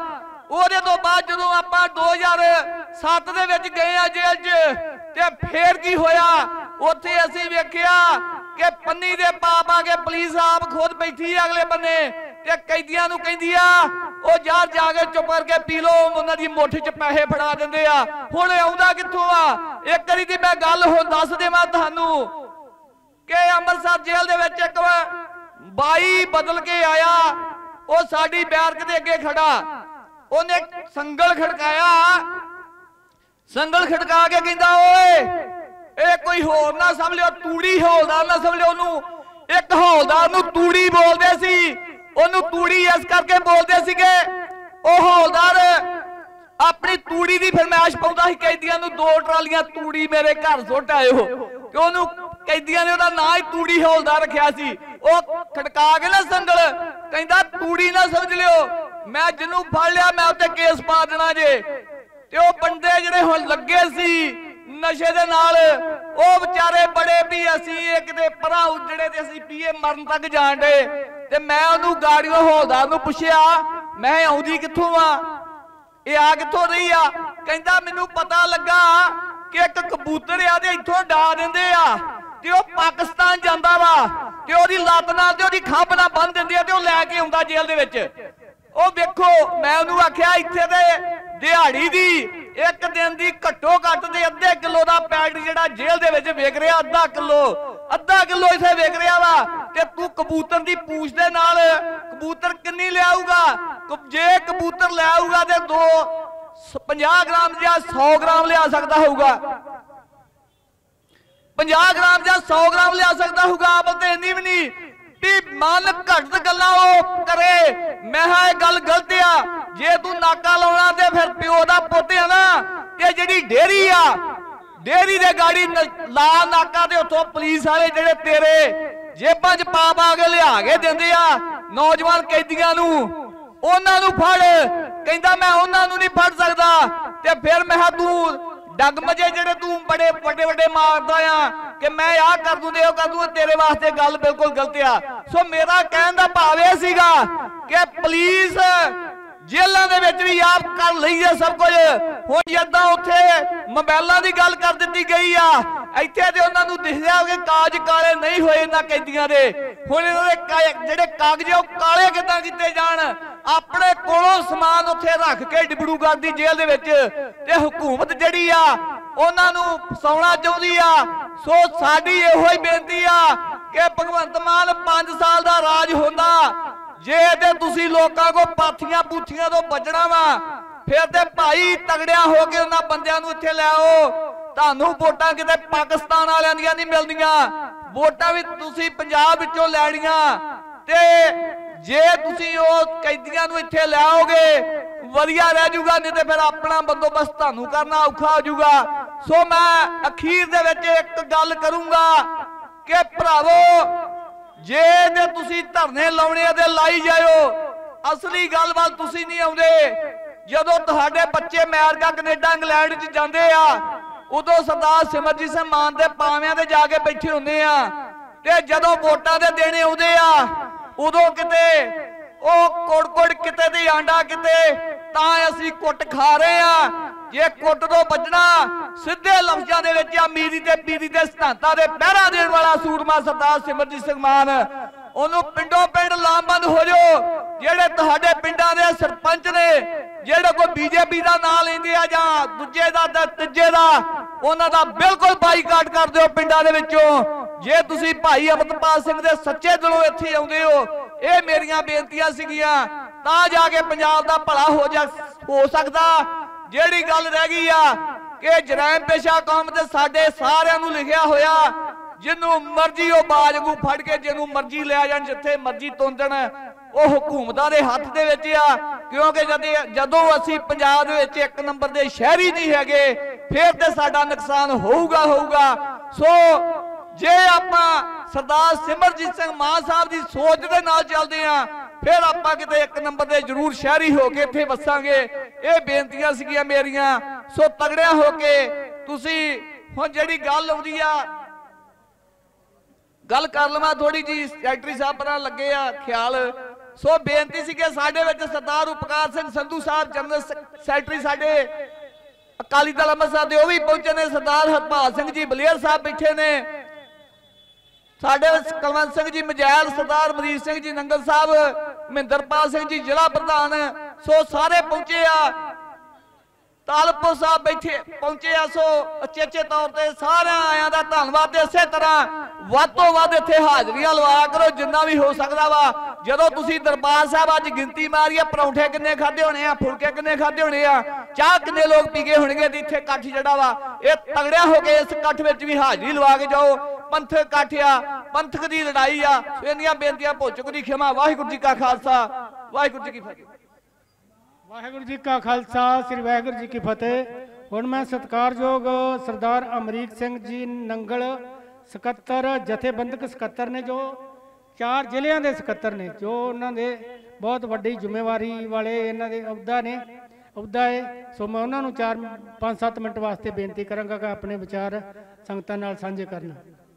ਉਹਦੇ ਤੋਂ ਬਾਅਦ ਜਦੋਂ ਆਪਾਂ ਦੋ ਹਜ਼ਾਰ ਸੱਤ ਦੇ ਵਿੱਚ ਗਏ ਆ ਜੇਲ੍ਹ 'ਚ ਤੇ ਫੇਰ ਕੀ ਹੋਇਆ ਉੱਥੇ ਅਸੀਂ ਵੇਖਿਆ ਕਿ ਪੰਨੀ ਦੇ ਪਾ ਪਾ ਕੇ ਪੁਲਿਸ ਆਪ ਖੁਦ ਬੈਠੀ ਅਗਲੇ ਬੰਨੇ ਤੇ ਕੈਦੀਆਂ ਨੂੰ ਕਹਿੰਦੀ ਆ ਉਹ ਯਾਰ ਜਾ ਕੇ ਚੁੱਪ ਕਰਕੇ ਪੀ ਲੋ ਉਹਨਾਂ ਦੀ ਮੁੱਠ 'ਚ ਪੈਸੇ ਫੜਾ ਦਿੰਦੇ ਆ ਹੁਣ ਆਉਂਦਾ ਕਿੱਥੋਂ ਆ ਇੱਕ ਵਾਰੀ ਦੀ ਮੈਂ ਗੱਲ ਹੁਣ ਦੱਸ ਦੇਵਾਂ ਤੁਹਾਨੂੰ ਕਿ ਅੰਮ੍ਰਿਤਸਰ ਜੇਲ੍ਹ ਦੇ ਵਿੱਚ ਇੱਕ ਬਾਈ ਬਦਲ ਕੇ ਆਇਆ ਉਹ ਸਾਡੀ ਬੈਰਕ ਦੇ ਅੱਗੇ ਖੜਾ ਉਹਨੇ ਸੰਗਲ ਖੜਕਾਇਆ ਸੰਗਲ ਖੜਕਾ ਕੇ ਕਹਿੰਦਾ ਓਏ ਇਹ ਕੋਈ ਹੋਰ ਨਾ ਸਮਝ ਲਿਓ ਤੂੜੀ ਹੌਲਦਾਰ ਨਾ ਸਮਝ ਲਿਓ ਉਹਨੂੰ ਇੱਕ ਹੌਲਦਾਰ ਨੂੰ ਤੂੜੀ ਬੋਲਦੇ ਸੀ ਉਹਨੂੰ ਤੂੜੀ ਇਸ ਕਰਕੇ ਬੋਲਦੇ ਸੀਗੇ ਉਹ ਹੌਲਦਾਰ ਆਪਣੀ ਤੂੜੀ ਦੀ ਫਰਮਾਇਸ਼ ਪਾਉਂਦਾ ਸੀ ਕੈਦੀਆਂ ਨੂੰ ਦੋ ਟਰਾਲੀਆਂ ਤੂੜੀ ਮੇਰੇ ਘਰ ਸੁੱਟ ਆਇਓ ਕਿ ਉਹਨੂੰ ਕੈਦੀਆਂ ਨੇ ਉਹਦਾ ਨਾਂ ਹੀ ਤੂੜੀ ਹੌਲਦਾਰ ਰੱਖਿਆ ਸੀ ਉਹ ਖੜਕਾ ਕੇ ਨਾ ਸੰਗਲ ਕਹਿੰਦਾ ਤੂੜੀ ਨਾ ਸਮਝ ਲਿਓ ਮੈਂ ਜਿਹਨੂੰ ਫੜ ਲਿਆ ਮੈਂ ਉੱਤੇ ਕੇਸ ਪਾ ਦੇਣਾ ਜੇ ਤੇ ਉਹ ਬੰਦੇ ਜਿਹੜੇ ਹੁਣ ਲੱਗੇ ਸੀ ਨਸ਼ੇ ਦੇ ਨਾਲ ਉਹ ਵਿਚਾਰੇ ਬੜੇ ਵੀ ਅਸੀਂ ਇਹ ਕਿਤੇ ਪਰਾਂ ਉੱਜੜੇ ਤੇ ਅਸੀਂ ਪੀਏ ਮਰਨ ਤੱਕ ਜਾਣ ਡੇ ਤੇ ਮੈਂ ਉਹਨੂੰ ਗਾੜੀਓ ਹੌਲਦਾਰ ਨੂੰ ਪੁੱਛਿਆ ਮੈਂ ਆਉਂਦੀ ਕਿੱਥੋਂ ਆ ਇਹ ਆ ਕਿੱਥੋਂ ਰਹੀ ਆ ਕਹਿੰਦਾ ਮੈਨੂੰ ਪਤਾ ਲੱਗਾ ਕਿ ਇੱਕ ਕਬੂਤਰ ਆ ਤੇ ਇੱਥੋਂ ਡਾ ਦਿੰਦੇ ਆ ਤੇ ਉਹ ਪਾਕਿਸਤਾਨ ਜਾਂਦਾ ਵਾ ਤੇ ਉਹਦੀ ਲੱਤ ਨਾਲ ਤੇ ਉਹਦੀ ਖੰਭ ਨਾਲ ਬੰਨ ਦਿੰਦੇ ਆ ਤੇ ਉਹ ਲੈ ਕੇ ਆਉਂਦਾ ਜੇਲ੍ਹ ਦੇ ਵਿੱਚ ਉਹ ਵੇਖੋ ਮੈਂ ਉਹਨੂੰ ਆਖਿਆ ਇੱਥੇ ਤੇ ਦਿਹਾੜੀ ਦੀ ਇੱਕ ਦਿਨ ਦੀ ਘੱਟੋ ਘੱਟ ਤੇ ਅੱਧੇ ਕਿਲੋ ਦਾ ਪੈਕਟ ਜਿਹੜਾ ਜੇਲ੍ਹ ਦੇ ਵਿੱਚ ਵਿਕ ਰਿਹਾ ਅੱਧਾ ਕਿਲੋ ਅੱਧਾ ਕਿਲੋ ਇੱਥੇ ਵਿਕ ਰਿਹਾ ਵਾ ਤੇ ਤੂੰ ਕਬੂਤਰ ਦੀ ਪੂਛ ਦੇ ਨਾਲ ਕਬੂਤਰ ਕਿੰਨੀ ਲਿਆਊਗਾ ਜੇ ਕਬੂਤਰ ਲੈ ਆਊਗਾ ਤੇ ਦੋ ਪੰਜਾਹ ਗ੍ਰਾਮ ਜਾਂ ਸੌ ਗ੍ਰਾਮ ਲਿਆ ਸਕਦਾ ਹੋਊਗਾ ਪੰਜਾਹ ਗ੍ਰਾਮ ਜਾਂ ਸੌ ਗ੍ਰਾਮ ਲਿਆ ਸਕਦਾ ਹੋਊਗਾ ਆਪ ਤੇ ਇੰਨੀ ਵੀ ਨਹੀਂ ਵੀ ਮਨ ਘੱਟ ਗੱਲਾਂ ਉਹ ਕਰੇ ਮੈਂ ਹਾਂ ਇਹ ਗੱਲ ਗਲਤ ਆ ਜੇ ਤੂੰ ਨਾਕਾ ਲਾਉਣਾ ਤੇ ਫਿਰ ਪਿਓ ਦਾ ਪੁੱਤ ਆ ਨਾ ਤੇ ਜਿਹੜੀ ਡੇਰੀ ਆ ਡੇਰੀ ਦੇ ਗਾੜੀ ਲਾ ਨਾਕਾ ਤੇ ਉੱਥੋਂ ਪੁਲਿਸ ਵਾਲੇ ਜਿਹੜੇ ਤੇਰੇ ਜੇਬਾਂ 'ਚ ਪਾ ਪਾ ਕੇ ਲਿਆ ਕੇ ਦਿੰਦੇ ਆ ਨੌਜਵਾਨ ਕੈਦੀਆਂ ਨੂੰ ਉਹਨਾਂ ਨੂੰ ਫੜ ਕਹਿੰਦਾ ਮੈਂ ਉਹਨਾਂ ਨੂੰ ਨਹੀਂ ਫੜ ਸਕਦਾ ਤੇ ਫਿਰ ਮੈਂ ਤੂੰ ਡਗਮਜੇ ਜਿਹੜੇ ਤੂੰ ਬੜੇ ਵੱਡੇ ਵੱਡੇ ਮਾਰਦਾ ਆ ਕਿ ਮੈਂ ਆਹ ਕਰ ਦੂੰ ਤੇ ਉਹ ਕਰ ਦੂੰ ਤੇਰੇ ਵਾਸਤੇ ਗੱਲ ਬਿਲਕੁਲ ਗਲਤ ਆ ਸੋ ਮੇਰਾ ਕਹਿਣ ਦਾ ਭਾਵ ਇਹ ਸੀਗਾ ਕਿ ਪੁਲਿਸ ਜੇਲ੍ਹਾਂ ਦੇ ਵਿੱਚ ਵੀ ਆਪ ਕਰ ਲਈ ਹੈ ਸਭ ਕੁਝ ਹੁਣ ਜਦੋਂ ਉੱਥੇ ਮੋਬਾਈਲਾਂ ਦੀ ਗੱਲ ਕਰ ਦਿੱਤੀ ਗਈ ਆ ਇੱਥੇ ਤੇ ਉਹਨਾਂ ਨੂੰ ਦਿਖਿਆ ਕਿ ਕਾਗਜ਼ ਕਾਲੇ ਨਹੀਂ ਹੋਏ ਇਹਨਾਂ ਕੈਦੀਆਂ ਦੇ ਹੁਣ ਇਹਨਾਂ ਦੇ ਜਿਹੜੇ ਕਾਗਜ਼ ਉਹ ਕਾਲੇ ਕਿੱਦਾਂ ਕੀਤੇ ਜਾਣ ਆਪਣੇ ਕੋਲੋਂ ਸਮਾਨ ਉੱਥੇ ਰੱਖ ਕੇ ਡਿਬੜੂਗੜ੍ਹ ਦੀ ਜੇਲ੍ਹ ਦੇ ਵਿੱਚ ਤੇ ਹਕੂਮਤ ਜਿਹੜੀ ਆ ਉਹਨਾਂ ਨੂੰ ਫਸਾਉਣਾ ਚਾਹੁੰਦੀ ਆ ਸੋ ਸਾਡੀ ਇਹੋ ਹੀ ਬੇਨਤੀ ਆ ਕਿ ਭਗਵੰਤ ਮਾਨ ਪੰਜ ਸਾਲ ਦਾ ਰਾਜ ਹੁੰਦਾ ਜੇ ਤੇ ਤੁਸੀਂ ਲੋਕਾਂ ਕੋ ਪਾਥੀਆਂ ਪੂਥੀਆਂ ਤੋਂ ਬਚਣਾ ਵਾ ਫਿਰ ਤੇ ਭਾਈ ਤਗੜਿਆ ਹੋ ਕੇ ਉਹਨਾਂ ਬੰਦਿਆਂ ਨੂੰ ਇੱਥੇ ਲੈ ਆਓ ਤੁਹਾਨੂੰ ਵੋਟਾਂ ਕਿਤੇ ਪਾਕਿਸਤਾਨ ਵਾਲਿਆਂ ਦੀਆਂ ਨਹੀਂ ਮਿਲਦੀਆਂ ਵੋਟਾਂ ਵੀ ਤੁਸੀਂ ਪੰਜਾਬ ਵਿੱਚੋਂ ਲੈਣੀਆਂ ਤੇ ਜੇ ਤੁਸੀਂ ਉਹ ਕੈਦੀਆਂ ਨੂੰ ਇੱਥੇ ਲੈ ਆਓਗੇ ਵਧੀਆ ਰਹਿ ਜਾਊਗਾ ਨਹੀਂ ਤੇ ਫਿਰ ਆਪਣਾ ਬੰਦੋਬਸਤ ਤੁਹਾਨੂੰ ਕਰਨਾ ਔਖਾ ਹੋ ਜਾਊਗਾ ਸੋ ਮੈਂ ਅਖੀਰ ਦੇ ਵਿੱਚ ਇੱਕ ਗੱਲ ਕਰੂੰਗਾ ਕਿ ਭਰਾਵੋ ਜੇ ਤੇ ਤੁਸੀਂ ਧਰਨੇ ਲਾਉਣੇ ਆ ਤੇ ਲਾਈ ਜਾਇਓ ਅਸਲੀ ਗੱਲਬਾਤ ਤੁਸੀਂ ਨਹੀਂ ਆਉਂਦੇ ਜਦੋਂ ਤੁਹਾਡੇ ਬੱਚੇ ਅਮਰੀਕਾ ਕੈਨੇਡਾ ਇੰਗਲੈਂਡ 'ਚ ਜਾਂਦੇ ਆ ਉਦੋਂ ਸਰਦਾਰ ਸਿਮਰਜੀਤ ਸਿੰਘ ਮਾਨ ਦੇ ਪਾਵਿਆਂ ਤੇ ਜਾ ਕੇ ਬੈਠੇ ਹੁੰਦੇ ਆ ਤੇ ਜਦੋਂ ਵੋਟਾਂ ਦੇ ਦੇਣੇ ਆਉਂਦੇ ਆ ਉਦੋਂ ਕਿਤੇ ਉਹ ਕੋੜ ਕੋੜ ਕਿਤੇ ਦੀ ਆਂਡਾ ਕਿਤੇ ਤਾਂ ਅਸੀਂ ਕੁੱਟ ਖਾ ਰਹੇ ਆ ਜੇ ਕੁੱਟ ਤੋਂ ਬਚਣਾ ਸਿੱਧੇ ਲਫ਼ਜ਼ਾਂ ਦੇ ਵਿੱਚ ਅਮੀਰੀ ਤੇ ਪੀਰੀ ਦੇ ਸਿਧਾਂਤਾਂ ਦੇ ਪਹਿਰਾ ਦੇਣ ਵਾਲਾ ਸੂਰਮਾ ਸਰਦਾਰ ਸਿਮਰਜੀਤ ਸਿੰਘ ਮਾਨ ਉਹਨੂੰ ਪਿੰਡੋਂ ਪਿੰਡ ਲਾਮਬੰਦ ਹੋ ਜਾਓ ਜਿਹੜੇ ਤੁਹਾਡੇ ਪਿੰਡਾਂ ਦੇ ਸਰਪੰਚ ਨੇ ਜਿਹੜੇ ਕੋਈ ਬੀਜੇਪੀ ਦਾ ਨਾਂ ਲੈਂਦੇ ਆ ਜਾਂ ਦੂਜੇ ਦਾ ਤੀਜੇ ਦਾ ਉਹਨਾਂ ਦਾ ਬਿਲਕੁਲ ਬਾਈਕਾਟ ਕਰ ਦਿਓ ਪਿੰਡਾਂ ਦੇ ਵਿੱਚੋਂ ਜੇ ਤੁਸੀਂ ਭਾਈ ਅਮਰਪਾਲ ਸਿੰਘ ਦੇ ਸੱਚੇ ਦਿਲੋਂ ਇੱਥੇ ਆਉਂਦੇ ਹੋ ਇਹ ਮੇਰੀਆਂ ਬੇਨਤੀਆਂ ਸੀਗੀਆਂ ਤਾਂ ਜਾ ਕੇ ਪੰਜਾਬ ਦਾ ਭਲਾ ਹੋ ਜਾ ਹੋ ਸਕਦਾ ਜਿਹੜੀ ਗੱਲ ਰਹਿ ਗਈ ਆ ਕਿ ਜਰਾਇਮ ਪੇਸ਼ਾ ਕੌਮ ਤੇ ਸਾਡੇ ਸਾਰਿਆਂ ਨੂੰ ਲਿਖਿਆ ਹੋਇਆ ਜਿਹਨੂੰ ਮਰਜ਼ੀ ਉਹ ਬਾਜਗੂ ਫੜ ਕੇ ਜਿਹਨੂੰ ਮਰਜ਼ੀ ਲੈ ਜਾਣ ਜਿੱਥੇ ਮਰਜ਼ੀ ਤੁੰਦਣ ਉਹ ਹਕੂਮਤਾਂ ਦੇ ਹੱਥ ਦੇ ਵਿੱਚ ਆ ਕਿਉਂਕਿ ਜਦੋਂ ਅਸੀਂ ਪੰਜਾਬ ਦੇ ਵਿੱਚ ਇੱਕ ਨੰਬਰ ਦੇ ਸ਼ਹਿਰੀ ਨਹੀਂ ਹੈਗੇ ਫਿਰ ਤੇ ਸਾਡਾ ਨੁਕਸਾਨ ਹੋਊਗਾ ਹੋਊਗਾ ਸੋ ਜੇ ਆਪਾਂ ਸਰਦਾਰ ਸਿਮਰਜੀਤ ਸਿੰਘ ਮਾਨ ਸਾਹਿਬ ਦੀ ਸੋਚ ਦੇ ਨਾਲ ਚੱਲਦੇ ਆ ਫਿਰ ਆਪਾਂ ਕਿਤੇ ਇੱਕ ਨੰਬਰ ਦੇ ਜ਼ਰੂਰ ਸ਼ਹਿਰੀ ਹੋ ਕੇ ਇੱਥੇ ਵਸਾਂਗੇ ਇਹ ਬੇਨਤੀਆਂ ਸੀਗੀਆਂ ਮੇਰੀਆਂ ਸੋ ਤਗੜਿਆ ਹੋ ਕੇ ਤੁਸੀਂ ਹੁਣ ਜਿਹੜੀ ਗੱਲ ਆਉਂਦੀ ਆ ਗੱਲ ਕਰ ਲਵਾਂ ਥੋੜੀ ਜੀ ਸੈਕਟਰੀ ਸਾਹਿਬ ਪਰਾਂ ਲੱਗੇ ਆ ਖਿਆਲ सो बेनती सी कि साडे विच सरदार उपकार सिंह संधू साहब जनरल सैकटरी साडे अकाली दल अंमृतसर दे, वो भी पहुंचे ने। सरदार हरपाल सिंह जी बलेर साहब बैठे ने, साडे कुलवंत सिंह जी मजैल, सरदार मरीज सिंह जी नंगल साहब, महेंद्रपाल सिंह जी जिला प्रधान, सो सारे पहुंचे आ। तालपुर साहब बैठे पहुंचे आ। सो अचेचे तौर पर सारे आया का धन्यवाद। इसे तरह ਵੱਧ ਤੋਂ ਵੱਧ ਇੱਥੇ ਹਾਜ਼ਰੀਆਂ ਲਵਾਇਆ ਕਰੋ ਜਿੰਨਾ ਵੀ ਹੋ ਸਕਦਾ ਵਾ। ਜਦੋਂ ਤੁਸੀਂ ਦਰਬਾਰ ਸਾਹਿਬ ਅੱਜ ਗਿਣਤੀ ਮਾਰੀ ਆ, ਪਰੌਂਠੇ ਕਿੰਨੇ ਖਾਦੇ ਹੋਣੇ ਆ, ਫੁਲਕੇ ਕਿੰਨੇ ਖਾਦੇ ਹੋਣੇ ਆ, ਚਾਹ ਕਿੰਨੇ ਲੋਕ ਪੀ ਗਏ ਹੋਣਗੇ, ਤੇ ਇੱਥੇ ਇਕੱਠ ਜਿਹੜਾ ਵਾ ਇਹ ਤਗੜਿਆ ਹੋ ਕੇ ਇਸ ਇਕੱਠ ਵਿੱਚ ਵੀ ਹਾਜ਼ਰੀ ਲਵਾ ਕੇ ਜਾਓ। ਪੰਥਕ ਇਕੱਠ ਆ, ਪੰਥਕ ਦੀ ਲੜਾਈ ਆ। ਇੰਨੀਆਂ ਬੇਨਤੀਆਂ ਭੁੱਲ ਚੁੱਕੀ ਖਿਮਾ। ਵਾਹਿਗੁਰੂ ਜੀ ਕਾ ਖਾਲਸਾ, ਵਾਹਿਗੁਰੂ ਜੀ ਕੀ ਫਤਿਹ। ਵਾਹਿਗੁਰੂ ਜੀ ਕਾ ਖਾਲਸਾ, ਸ੍ਰੀ ਵਾਹਿਗੁਰੂ ਜੀ ਕੀ ਫਤਿਹ। ਹੁਣ ਮੈਂ ਸਤਿਕਾਰਯੋਗ ਸਰਦਾਰ ਅਮਰੀਕ ਸਿੰਘ ਜੀ ਨੰਗਲ ਸਕੱਤਰ, ਜਥੇਬੰਦਕ ਸਕੱਤਰ ਨੇ, ਜੋ ਚਾਰ ਜ਼ਿਲ੍ਹਿਆਂ ਦੇ ਸਕੱਤਰ ਨੇ, ਜੋ ਉਹਨਾਂ ਦੇ ਬਹੁਤ ਵੱਡੀ ਜ਼ਿੰਮੇਵਾਰੀ ਵਾਲੇ ਇਹਨਾਂ ਦੇ ਅਹੁਦਾ ਨੇ ਅਹੁਦਾ ਹੈ। ਸੋ ਮੈਂ ਉਹਨਾਂ ਨੂੰ ਚਾਰ ਪੰਜ ਸੱਤ ਮਿੰਟ ਵਾਸਤੇ ਬੇਨਤੀ ਕਰਾਂਗਾ ਕਿ ਆਪਣੇ ਵਿਚਾਰ ਸੰਗਤਾਂ ਨਾਲ ਸਾਂਝੇ ਕਰਨ।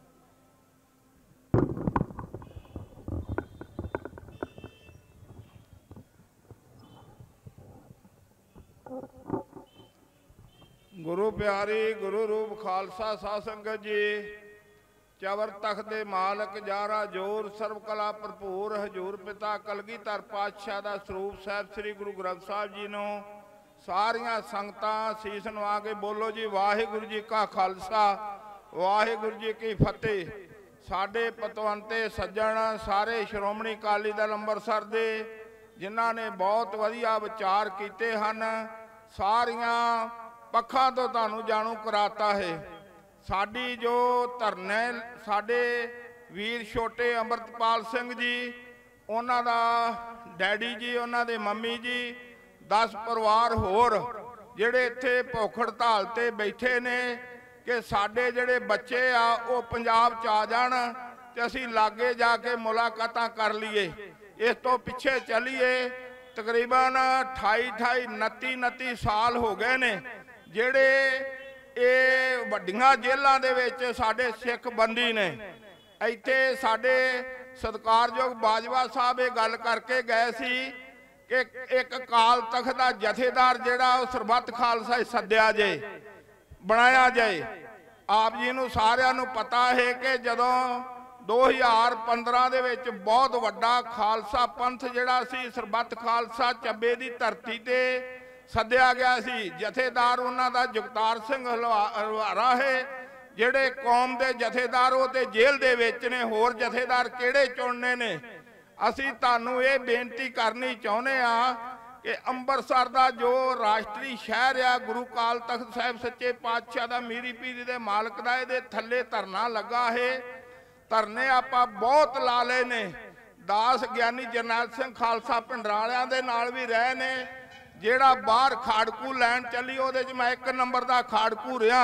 गुरु प्यारी गुरु रूप खालसा साध संगत जी, चवर तख्त दे मालक जारा जोर सर्व कला भरपूर हजूर पिता कलगीधर पातशाह दा स्वरूप साहिब श्री गुरु ग्रंथ साहिब जी नूं सारियां संगतां सीस नवा के बोलो जी वाहिगुरू जी का खालसा वाहिगुरू जी की फतेह। साडे पतवंते सज्जण सारे श्रोमणी अकाली दल अंमृतसर दे जिन्हां ने बहुत वधिया विचार कीते हन, सारियां पक्षां तो तुहानूं जाणू कराता है। साडी जो धरने साडे वीर छोटे अमृतपाल सिंह जी, उन्हां दा डैडी जी, उन्हां दे मम्मी जी, दस परिवार होर जिहड़े इत्थे भुख हड़ताल ते बैठे ने कि साडे जिहड़े बच्चे आ वो पंजाब च आ जाण ते असीं लागे जाके मुलाकातां कर लईए। इस तो पिछे चलीए तकरीबन अठाई अठाई उनती उनती साल हो गए ने ਜਿਹੜੇ ਇਹ ਵੱਡੀਆਂ ਜੇਲ੍ਹਾਂ ਦੇ ਵਿੱਚ ਸਾਡੇ ਸਿੱਖ ਬੰਦੀ ਨੇ। ਇੱਥੇ ਸਾਡੇ ਸਤਿਕਾਰਯੋਗ ਬਾਜਵਾ ਸਾਹਿਬ ਇਹ ਗੱਲ ਕਰਕੇ ਗਏ ਸੀ ਕਿ ਇੱਕ ਅਕਾਲ ਤਖਤ ਦਾ ਜਥੇਦਾਰ ਜਿਹੜਾ ਉਹ ਸਰਬੱਤ ਖਾਲਸਾ ਸੱਦਿਆ ਜੇ, ਬਣਾਇਆ ਜਾਏ। ਆਪ ਜੀ ਨੂੰ ਸਾਰਿਆਂ ਨੂੰ ਪਤਾ ਹੈ ਕਿ ਜਦੋਂ दो हज़ार पंद्रह ਦੇ ਵਿੱਚ ਬਹੁਤ ਵੱਡਾ ਖਾਲਸਾ ਪੰਥ ਜਿਹੜਾ ਸੀ ਸਰਬੱਤ ਖਾਲਸਾ ਚੱਬੇ ਦੀ ਧਰਤੀ ਤੇ सद्या गया सी। जथेदार उन्हां दा जगतार सिंह हलवारा है, जिहड़े कौम दे जथेदार वो ते जेल दे विच ने, होर जथेदार किहड़े चुनने ने। असीं तुहानूं ये बेनती करनी चाहुंदे आ कि अंमृतसर दा जो राष्ट्री शहर आ, गुरु काल तख्त साहिब सच्चे पातशाह दा मीरी पीरी दे मालक दा इहदे थल्ले धरना लगा है। धरने आपां बहुत ला लए ने। दास ज्ञानी जरनैल सिंह खालसा पिंडरालियां दे नाल भी रहे ने। ਜਿਹੜਾ ਬਾਹਰ ਖਾੜਕੂ ਲੈਣ ਚੱਲੀ ਉਹਦੇ 'ਚ ਮੈਂ ਇੱਕ ਨੰਬਰ ਦਾ ਖਾੜਕੂ ਰਿਹਾ,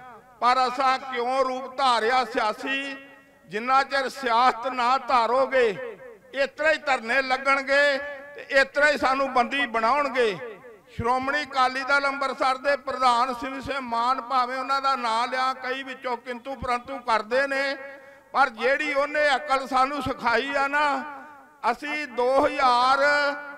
ਪਰ ਅਸਾਂ ਕਿਉਂ ਰੂਪ ਧਾਰਿਆ ਸਿਆਸੀ। ਜਿੰਨਾ ਚਿਰ ਸਿਆਸਤ ਨਾ ਧਾਰੋਗੇ ਇਸ ਤਰ੍ਹਾਂ ਹੀ ਧਰਨੇ ਲੱਗਣਗੇ ਤੇ ਇਸ ਤਰ੍ਹਾਂ ਹੀ ਸਾਨੂੰ ਬੰਦੀ ਬਣਾਉਣਗੇ। ਸ਼੍ਰੋਮਣੀ ਅਕਾਲੀ ਦਲ ਅੰਮ੍ਰਿਤਸਰ ਦੇ ਪ੍ਰਧਾਨ ਸਿੰਘ ਸੇ ਮਾਨ ਭਾਵੇਂ ਉਹਨਾਂ ਦਾ ਨਾਂ ਲਿਆ, ਕਈ ਵਿੱਚੋਂ ਕਿੰਤੂ ਪਰੰਤੂ ਕਰਦੇ ਨੇ, ਪਰ ਜਿਹੜੀ ਉਹਨੇ ਅਕਲ ਸਾਨੂੰ ਸਿਖਾਈ ਆ ਨਾ, ਅਸੀਂ ਦੋ ਹਜ਼ਾਰ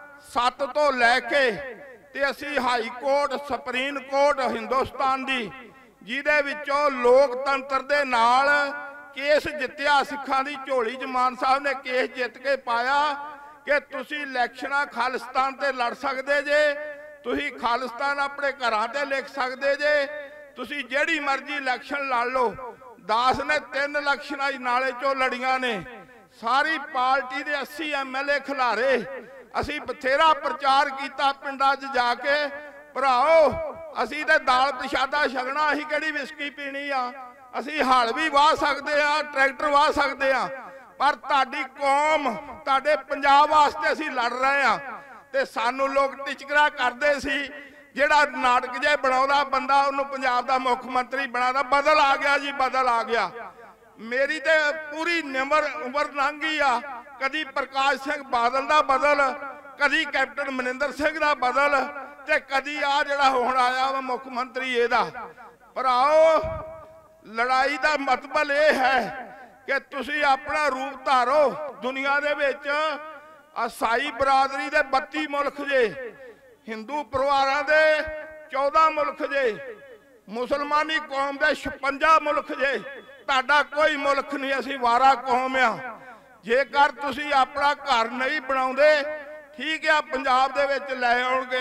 ਸੱਤ ਤੋਂ ਲੈ ਕੇ ਤੇ ਅਸੀਂ high court supreme court Hindustan ਦੀ ਜਿਹਦੇ ਵਿੱਚੋਂ ਲੋਕਤੰਤਰ ਦੇ ਨਾਲ ਕੇਸ ਜਿੱਤਿਆ, ਸਿੱਖਾਂ ਦੀ ਝੋਲੀ 'ਚ ਮਾਨ ਸਾਹਿਬ ਨੇ ਕੇਸ ਜਿੱਤ ਕੇ ਪਾਇਆ ਕਿ ਤੁਸੀਂ ਇਲੈਕਸ਼ਨਾਂ ਖਾਲਿਸਤਾਨ ਤੇ ਲੜ ਸਕਦੇ ਜੇ, ਤੁਸੀਂ ਖਾਲਿਸਤਾਨ ਆਪਣੇ ਘਰਾਂ ਤੇ ਲਿਖ ਸਕਦੇ ਜੇ, ਤੁਸੀਂ ਜਿਹੜੀ ਮਰਜ਼ੀ ਇਲੈਕਸ਼ਨ ਲੜ ਲਓ। ਦਾਸ ਨੇ ਤਿੰਨ ਇਲੈਕਸ਼ਨਾਂ ਨਾਲੇ 'ਚੋਂ ਲੜੀਆਂ ਨੇ, ਸਾਰੀ ਪਾਰਟੀ ਦੇ अस्सी एम एल ए ਖਿਲਾਰੇ। ਅਸੀਂ ਬਥੇਰਾ ਪ੍ਰਚਾਰ ਕੀਤਾ ਪਿੰਡਾਂ 'ਚ ਜਾ ਕੇ, ਭਰਾਓ ਅਸੀਂ ਤੇ ਦਾਲ ਪ੍ਰਸ਼ਾਦਾ ਛਕਣਾ, ਅਸੀਂ ਕਿਹੜੀ ਵਿਸਕੀ ਪੀਣੀ ਆ, ਅਸੀਂ ਹਲ ਵੀ ਵਾਹ ਸਕਦੇ ਆ, ਟਰੈਕਟਰ ਵਾਹ ਸਕਦੇ ਆ, ਪਰ ਤੁਹਾਡੀ ਕੌਮ ਤੁਹਾਡੇ ਪੰਜਾਬ ਵਾਸਤੇ ਅਸੀਂ ਲੜ ਰਹੇ ਆ। ਤੇ ਸਾਨੂੰ ਲੋਕ ਟਿਚਕਰਾ ਕਰਦੇ ਸੀ, ਜਿਹੜਾ ਨਾਟਕ ਜੇ ਬਣਾਉਂਦਾ ਬੰਦਾ ਉਹਨੂੰ ਪੰਜਾਬ ਦਾ ਮੁੱਖ ਮੰਤਰੀ ਬਣਾਦਾ। ਬਦਲ ਆ ਗਿਆ ਜੀ, ਬਦਲ ਆ ਗਿਆ। ਮੇਰੀ ਤੇ ਪੂਰੀ ਨਿਮਰ ਉਮਰ ਲੰਘ ਗਈ ਆ, कदी प्रकाश सिंह बादल का बदल, कदी कैप्टन मनिंदर सिंह का बदल, ते कदी आ जिहड़ा हुण आया वा मुख मंत्री इहदा। भराओ लड़ाई का मतलब यह है कि तुसी अपना रूप धारो। दुनिया दे विच ईसाई बरादरी दे बत्ती मुल्क जे, हिंदू परिवारां दे चौदह मुल्क जे, मुसलमानी कौम दे छप्पन मुल्क जे, तुहाडा कोई मुल्क नहीं, असीं वारा कौम आ। जेकर तुसीं अपना घर नहीं बनाउंदे, ठीक है पंजाब दे विच लै आउणगे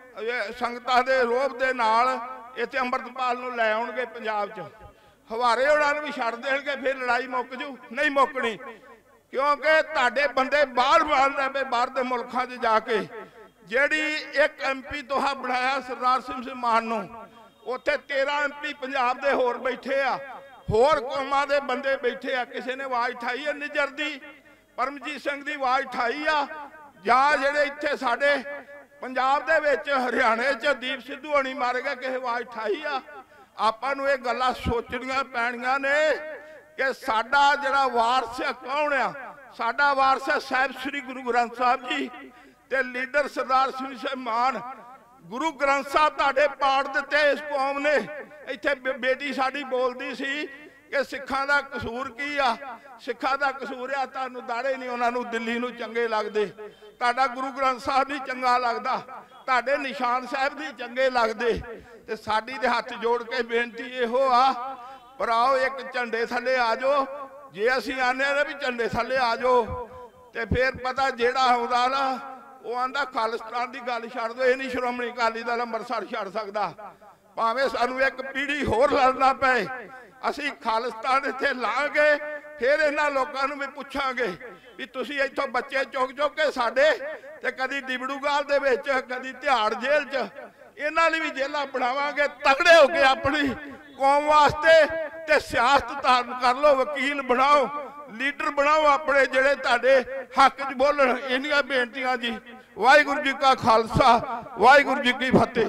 संगतां दे रोब दे नाल, इत्थे अंमृतपाल नूं लै आउणगे पंजाब च, हवारे होणां नूं भी छड्ड देणगे, फिर लड़ाई मुक जू, नहीं मुकनी, क्योंकि तुहाडे बंदे बाहर मार रहे पे बाहर दे मुल्कां च जाके। जिहड़ी एक एम पी तुहां बनाया सरदार सिंह सिंह मान नूं, उत्थे तेरह एम पी पंजाब दे होर बैठे आ, होर कौमां दे बंदे बैठे आ, किसी ने आवाज़ उठाई है निजर दी, परमजीत सिंह दी आवाज़ उठाई आ, जां जिहड़े इत्थे साडे पंजाब दे विच हरियाणे च दीप सिद्धू होनी मारे गए, किसी आवाज़ उठाई आ। आपां नूं इह गल्लां सोचणीआं पैणीआं ने कि साडा जिहड़ा वारस है कौन आ। साडा वारस है साहिब श्री गुरु ग्रंथ साहब जी ते लीडर सरदार सिंह सिंह मान। गुरु ग्रंथ साहब तुहाडे पाठ दिते इस कौम ने। इत्थे बेटी साडी बोलदी सी कि सिखां दा कसूर की आ, सिखां दा कसूर आ तुहानूं दाड़े नहीं, उन्हां नूं दिल्ली नूं चंगे लगदे, तुहाडा गुरु ग्रंथ साहब नहीं चंगा लगदा, तुहाडे निशान साहब नहीं चंगे लगदे। ते साडी दे हत्थ जोड़ के बेनती इहो आ, भराओ एक झंडे थले आ जाओ। जे असीं आने भी झंडे थले आ जाओ ते फिर पता जेड़ा आउंदा ना वो आंदा खालिस्तान की गल छड्ड दो, ये नहीं श्रोमणी अकाली दल अंमृतसर छड्ड सकदा, भावें सानूं एक पीढ़ी होर लड़ना पे, असीं खालिस्तान इत्थे लांगे, फिर इन्हां लोकां नूं भी पुछांगे भी तुसीं इत्थों बच्चे चुक चुक के साडे ते कदी डिबड़ूगढ़ दे विच कदी तिहाड़ जेल च, इन्हां लई भी जेलां बनावांगे। तगड़े हो के अपनी कौम वास्ते ते सियासत धारण कर लो, वकील बनाओ, लीडर बनाओ अपने जिहड़े तुहाडे हक च बोलण। इन्नियां बेनतियां जी। वाहिगुरू जी का खालसा, वाहिगुरू जी की फतेह।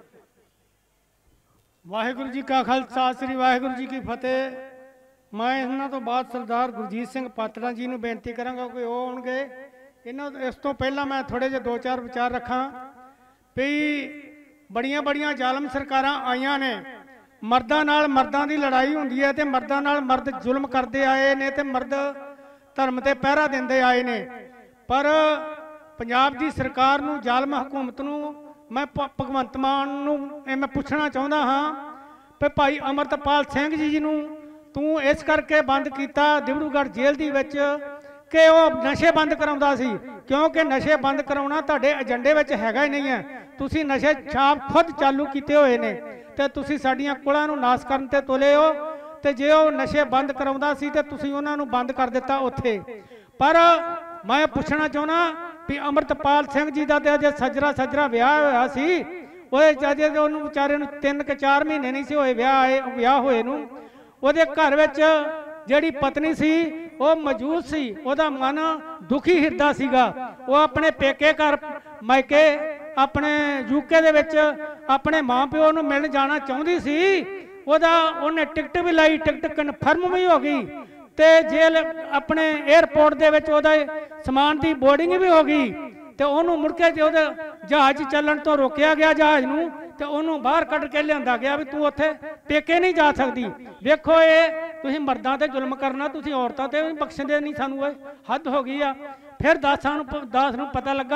वाहिगुरू जी का खालसा, श्री वाहिगुरू जी की फतेह। मैं इन्हां तो बाद सरदार गुरजीत सिंह पात्रा जी नूं बेनती करांगा कि वो आउणगे। इन्हां इस तो पहला मैं थोड़े जिहे दो चार विचार रखां भी बड़ियां बड़ियां जालम सरकारां आईयां ने, मर्दां नाल मर्दां दी लड़ाई हुंदी है ते मर्दां नाल मर्द जुल्म करते आए ने ते मर्द धर्म ते पहरा देंदे आए ने। पर पंजाब दी सरकार नूं जालम हुकूमत नूं मैं भगवंत मान नूं मैं पुछना चाहुंदा हां कि भाई अमरतपाल सिंह जी नूं तूं इस करके बंद कीता डिब्रूगढ़ जेल दी विच कि वह नशे बंद कराउंदा सी, क्योंकि नशे बंद कराउणा तुहाडे एजेंडे विच हैगा ही नहीं है। तुसीं नशे छाप खुद चालू कीते होए ने ते तुसीं साडीआं कुलां नूं नाश करन ते तुले हो, ते जे वो नशे बंद कराउंदा सी ते तुसीं उन्हां नूं बंद कर दिता उत्थे। पर मैं पुछना चाहुंदा भी अमरतपाल सिंह जी दा ते अजे सजरा सजरा विआह होया सी, ओए अजे उहनूं विचारे नूं तीन के चार महीने नहीं सी होए विआह विआह होए नूं। ਉਹਦੇ घर विच ਜਿਹੜੀ पत्नी सी वो मौजूद सी, ਉਹਦਾ मन दुखी हिरदा सीगा। वो अपने पेके घर मायके अपने यूके दे विच अपने मां प्यो नूं मिलण जाना चाहुंदी सी। ਉਹਦਾ ਉਹਨੇ टिकट भी लाई, टिकट कन्फर्म भी हो गई ते जेल अपने एयरपोर्ट दे विच ਉਹਦਾ समान की बोर्डिंग भी हो गई ते ਉਹਨੂੰ मुड़ के ਉਹਦੇ जहाज ਚੱਲਣ ਤੋਂ रोकिया गया जहाज नूं ਤੇ ਉਹਨੂੰ ਬਾਹਰ ਕੱਢ ਕੇ ਲਿਆਂਦਾ ਗਿਆ ਵੀ ਤੂੰ ਉੱਥੇ ਪੇਕੇ ਨਹੀਂ ਜਾ ਸਕਦੀ। ਵੇਖੋ ਇਹ ਤੁਸੀਂ ਮਰਦਾਂ ਤੇ ਜ਼ੁਲਮ ਕਰਨਾ, ਤੁਸੀਂ ਔਰਤਾਂ ਤੇ ਵੀ ਬਖਸ਼ਦੇ ਨਹੀਂ, ਸਾਨੂੰ ਇਹ ਹੱਦ ਹੋ ਗਈ ਆ। ਫਿਰ ਦਾਸਾਂ ਨੂੰ ਦਾਸ ਨੂੰ ਪਤਾ ਲੱਗਾ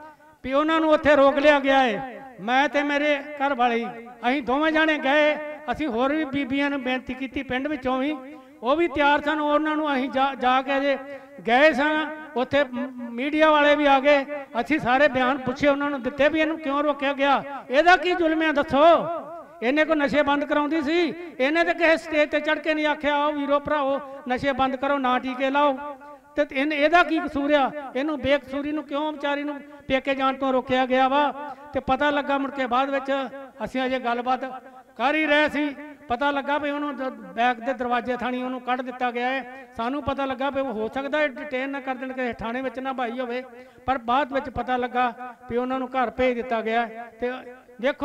ਵੀ ਉਹਨਾਂ ਨੂੰ ਉੱਥੇ ਰੋਕ ਲਿਆ ਗਿਆ ਹੈ। ਮੈਂ ਤੇ ਮੇਰੇ ਘਰ ਵਾਲੀ ਅਸੀਂ ਦੋਵੇਂ ਜਾਣੇ ਗਏ, ਅਸੀਂ ਹੋਰ ਵੀ ਬੀਬੀਆਂ ਨੂੰ ਬੇਨਤੀ ਕੀਤੀ ਪਿੰਡ ਵਿੱਚੋਂ ਵੀ, ਉਹ ਵੀ ਤਿਆਰ ਸਨ। ਉਹਨਾਂ ਨੂੰ ਅਸੀਂ ਜਾ ਜਾ ਕੇ ਜੇ ਗਏ ਸਨ, ਉੱਥੇ ਮੀਡੀਆ ਵਾਲੇ ਵੀ ਆ ਗਏ, ਅਸੀਂ ਸਾਰੇ ਬਿਆਨ ਪੁੱਛੇ ਉਹਨਾਂ ਨੂੰ ਦਿੱਤੇ ਵੀ ਇਹਨੂੰ ਕਿਉਂ ਰੋਕਿਆ ਗਿਆ, ਇਹਦਾ ਕੀ ਜ਼ੁਲਮ ਹੈ ਦੱਸੋ। ਇਹਨੇ ਕੋ ਨਸ਼ੇ ਬੰਦ ਕਰਾਉਂਦੀ ਸੀ, ਇਹਨੇ ਤੇ ਕਿਸੇ ਸਟੇਜ ਤੇ ਚੜ ਕੇ ਨਹੀਂ ਆਖਿਆ ਆਓ ਵੀਰੋ ਭਰਾਓ ਨਸ਼ੇ ਬੰਦ ਕਰੋ, ਨਾ ਟੀਕੇ ਲਾਓ, ਤੇ ਇਹਨੇ ਇਹਦਾ ਕੀ ਕਸੂਰ ਆ। ਇਹਨੂੰ ਬੇਕਸੂਰੀ ਨੂੰ ਕਿਉਂ ਵਿਚਾਰੀ ਨੂੰ ਪੇਕੇ ਜਾਣ ਤੋਂ ਰੋਕਿਆ ਗਿਆ ਵਾ। ਤੇ ਪਤਾ ਲੱਗਾ ਮੁੜ ਕੇ ਬਾਅਦ ਵਿੱਚ ਅਸੀਂ ਅਜੇ ਗੱਲਬਾਤ ਕਰ ਹੀ ਰਹੇ ਸੀ, पता लगा भी उन्होंने बैग के दरवाजे थानी उन्होंने कढ़ दिता गया है। सानू पता लगा भी हो सकता है डिटेन ना कर देन कि थाने में ना भाई होवे, पर बाद में पता लगा भी उन्होंने घर भेज दिता गया। तो देखो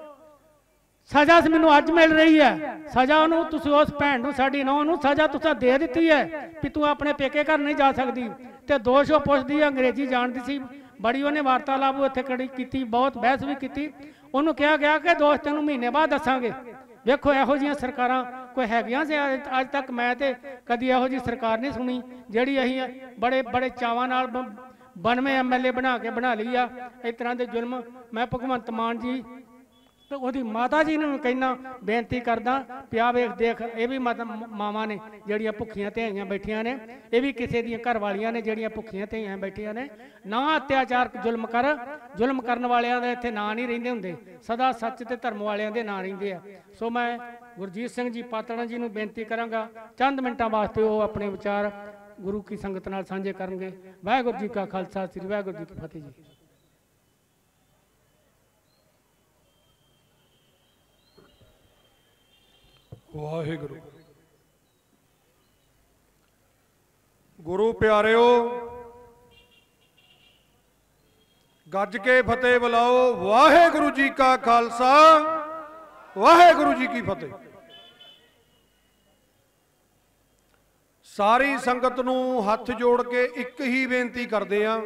सज़ा मैनू अज मिल रही है, सज़ा उन्होंने उस भैन नूं साडी नौं नूं सज़ा तुसां दे दी है भी तू अपने पेके घर नहीं जा सकती। तो दोष वो पुछदी अंग्रेजी जानती सी, बड़ी उन्हें वार्तालाप उत्थे कड़ी की, बहुत बहस भी की। उन्होंने कहा गया कि दोस्त तेनों महीने बाद दसांगे। देखो यहो जी सरकार कोई हैगियां से अज तक मैं तो कभी यहो जी सरकार नहीं सुनी जिहड़ी असीं बड़े बड़े चावां नाल बानवे एम एल ए बना के बना ली आ। इस तरह के जुल्म मैं भगवंत मान जी तो ਉਹਦੀ माता जी ਨੂੰ कहना बेनती करदा पिया वेख देख ये भी माता मावां ने ਜਿਹੜੀਆਂ ਭੁੱਖੀਆਂ ਧੀਆਂ ਬੈਠੀਆਂ ਨੇ ਇਹ ਵੀ ਕਿਸੇ ਦੀਆਂ ਘਰ ਵਾਲੀਆਂ ਨੇ ਜਿਹੜੀਆਂ ਭੁੱਖੀਆਂ ਧੀਆਂ ਬੈਠੀਆਂ ਨੇ। ਨਾ ਅਤਿਆਚਾਰ ਜ਼ੁਲਮ ਕਰ ਜ਼ੁਲਮ ਕਰਨ ਵਾਲਿਆਂ ਦੇ ਇੱਥੇ ਨਾਂ ਨਹੀਂ ਰਹਿੰਦੇ ਹੁੰਦੇ ਸਦਾ ਸੱਚ ਤੇ ਧਰਮ ਵਾਲਿਆਂ ਦੇ ਨਾਂ ਰਹਿੰਦੇ ਆ। ਸੋ मैं गुरजीत सिंह जी पातड़ा जी ਨੂੰ ਬੇਨਤੀ ਕਰਾਂਗਾ ਚੰਦ ਮਿੰਟਾਂ ਵਾਸਤੇ ਉਹ ਆਪਣੇ ਵਿਚਾਰ ਗੁਰੂ ਕੀ ਸੰਗਤ ਨਾਲ ਸਾਂਝੇ ਕਰਨਗੇ। ਵਾਹਿਗੁਰੂ ਜੀ ਕਾ ਖਾਲਸਾ ਸ੍ਰੀ ਵਾਹਿਗੁਰੂ ਜੀ ਕੀ ਫਤਿਹ ਜੀ। वाहिगुरु गुरु प्यारिओ गज के फतेह बुलाओ। वाहिगुरु जी का खालसा वाहिगुरु जी की फतेह। सारी संगत नूं हथ जोड़ के एक ही बेनती करते हैं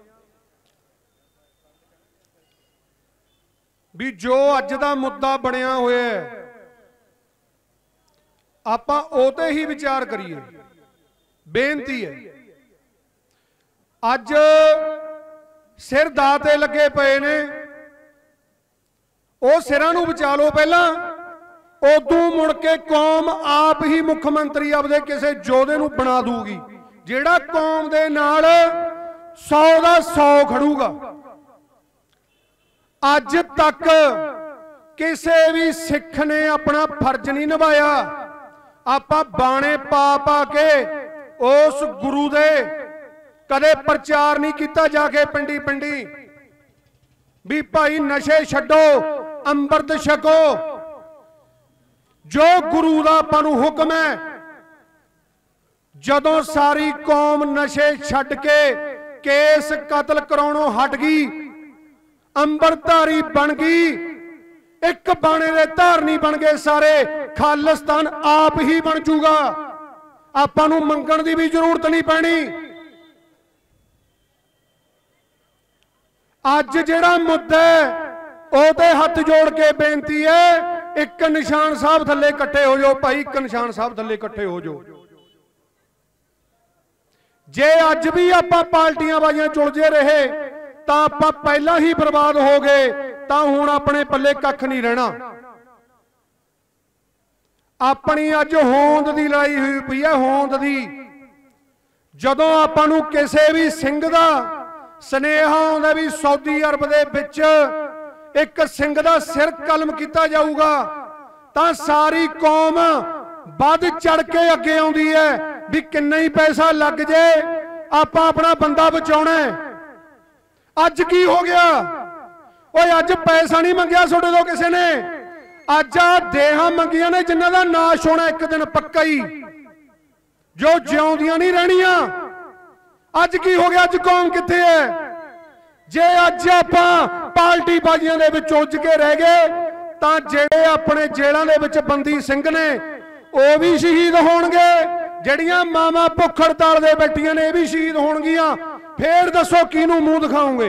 भी जो अज दा मुद्दा बनया होया है आपां ओते ही विचार करिए। बेनती है अज सिर दाते लगे पे ने वो सिरां नूं बचा लो पहला उदों मुड़ के कौम आप ही मुख्यमंत्री आपदे किसी जोधे नूं बना दूगी जिहड़ा कौम दे नाल सौ दा सौ खड़ूगा। अज तक किसी भी सिख ने अपना फर्ज नहीं निभाया। आपां बाणे पा पा के उस गुरु दे कदे प्रचार नहीं किया जाके पिंडी पिंडी भी भाई नशे छड्डो अंमृत छको। जो गुरु दा आपां नूं हुक्म है जदों सारी कौम नशे छड्ड के केस कतल कराउणों हट गई अंबरधारी बन गई एक बाणे दे धारनी बन गए सारे खालिस्तान आप ही बन जूगा। आपां नूं मंगण दी भी जरूरत नहीं पैनी। अज जिहड़ा मुद्दा है ओहदे हथ जोड़ के बेनती है एक निशान साहब थल्ले इकट्ठे हो जाओ भाई एक निशान साहब थल्ले इकट्ठे हो जाओ। जे अज भी आपां पार्टियां बाजियां चुलजे रहे तां आपां पहला ही बर्बाद हो गए तां हुण अपने पल्ले कख नहीं रहना। अपनी अज होंद दी लड़ाई हुई पई है होंद दी। जदों आपां नूं किसी भी सिंह दा स्नेहा आउंदा भी सऊदी अरब दे विच एक सिंह दा सिर कलम किया जाऊगा तां सारी कौम वध चढ़ के अगे आउंदी है भी किन्ना ही पैसा लग जाए आपां अपना बंदा बचाउणा है। अज की हो गया ओए अज पैसा नहीं मंगिया तुहाडे तों किसी ने अज आ देहां मंगियां ने जिन्हां दा नाश होना एक दिन पक्का ही जो जिउंदियां नहीं रहणियां। अज की हो गया अज कौम कित्थे है। जे अज आपां पार्टी बाजियां दे विच उलझ के रह गए तां जिहड़े अपने जेलां दे विच बंदी सिंह ने वो भी शहीद होणगे जिहड़ियां मावां भुख हड़ताल दे बैठियां ने भी शहीद होणगियां। फिर दसो किहनूं मूंह दिखाओगे।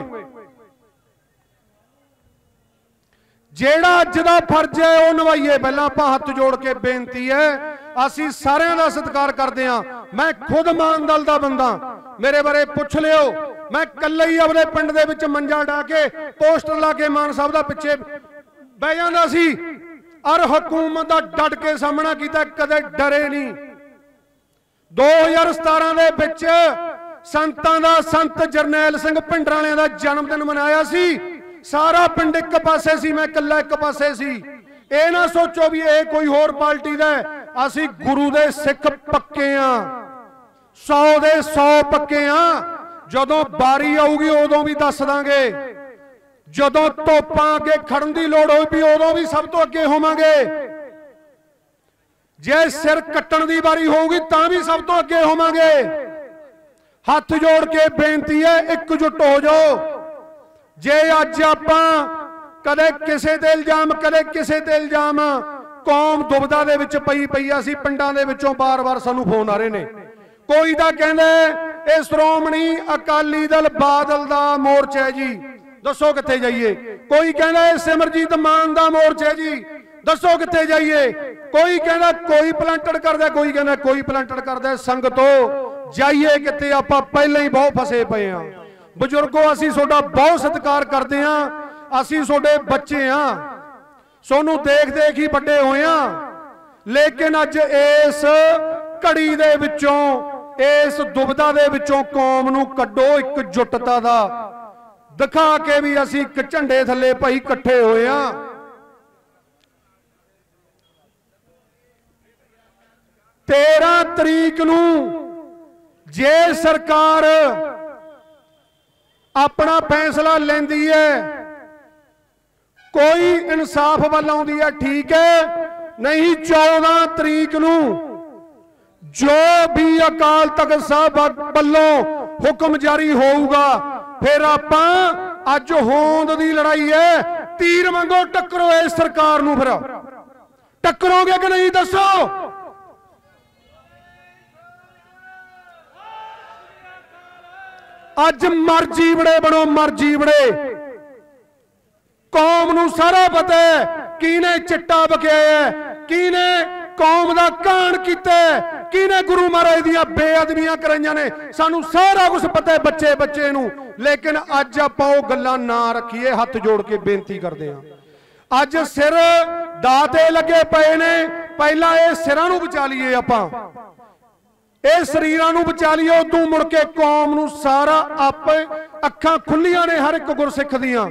जेड़ा अज दा फर्ज है वह निभाइए। पहला आपां हथ जोड़ के बेनती है असीं सारिआं दा सत्कार करदे हां। मैं खुद मान दल दा बंदा मेरे बारे पुछ लिओ मैं कल्ला ही अपने पिंड दे विच मंजा डा के पोस्टर ला के मान साहब दा पिछे बह जांदा सी और हुकूमत दा डट के सामना कीता कदे डरे नहीं। दो हज़ार सतारह दे विच संतां दा संत जरनैल सिंह भिंडरां दा जन्मदिन मनाया सी। सारा पिंड एक पासे सी मैं कल्ला एक पासे सी। ये ना सोचो भी ये कोई होर पार्टी दा असी गुरु दे सिख पक्के हां सौ दे सौ पक्के हां। जदों बारी आऊगी उदों भी दस दांगे जदों तोपां अगे खड़न दी लोड़ होई उदों भी सब तो अगे होवांगे। जे सिर कट्टण दी बारी होगी तां भी सब तो अगे होवांगे। हथ जोड़ के बेनती है एकजुट हो जाओ। जे अज आपां कदे किसे ते इल्जाम कदे किसे ते इल्जाम कौम दुबदा दे विच पई पई असीं पिंडां दे विचों बार बार सानूं फोन आ रहे ने। कोई तां कहंदा इह श्रोमणी अकाली दल बादल दा मोर्चा है जी दसो कित्थे जाइए। कोई कहंदा इह सिमरजीत मान दा मोर्चा है जी दसो कित्थे जाइए। कोई कहंदा कोई पलंटड़ करदा कोई कहंदा कोई पलंटड़ करदा। संगतो जाइए कित्थे आपां पहले ही बहुत फसे पए हां। बजुर्गो असी तुहाडा बहुत सत्कार करते हैं, असी तुहाडे बच्चे हाँ, सोनू देख देख ही बड़े होए हाँ, लेकिन अज इस घड़ी दे विचों इस दुविधा दे विचों कौम नूं कड्डो एकजुटता दा दिखा के भी असी एक झंडे थले भाई इकट्ठे होए हाँ। तेरह तरीक नूं जे सरकार अपना फैसला लेंदी है, कोई इंसाफ वाल आउंदी है ठीक है, नहीं चौदह तरीक नूं जो भी अकाल तख्त साहब वालों हुक्म जारी होगा, फिर आपां अज होंद दी लड़ाई है, तीर वांगो टक्करो इस सरकार नूं। फिर टक्करोगे कि नहीं दसो? अज मर जीवड़े बनो, मर जीवड़े। कौम नूं सारा पता है किने चिट्टा बकाया है, किने कौम दा कान कीता है, किने गुरु महाराज दियां बेअदबियां कराइयां ने, सानू सारा कुछ पता है बच्चे बच्चे नूं। लेकिन अज आपां ओह गल्लां ना रखीए, हथ जोड़ के बेनती करदे हां। अज सिर दाते लगे पए ने, पहला ये सिरां नूं बचा लीए, आपां ਇਹ शरीरां नूं बचा लियो, तू मुड़ के कौम नूं सारा आप अखां खुलियां ने हर एक गुरसिख दियां।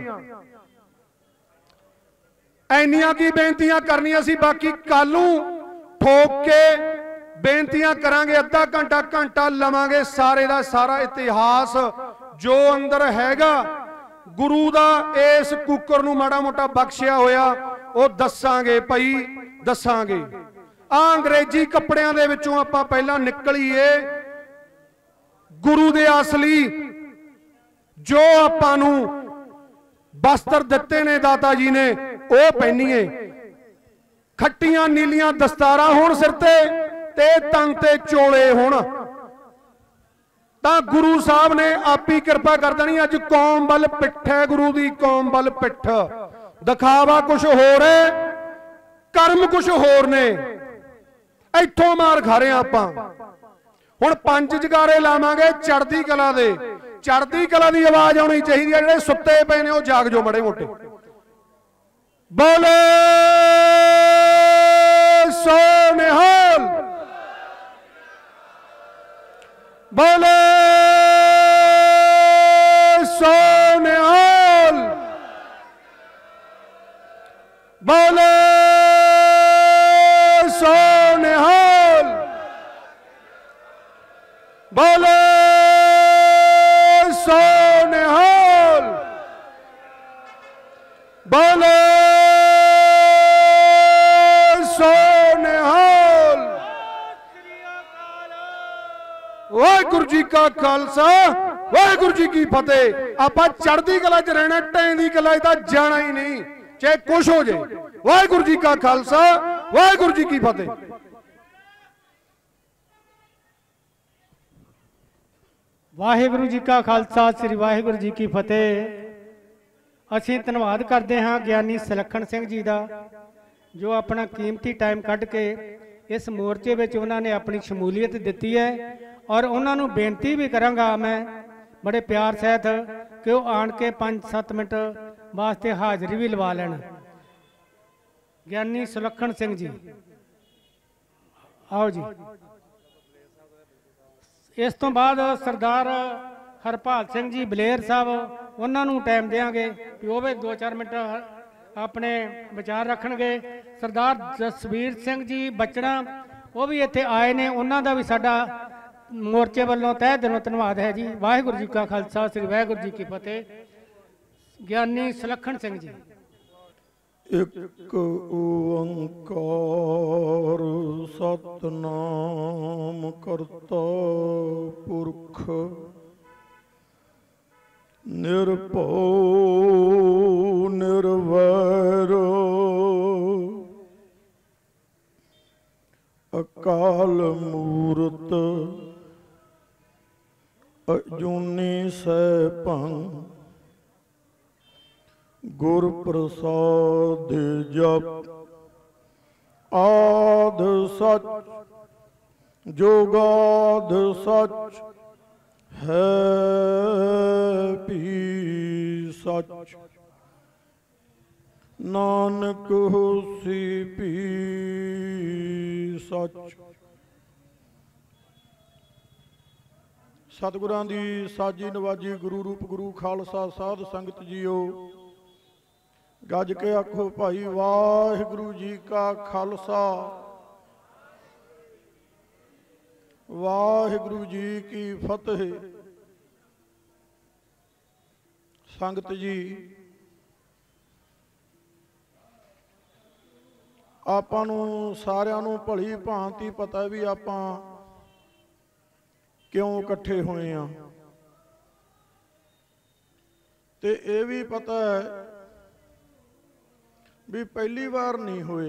ऐनियां की बेनतियां करनियां सी, बाकी कल ठोक के बेनतियां करांगे, अद्धा घंटा घंटा लवांगे, सारे दा सारा इतिहास जो अंदर हैगा गुरु दा इस कुकर नूं माड़ा मोटा बख्शिया होया वो दसांगे भाई, दसांगे। आ अंग्रेजी कपड़ियां दे विचों आपां पहलां निकलीए, गुरु दे असली जो आपां नूं वस्त्र दिते ने दाता जी ने वो पहनीए। खट्टियां नीलियां दस्तारां होण सिर ते ते तन ते चोले होण, तां गुरु साहब ने आप ही कृपा कर देनी। अज कौम वल पिठ है, गुरु दी कौम वल पिठ। दिखावा कुछ होर है, कर्म कुछ होर ने। इथों मार खा रहे आपां। हुण पंज जगारे लावांगे चढ़दी कला दे, चढ़दी कला दी आवाज आनी चाहिए, जिहड़े सुत्ते पे ने वो जाग जो मड़े मोटे। बोले सो निहाल, बोले सो निहाल, बोले सो निहाल, बोले सो निहाल, बोले सो निहाल। वाहिगुरू जी का खालसा, वाहिगुरू जी की फतेह। आपां चढ़दी कला च रहना, ढैंदी कला च जाना ही नहीं, चाहे कुछ हो जाए। वाहिगुरू जी का खालसा, वाहिगुरू जी की फतेह। वाहिगुरू जी का खालसा, श्री वाहिगुरू जी की फतेह। असीं धन्नवाद करते हाँ ज्ञानी सुलखन सिंह जी का, जो अपना कीमती टाइम कढ़ के इस मोर्चे में उन्होंने अपनी शमूलीयत दी है। और उन्होंने बेनती भी करांगा मैं बड़े प्यार सहित कि वो आन के पाँच सत्त मिनट वास्ते हाज़री भी लवा लैन। ज्ञानी सुलखन सिंह जी आओ जी। इस तो बाद सरदार हरपाल सिंह जी बलेर साहब, उन्होंने टाइम देंगे कि वो भी दो चार मिनट अपने विचार रखणगे। सरदार जसवीर सिंह जी बचना वो भी इत्थे आए ने, उन्हों का भी साडा मोर्चे वालों तह दिलों धन्यवाद है जी। वाहिगुरू जी का खालसा, श्री वाहिगुरू जी की फतेह। ज्ञानी सुलखन सिंह जी। एक ओंकार सतनाम करता पुरख निर्भौ निर्वैर अकाल मूरत अजूनी सैभं गुर प्रसाद जप आद सच जोगाद सच है भी सच, नानक होसी भी सच। सतगुरां दी साजी नवाजी गुरु रूप गुरु खालसा साध संगत जीओ, गज के आखो भाई वाहिगुरु जी का खालसा वाहिगुरु जी की फतेह। संगत जी, आपां नूं सारिआं नूं भली भांति पता भी आपां क्यों इकट्ठे होए आ, ते ये भी पता है भी पहली बार नहीं होए,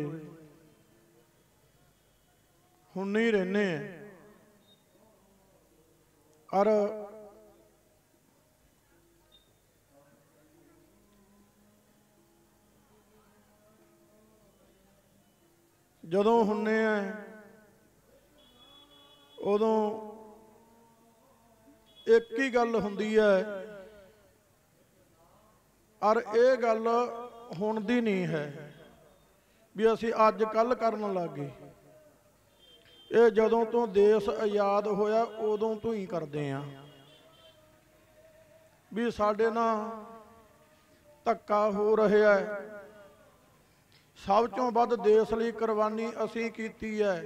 हुण नहीं रहने और जदों हुन्ने उदों एक ही गल हुंदी है और ये गल हुण दी नहीं है भी असी अज कल करन लग गए। ये जदों तो देश आज़ाद होया उदों तो ही करते हैं भी साडे नाल धक्का हो रहा है। सब चों वध देश लई कुर्बानी असीं कीती है।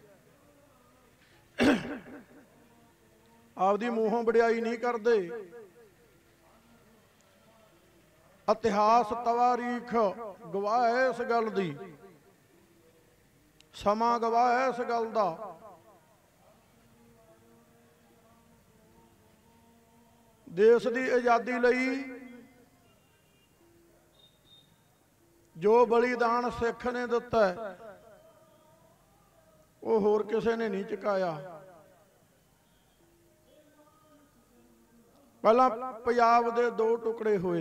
आपदी मूहों वडियाई नहीं करते, इतिहास तवारीख गवाह है इस गल दी, समा गवाह है इस गल दा। देश की आज़ादी लई जो बलिदान सिख ने दिता है वो होर किसी ने नहीं चुकाया। पहला पंजाब दे दो टुकड़े हुए,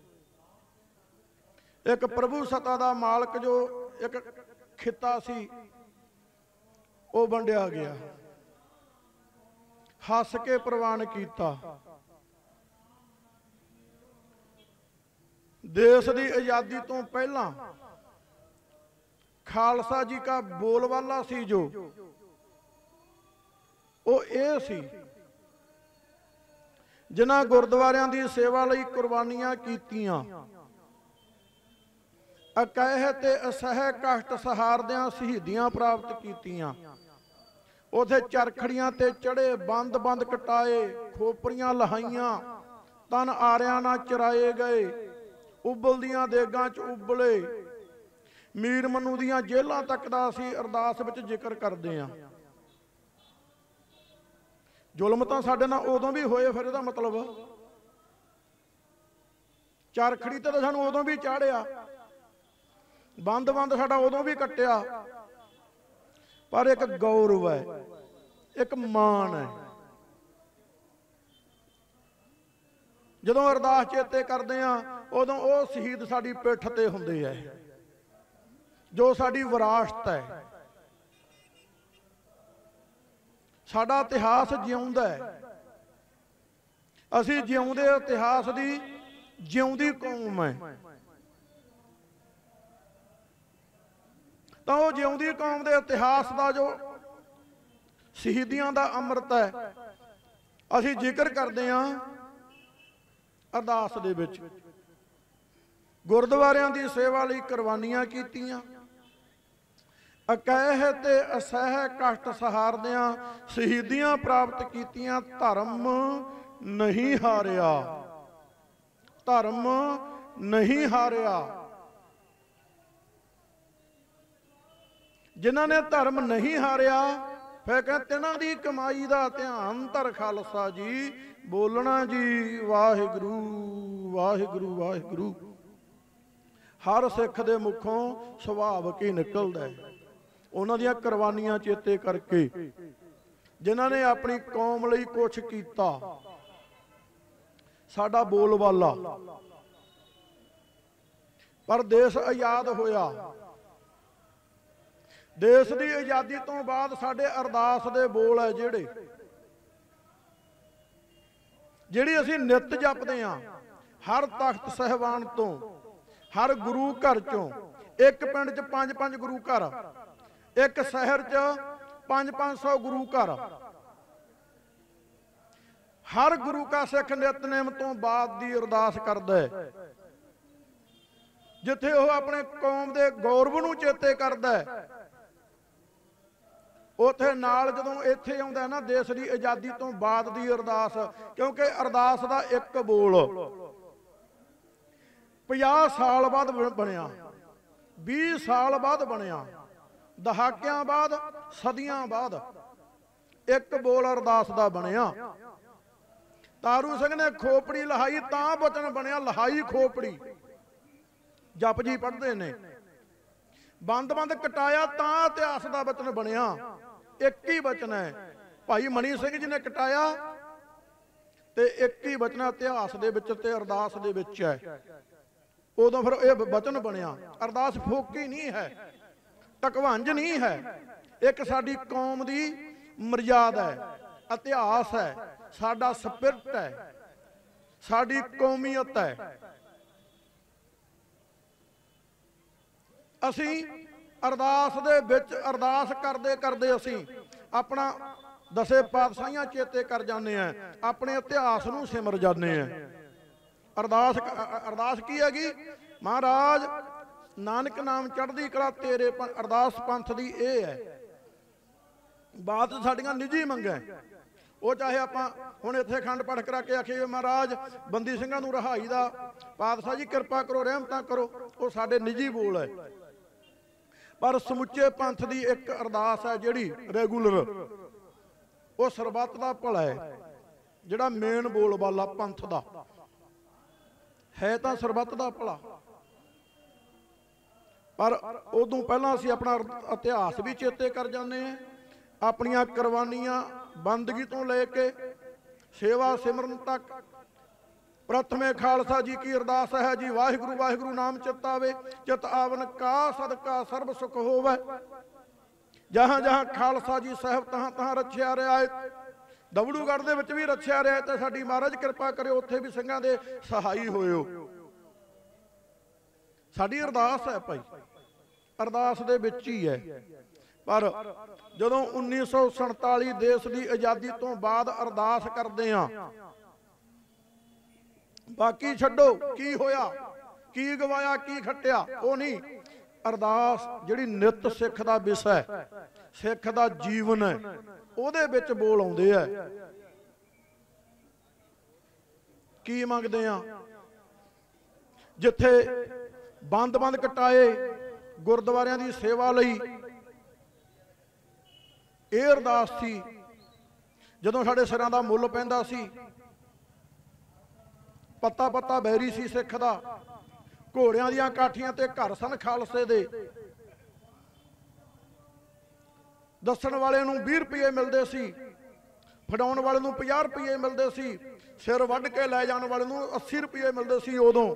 एक प्रभु सत्ता दा मालक जो एक खिता सी वो वंडिया गया, हस के प्रवान किया। देश की आज़ादी तो पहला खालसा जी का बोलबाला सी जो वो ये सी जिन्हां गुरुद्वारियां दी सेवा लई कुर्बानियां कीतियां, अकह ते असह कष्ट सहारदियां शहीदियां प्राप्त कीतियां। उथे चरखड़ियां ते चढ़े, बंद बंद कटाए, खोपरियां लहाइयां, तन आरियां नाल चराए गए, उबलदियां देगां च उबले, मीर मनु दियां जेलां तक दा असीं अरदास विच जिक्र करदे हां। जुल्म तां साडे नाल उदों भी होए, फिर इहदा मतलब चरखड़ी ते सानूं उदों भी चाढ़िया, बंद बंद साडा उदों भी कट्टिया, पर एक गौरव है, एक मान है। जदों अरदास चेते करते हैं उदों वो शहीद साडी पिठ ते हुंदे है, जो साडी विरासत है। साडा इतिहास जिउंदा है, असीं जिउंदे इतिहास दी जिउंदी कौम है। तो वो जिउंदी कौम दे इतिहास का जो शहीदियां दा अमृत है असीं जिक्र करते हैं अरदास दे विच। गुरुद्वारियां दी सेवा लई कुर्बानियां कीतियां, अकह ते असह कष्ट सहारदियां शहीदियां प्राप्त कीतियां। धर्म नहीं हारिया, धर्म नहीं हारिया। जिन्हां ने धर्म नहीं हारिया फिर कहते तिन्हां दी कमाई दा ध्यान धर खालसा जी, बोलना जी वाहिगुरू वाहिगुरू वाहिगुरू। हर सिख दे मुखों सुभावक ही निकलदा है, उन्हां दियां कुर्बानियां चेते करके, जिन्हां ने अपनी कौम लई कुछ कीता। साडा बोलबाला, पर देश आज़ाद होया, देश की आज़ादी तो बाद साडे अरदास दे बोल है जिहड़े ਜਿਹੜੀ ਅਸੀਂ ਨਿਤ ਜਪਦੇ ਆ, ਹਰ ਤਖਤ ਸਹਿਬਾਨ ਤੋਂ, ਹਰ ਗੁਰੂ ਘਰ ਚੋਂ, ਇੱਕ ਪਿੰਡ 'ਚ ਪੰਜ ਪੰਜ ਗੁਰੂ ਘਰ, ਇੱਕ ਸ਼ਹਿਰ 'ਚ ਪੰਜ ਪੰਜ ਸੌ ਗੁਰੂ ਘਰ, ਹਰ ਗੁਰੂ ਕਾ ਸਿੱਖ ਨਿਤਨੇਮ ਤੋਂ ਬਾਅਦ ਦੀ ਅਰਦਾਸ ਕਰਦਾ ਹੈ, ਜਿੱਥੇ ਉਹ ਆਪਣੇ ਕੌਮ ਦੇ ਗੌਰਵ ਨੂੰ ਚੇਤੇ ਕਰਦਾ ਹੈ। ਉਥੇ ਨਾਲ ਜਦੋਂ ਇੱਥੇ ਆਉਂਦਾ ਨਾ ਦੇਸ਼ ਦੀ ਆਜ਼ਾਦੀ ਤੋਂ ਬਾਅਦ ਦੀ ਅਰਦਾਸ, ਕਿਉਂਕਿ ਅਰਦਾਸ ਦਾ ਇੱਕ ਬੋਲ ਪੰਜਾਹ ਸਾਲ ਬਾਅਦ ਬਣਿਆ, ਵੀਹ ਸਾਲ ਬਾਅਦ ਬਣਿਆ, ਦਹਾਕਿਆਂ ਬਾਅਦ, ਸਦੀਆਂ ਬਾਅਦ ਇੱਕ ਬੋਲ ਅਰਦਾਸ ਦਾ ਬਣਿਆ। ਤਾਰੂ ਸਿੰਘ ਨੇ ਖੋਪੜੀ ਲਹਾਈ ਤਾਂ ਬਚਨ ਬਣਿਆ, ਲਹਾਈ ਖੋਪੜੀ, ਜਪ ਜੀ ਪੜ੍ਹਦੇ ਨੇ, ਬੰਦ ਬੰਦ ਕਟਾਇਆ ਤਾਂ ਇਤਿਹਾਸ ਦਾ ਬਚਨ ਬਣਿਆ। ਇੱਕ ਹੀ ਬਚਨ ਹੈ, ਭਾਈ ਮਣੀ ਸਿੰਘ ਜੀ ਨੇ ਕਟਾਇਆ ਤੇ ਇੱਕ ਹੀ ਬਚਨ ਇਤਿਹਾਸ ਦੇ ਵਿੱਚ ਤੇ ਅਰਦਾਸ ਦੇ ਵਿੱਚ ਹੈ। ਉਦੋਂ ਫਿਰ ਇਹ ਬਚਨ ਬਣਿਆ। ਅਰਦਾਸ ਫੋਕੀ ਨਹੀਂ ਹੈ, ਟਕਵੰਜ ਨਹੀਂ ਹੈ, ਇੱਕ ਸਾਡੀ ਕੌਮ ਦੀ ਮਰਜ਼ਾਦਾ ਹੈ, ਇਤਿਹਾਸ ਹੈ, ਸਾਡਾ ਸਪਿਰਟ ਹੈ, ਸਾਡੀ ਕੌਮੀਅਤ ਹੈ। ਅਸੀਂ ਅਰਦਾਸ ਦੇ ਵਿੱਚ ਅਰਦਾਸ ਕਰਦੇ ਕਰਦੇ ਅਸੀਂ ਆਪਣਾ ਦਸੇ ਪਾਤਸ਼ਾਹੀਆਂ ਚੇਤੇ ਕਰ ਜਾਂਦੇ ਆ, ਆਪਣੇ ਇਤਿਹਾਸ ਨੂੰ ਸਿਮਰ ਜਾਂਦੇ ਆ। ਅਰਦਾਸ ਅਰਦਾਸ ਕੀ ਹੈਗੀ? ਮਹਾਰਾਜ ਨਾਨਕ ਨਾਮ ਚੜ੍ਹਦੀ ਕਲਾ ਤੇਰੇ। ਅਰਦਾਸ ਪੰਥ ਦੀ ਇਹ ਹੈ। ਬਾਤ ਸਾਡੀਆਂ ਨਿੱਜੀ ਮੰਗਾਂ, ਉਹ ਚਾਹੇ ਆਪਾਂ ਹੁਣ ਇੱਥੇ ਅਖੰਡ ਪਾਠ ਕਰਾ ਕੇ ਆਖੀਏ ਮਹਾਰਾਜ ਬੰਦੀ ਸਿੰਘਾਂ ਨੂੰ ਰਿਹਾਈ ਦਾ, ਪਾਤਸ਼ਾਹ ਜੀ ਕਿਰਪਾ ਕਰੋ, ਰਹਿਮਤਾਂ ਕਰੋ, ਉਹ ਸਾਡੇ ਨਿੱਜੀ ਬੋਲ ਹੈ। ਪਰ ਸਮੁੱਚੇ ਪੰਥ ਦੀ ਇੱਕ ਅਰਦਾਸ ਹੈ ਜਿਹੜੀ ਰੈਗੂਲਰ, ਉਹ ਸਰਬੱਤ ਦਾ ਭਲਾ ਹੈ, ਜਿਹੜਾ ਮੇਨ ਬੋਲ ਬਾਲਾ ਪੰਥ ਦਾ ਹੈ ਤਾਂ ਸਰਬੱਤ ਦਾ ਭਲਾ। ਪਰ ਉਦੋਂ ਪਹਿਲਾਂ ਅਸੀਂ ਆਪਣਾ ਇਤਿਹਾਸ ਵੀ ਚੇਤੇ ਕਰ ਜਾਂਦੇ ਹਾਂ, ਆਪਣੀਆਂ ਕੁਰਬਾਨੀਆਂ ਬੰਦਗੀ ਤੋਂ ਲੈ ਕੇ ਸੇਵਾ ਸਿਮਰਨ ਤੱਕ। ਪ੍ਰਥਮੇ ਖਾਲਸਾ ਜੀ ਕੀ ਅਰਦਾਸ ਹੈ ਜੀ, ਵਾਹਿਗੁਰੂ ਵਾਹਿਗੁਰੂ ਨਾਮ ਚਿਤ ਆਵੇ, ਚਿਤ ਆਵਨ ਕਾ ਸਦਕਾ ਸਰਬ ਸੁਖ ਹੋਵੇ। ਜਹਾਂ ਜਹਾਂ ਖਾਲਸਾ ਜੀ ਸਾਹਿਬ ਤਹਾਂ ਤਹਾਂ ਰੱਖਿਆ ਰਿਹਾ ਹੈ। ਦਬੜੂਗੜ੍ਹ ਦੇ ਵਿੱਚ ਵੀ ਰੱਖਿਆ ਰਿਹਾ ਤੇ ਸਾਡੀ ਮਹਾਰਾਜ ਕਿਰਪਾ ਕਰਿਓ, ਉੱਥੇ ਵੀ ਸਿੰਘਾਂ ਦੇ ਸਹਾਈ ਹੋਇਓ। ਸਾਡੀ ਅਰਦਾਸ ਹੈ ਭਾਈ, ਅਰਦਾਸ ਦੇ ਵਿੱਚ ਹੀ ਹੈ। ਪਰ ਜਦੋਂ ਉੱਨੀ ਸੌ ਸੰਤਾਲੀ ਦੇਸ਼ ਦੀ ਆਜ਼ਾਦੀ ਤੋਂ ਬਾਅਦ ਅਰਦਾਸ ਕਰਦੇ ਆ, ਬਾਕੀ ਛੱਡੋ ਕੀ ਹੋਇਆ, ਕੀ ਗਵਾਇਆ, ਕੀ ਖੱਟਿਆ, ਉਹ ਨਹੀਂ। ਅਰਦਾਸ ਜਿਹੜੀ ਨਿਤ ਸਿੱਖ ਦਾ ਵਿਸ਼ਾ ਹੈ, ਸਿੱਖ ਦਾ ਜੀਵਨ ਹੈ, ਉਹਦੇ ਵਿੱਚ ਬੋਲ ਆਉਂਦੇ ਆ। ਕੀ ਮੰਗਦੇ ਆ? ਜਿੱਥੇ ਬੰਦ ਬੰਦ ਕਟਾਏ ਗੁਰਦੁਆਰਿਆਂ ਦੀ ਸੇਵਾ ਲਈ, ਇਹ ਅਰਦਾਸ ਸੀ। ਜਦੋਂ ਸਾਡੇ ਸਿਰਾਂ ਦਾ ਮੁੱਲ ਪੈਂਦਾ ਸੀ, ਪੱਤਾ ਪੱਤਾ ਬੈਰੀ ਸੀ ਸਿੱਖ ਦਾ, ਘੋੜਿਆਂ ਦੀਆਂ ਕਾਠੀਆਂ ਤੇ ਘਰ ਸਨ ਖਾਲਸੇ ਦੇ, ਦੱਸਣ ਵਾਲੇ ਨੂੰ ਵੀਹ ਰੁਪਏ ਮਿਲਦੇ ਸੀ, ਫੜਾਉਣ ਵਾਲੇ ਨੂੰ ਪੰਜਾਹ ਰੁਪਏ ਮਿਲਦੇ ਸੀ, ਸਿਰ ਵੱਢ ਕੇ ਲੈ ਜਾਣ ਵਾਲੇ ਨੂੰ ਅੱਸੀ ਰੁਪਏ ਮਿਲਦੇ ਸੀ ਉਦੋਂ।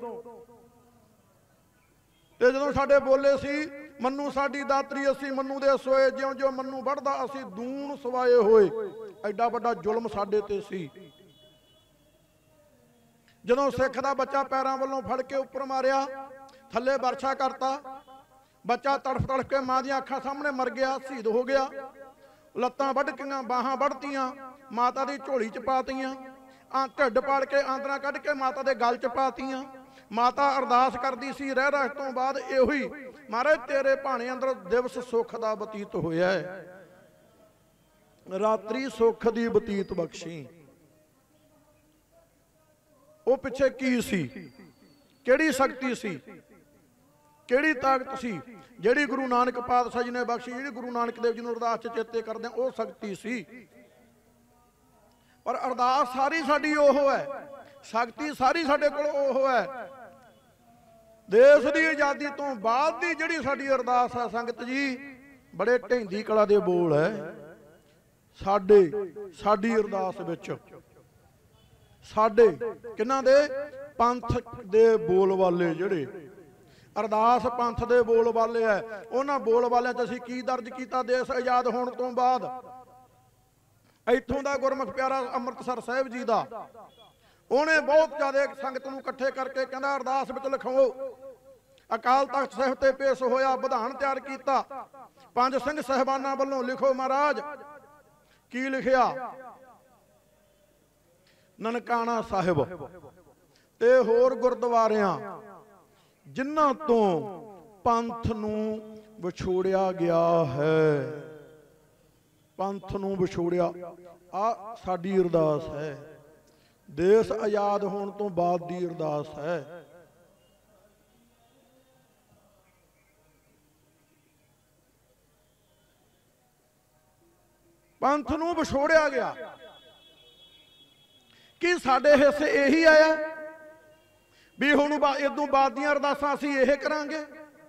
ਤੇ ਜਦੋਂ ਸਾਡੇ ਬੋਲੇ ਸੀ ਮੰਨੂ ਸਾਡੀ ਦਾਤਰੀ, ਅਸੀਂ ਮੰਨੂ ਦੇ ਸੋਏ, ਜਿਉਂ ਜਿਉਂ ਮੰਨੂ ਵੱਢਦਾ ਅਸੀਂ ਦੂਣ ਸਵਾਏ ਹੋਏ। ਐਡਾ ਵੱਡਾ ਜ਼ੁਲਮ ਸਾਡੇ ਤੇ ਸੀ। ਜਦੋਂ ਸਿੱਖ ਦਾ ਬੱਚਾ ਪੈਰਾਂ ਵੱਲੋਂ ਫੜ ਕੇ ਉੱਪਰ ਮਾਰਿਆ, ਥੱਲੇ ਵਰਛਾ ਕਰਤਾ, ਬੱਚਾ ਤੜਫ ਤੜਫ ਕੇ ਮਾਂ ਦੀਆਂ ਅੱਖਾਂ ਸਾਹਮਣੇ ਮਰ ਗਿਆ, ਸ਼ਹੀਦ ਹੋ ਗਿਆ। ਲੱਤਾਂ ਵੱਢ ਕੀਆਂ, ਬਾਹਾਂ ਵੱਢਤੀਆਂ, ਮਾਤਾ ਦੀ ਝੋਲੀ ਚ ਪਾਤੀਆਂ, ਆ ਢਿੱਡ ਪਾੜ ਕੇ ਆਂਦਰਾਂ ਕੱਢ ਕੇ ਮਾਤਾ ਦੇ ਗਲ ਚ ਪਾਤੀਆਂ। ਮਾਤਾ ਅਰਦਾਸ ਕਰਦੀ ਸੀ ਰਹਿ ਰਹਿ ਤੋਂ ਬਾਅਦ ਇਹੋ ਹੀ, ਮਹਾਰਾਜ ਤੇਰੇ ਭਾਣੇ ਅੰਦਰ ਦਿਵਸ ਸੁੱਖ ਦਾ ਬਤੀਤ ਹੋਇਆ ਹੈ, ਰਾਤਰੀ ਸੁੱਖ ਦੀ ਬਤੀਤ ਬਖਸ਼ੀ। ਉਹ ਪਿੱਛੇ ਕੀ ਸੀ? ਕਿਹੜੀ ਸ਼ਕਤੀ ਸੀ? ਕਿਹੜੀ ਤਾਕਤ ਸੀ ਜਿਹੜੀ ਗੁਰੂ ਨਾਨਕ ਪਾਤਸ਼ਾਹ ਜੀ ਨੇ ਬਖਸ਼ੀ, ਜਿਹੜੀ ਗੁਰੂ ਨਾਨਕ ਦੇਵ ਜੀ ਨੂੰ ਅਰਦਾਸ ਚ ਚੇਤੇ ਕਰਦੇ ਉਹ ਸ਼ਕਤੀ ਸੀ। ਪਰ ਅਰਦਾਸ ਸਾਰੀ ਸਾਡੀ ਉਹ ਹੈ, ਸ਼ਕਤੀ ਸਾਰੀ ਸਾਡੇ ਕੋਲ ਉਹ ਹੈ। ਦੇਸ਼ ਦੀ ਆਜ਼ਾਦੀ ਤੋਂ ਬਾਅਦ ਦੀ ਜਿਹੜੀ ਸਾਡੀ ਅਰਦਾਸ ਹੈ ਸੰਗਤ ਜੀ, ਬੜੇ ਢਹਿੰਦੀ ਕਲਾ ਦੇ ਬੋਲ ਹੈ ਸਾਡੇ, ਸਾਡੀ ਅਰਦਾਸ ਵਿੱਚ। ਸਾਡੇ ਕਿਹਨਾਂ ਦੇ? ਪੰਥ ਦੇ ਬੋਲ ਵਾਲੇ, ਜਿਹੜੇ ਅਰਦਾਸ ਪੰਥ ਦੇ ਬੋਲ ਵਾਲੇ ਹੈ। ਉਹਨਾਂ ਬੋਲ ਵਾਲਿਆਂ 'ਚ ਅਸੀਂ ਕੀ ਦਰਜ ਕੀਤਾ ਦੇਸ਼ ਆਜ਼ਾਦ ਹੋਣ ਤੋਂ ਬਾਅਦ? ਇੱਥੋਂ ਦਾ ਗੁਰਮੁਖ ਪਿਆਰਾ ਅੰਮ੍ਰਿਤਸਰ ਸਾਹਿਬ ਜੀ ਦਾ ਉਹਨੇ ਬਹੁਤ ਜ਼ਿਆਦਾ ਸੰਗਤ ਨੂੰ ਇਕੱਠੇ ਕਰਕੇ ਕਹਿੰਦਾ ਅਰਦਾਸ ਵਿੱਚ ਲਿਖਾਓ। ਅਕਾਲ ਤਖਤ ਸਾਹਿਬ ਤੇ ਪੇਸ਼ ਹੋਇਆ, ਵਿਧਾਨ ਤਿਆਰ ਕੀਤਾ। ਪੰਜ ਸਿੰਘ ਸਾਹਿਬਾਨਾਂ ਵੱਲੋਂ ਲਿਖੋ ਮਹਾਰਾਜ। ਕੀ ਲਿਖਿਆ? ਨਨਕਾਣਾ ਸਾਹਿਬ ਤੇ ਹੋਰ ਗੁਰਦੁਆਰਿਆਂ ਜਿਨ੍ਹਾਂ ਤੋਂ ਪੰਥ ਨੂੰ ਵਿਛੋੜਿਆ ਗਿਆ ਹੈ, ਪੰਥ ਨੂੰ ਵਿਛੋੜਿਆ। ਆ ਸਾਡੀ ਅਰਦਾਸ ਹੈ, ਦੇਸ਼ ਆਜ਼ਾਦ ਹੋਣ ਤੋਂ ਬਾਅਦ ਦੀ ਅਰਦਾਸ ਹੈ। ਪੰਥ ਨੂੰ ਵਿਛੋੜਿਆ ਗਿਆ। ਕੀ ਸਾਡੇ ਹਿੱਸੇ ਇਹੀ ਆਇਆ ਵੀ ਹੁਣ ਇਦੋਂ ਬਾਅਦ ਦੀਆਂ ਅਰਦਾਸਾਂ ਅਸੀਂ ਇਹ ਕਰਾਂਗੇ?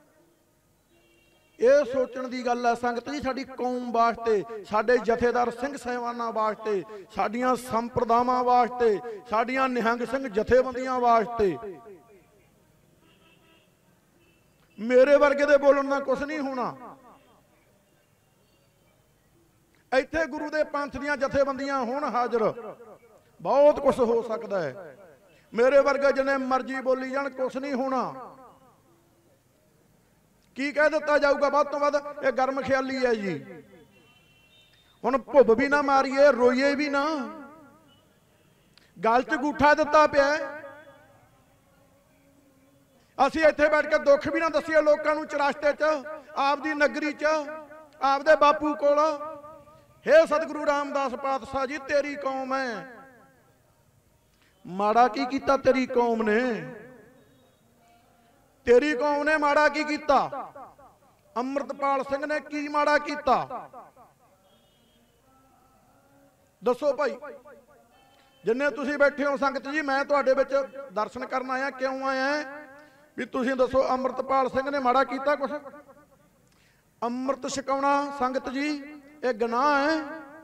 ਇਹ ਸੋਚਣ ਦੀ ਗੱਲ ਹੈ ਸੰਗਤ ਜੀ, ਸਾਡੀ ਕੌਮ ਵਾਸਤੇ, ਸਾਡੇ ਜਥੇਦਾਰ ਸਿੰਘ ਸਾਹਿਬਾਨਾਂ ਵਾਸਤੇ, ਸਾਡੀਆਂ ਸੰਪਰਦਾਵਾਂ ਵਾਸਤੇ, ਸਾਡੀਆਂ ਨਿਹੰਗ ਸਿੰਘ ਜਥੇਬੰਦੀਆਂ ਵਾਸਤੇ। ਮੇਰੇ ਵਰਗੇ ਦੇ ਬੋਲਣ ਨਾਲ ਕੁਝ ਨਹੀਂ ਹੋਣਾ। ਇੱਥੇ ਗੁਰੂ ਦੇ ਪੰਥ ਦੀਆਂ ਜਥੇਬੰਦੀਆਂ ਹੋਣ ਹਾਜ਼ਰ, ਬਹੁਤ ਕੁਝ ਹੋ ਸਕਦਾ ਹੈ। ਮੇਰੇ ਵਰਗੇ ਜਿੰਨੇ ਮਰਜ਼ੀ ਬੋਲੀ ਜਾਣ, ਕੁਝ ਨਹੀਂ ਹੋਣਾ। ਕੀ ਕਹਿ ਦਿੱਤਾ ਜਾਊਗਾ ਵੱਧ ਤੋਂ ਵੱਧ? ਇਹ ਗਰਮ ਖਿਆਲੀ ਹੈ ਜੀ। ਹੁਣ ਭੁੱਬ ਵੀ ਨਾ ਮਾਰੀਏ, ਰੋਈਏ ਵੀ ਨਾ। ਗਲ 'ਚ ਗੂਠਾ ਦਿੱਤਾ ਪਿਆ। ਅਸੀਂ ਇੱਥੇ ਬੈਠ ਕੇ ਦੁੱਖ ਵੀ ਨਾ ਦੱਸੀਏ ਲੋਕਾਂ ਨੂੰ ਚੁਰਾਸਤੇ 'ਚ, ਆਪਦੀ ਨਗਰੀ 'ਚ, ਆਪਦੇ ਬਾਪੂ ਕੋਲ। ਹੇ ਸਤਿਗੁਰੂ ਰਾਮਦਾਸ ਪਾਤਸ਼ਾਹ ਜੀ, ਤੇਰੀ ਕੌਮ ਹੈ, ਮਾੜਾ ਕੀ ਕੀਤਾ ਤੇਰੀ ਕੌਮ ਨੇ? ਤੇਰੀ ਕੌਮ ਨੇ ਮਾੜਾ ਕੀ ਕੀਤਾ? ਅੰਮ੍ਰਿਤਪਾਲ ਸਿੰਘ ਨੇ ਕੀ ਮਾੜਾ ਕੀਤਾ? ਦੱਸੋ ਭਾਈ। ਜਿੰਨੇ ਤੁਸੀਂ ਬੈਠੇ ਹੋ ਸੰਗਤ ਜੀ, ਮੈਂ ਤੁਹਾਡੇ ਵਿੱਚ ਦਰਸ਼ਨ ਕਰਨ ਆਇਆ। ਕਿਉਂ ਆਇਆ ਵੀ ਤੁਸੀਂ ਦੱਸੋ, ਅੰਮ੍ਰਿਤਪਾਲ ਸਿੰਘ ਨੇ ਮਾੜਾ ਕੀਤਾ ਕੁਛ? ਅੰਮ੍ਰਿਤ ਛਕਾਉਣਾ ਸੰਗਤ ਜੀ ਇਹ ਗੁਨਾਹ ਹੈ।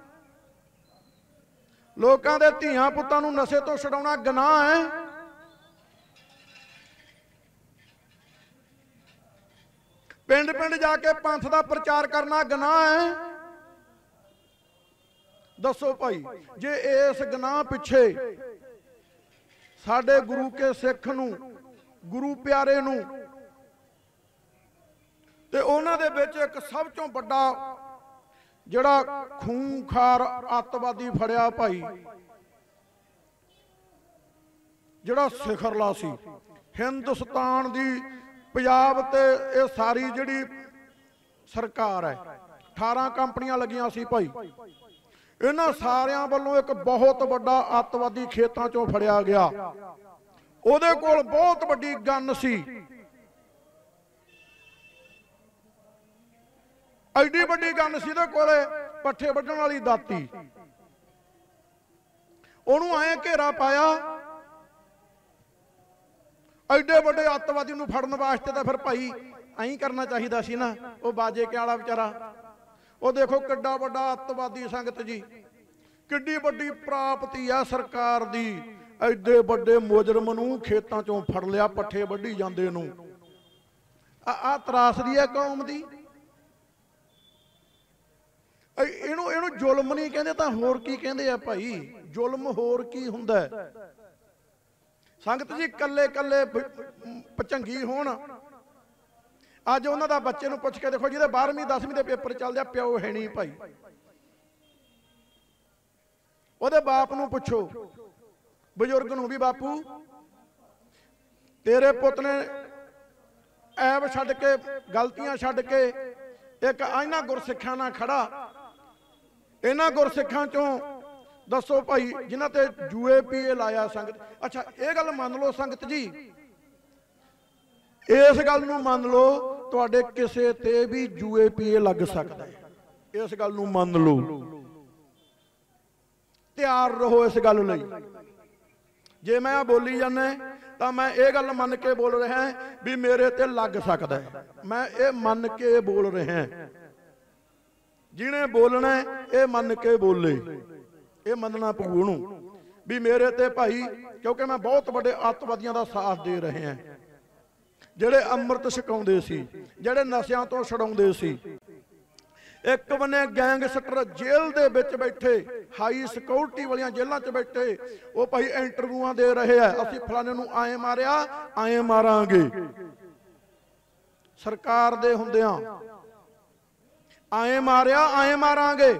ਲੋਕਾਂ ਦੇ ਧੀਆਂ ਪੁੱਤਾਂ ਨੂੰ ਨਸ਼ੇ ਤੋਂ ਛਡਾਉਣਾ ਗੁਨਾਹ ਹੈ। ਪਿੰਡ ਪਿੰਡ ਜਾ ਕੇ ਪੰਥ ਦਾ ਪ੍ਰਚਾਰ ਕਰਨਾ ਗੁਨਾਹ ਹੈ। ਦੱਸੋ ਭਾਈ, ਜੇ ਇਸ ਗੁਨਾਹ ਪਿੱਛੇ ਸਾਡੇ ਗੁਰੂ ਕੇ ਸਿੱਖ ਨੂੰ, ਗੁਰੂ ਪਿਆਰੇ ਨੂੰ, ਤੇ ਉਹਨਾਂ ਦੇ ਵਿੱਚ ਇੱਕ ਸਭ ਤੋਂ ਵੱਡਾ ਜਿਹੜਾ ਖੂੰਖਾਰ ਅੱਤਵਾਦੀ ਫੜਿਆ ਭਾਈ, ਜਿਹੜਾ ਸਿਖਰਲਾ ਸੀ ਹਿੰਦੁਸਤਾਨ ਦੀ, ਪੰਜਾਬ ਤੇ ਇਹ ਸਾਰੀ ਜਿਹੜੀ ਸਰਕਾਰ ਹੈ, ਅਠਾਰਾਂ ਕੰਪਨੀਆਂ ਲੱਗੀਆਂ ਸੀ ਭਾਈ। ਇਹਨਾਂ ਸਾਰਿਆਂ ਵੱਲੋਂ ਇੱਕ ਬਹੁਤ ਵੱਡਾ ਅੱਤਵਾਦੀ ਖੇਤਾਂ ਚੋਂ ਫੜਿਆ ਗਿਆ। ਉਹਦੇ ਕੋਲ ਬਹੁਤ ਵੱਡੀ ਗਨ ਸੀ, ਐਡੀ ਵੱਡੀ ਗਨ ਸੀ ਉਹਦੇ ਕੋਲੇ, ਪੱਠੇ ਵੱਢਣ ਵਾਲੀ ਦਾਤੀ। ਉਹਨੂੰ ਐਂ ਘੇਰਾ ਪਾਇਆ। ਐਡੇ ਵੱਡੇ ਅੱਤਵਾਦੀ ਨੂੰ ਫੜਨ ਵਾਸਤੇ ਤਾਂ ਫਿਰ ਭਾਈ ਐਂ ਕਰਨਾ ਚਾਹੀਦਾ ਸੀ ਨਾ। ਉਹ ਬਾਜੇ ਕੇ ਵਾਲਾ ਵਿਚਾਰਾ, ਉਹ ਦੇਖੋ ਕਿੱਡਾ ਵੱਡਾ ਅੱਤਵਾਦੀ ਸੰਗਤ ਜੀ, ਕਿੱਡੀ ਵੱਡੀ ਪ੍ਰਾਪਤੀ ਆ ਸਰਕਾਰ ਦੀ। ਐਡੇ ਵੱਡੇ ਮੁਜਰਮ ਨੂੰ ਖੇਤਾਂ ਚੋਂ ਫੜ ਲਿਆ, ਪੱਠੇ ਵੱਢੀ ਜਾਂਦੇ ਨੂੰ। ਆ ਤਰਾਸਦੀ ਹੈ ਕੌਮ ਦੀ। ਇਹਨੂੰ ਇਹਨੂੰ ਜ਼ੁਲਮ ਨਹੀਂ ਕਹਿੰਦੇ ਤਾਂ ਹੋਰ ਕੀ ਕਹਿੰਦੇ ਆ ਭਾਈ? ਜ਼ੁਲਮ ਹੋਰ ਕੀ ਹੁੰਦਾ ਸੰਗਤ ਜੀ? ਕੱਲੇ ਕੱਲੇ ਪਚੰਗੀ ਹੋਣ। ਅੱਜ ਉਹਨਾਂ ਦਾ ਬੱਚੇ ਨੂੰ ਪੁੱਛ ਕੇ ਦੇਖੋ, ਜਿਹਦੇ ਬਾਰਵੀਂ ਦਸਵੀਂ ਦੇ ਪੇਪਰ ਚੱਲਦੇ ਆ, ਪਿਓ ਹੈ ਨਹੀਂ ਭਾਈ। ਉਹਦੇ ਬਾਪ ਨੂੰ ਪੁੱਛੋ, ਬਜ਼ੁਰਗ ਨੂੰ ਵੀ, ਬਾਪੂ ਤੇਰੇ ਪੁੱਤ ਨੇ ਐਬ ਛੱਡ ਕੇ, ਗਲਤੀਆਂ ਛੱਡ ਕੇ ਇੱਕ ਇਹਨਾਂ ਗੁਰਸਿੱਖਾਂ ਨਾਲ ਖੜਾ। ਇਹਨਾਂ ਗੁਰਸਿੱਖਾਂ ਚੋਂ ਦੱਸੋ ਭਾਈ ਜਿਨ੍ਹਾਂ ਤੇ ਜੂਏ ਪੀਏ ਲਾਇਆ ਸੰਗਤ। ਅੱਛਾ ਇਹ ਗੱਲ ਮੰਨ ਲਓ ਸੰਗਤ ਜੀ, ਇਸ ਗੱਲ ਨੂੰ ਮੰਨ ਲਓ ਤੁਹਾਡੇ ਕਿਸੇ ਤੇ ਵੀ ਜੂਏ ਪੀਏ ਲੱਗ ਸਕਦਾ ਹੈ। ਇਸ ਗੱਲ ਨੂੰ ਮੰਨ ਲਓ, ਤਿਆਰ ਰਹੋ ਇਸ ਗੱਲ ਲਈ। ਜੇ ਮੈਂ ਆ ਬੋਲੀ ਜਾਂਦਾ ਤਾਂ ਮੈਂ ਇਹ ਗੱਲ ਮੰਨ ਕੇ ਬੋਲ ਰਿਹਾ ਵੀ ਮੇਰੇ ਤੇ ਲੱਗ ਸਕਦਾ ਹੈ। ਮੈਂ ਇਹ ਮੰਨ ਕੇ ਬੋਲ ਰਿਹਾ। ਜਿਹਨੇ ਬੋਲਣਾ ਇਹ ਮੰਨ ਕੇ ਬੋਲੇ, ਇਹ ਮੰਨਣਾ ਪਊ ਉਹਨੂੰ ਵੀ ਮੇਰੇ ਤੇ ਭਾਈ, ਕਿਉਂਕਿ ਮੈਂ ਬਹੁਤ ਵੱਡੇ ਅੱਤਵਾਦੀਆਂ ਦਾ ਸਾਥ ਦੇ ਰਹੇ ਹਾਂ, ਜਿਹੜੇ ਅੰਮ੍ਰਿਤ ਛਕਾਉਂਦੇ ਸੀ, ਜਿਹੜੇ ਨਸ਼ਿਆਂ ਤੋਂ ਛਡਾਉਂਦੇ ਸੀ। ਇੱਕ ਬੰਨੇ ਗੈਂਗਸਟਰ ਜੇਲ੍ਹ ਦੇ ਵਿੱਚ ਬੈਠੇ ਹਾਈ ਸਿਕਿਉਰਿਟੀ ਵਾਲੀਆਂ ਜੇਲ੍ਹਾਂ 'ਚ ਬੈਠੇ ਉਹ ਭਾਈ ਇੰਟਰਵਿਊਆਂ ਦੇ ਰਹੇ ਆ, ਅਸੀਂ ਫਲਾਣੇ ਨੂੰ ਆਏ ਮਾਰਿਆ ਆਏ ਮਾਰਾਂਗੇ। ਸਰਕਾਰ ਦੇ ਹੁੰਦਿਆਂ ਆਏ ਮਾਰਿਆ ਆਏ ਮਾਰਾਂਗੇ।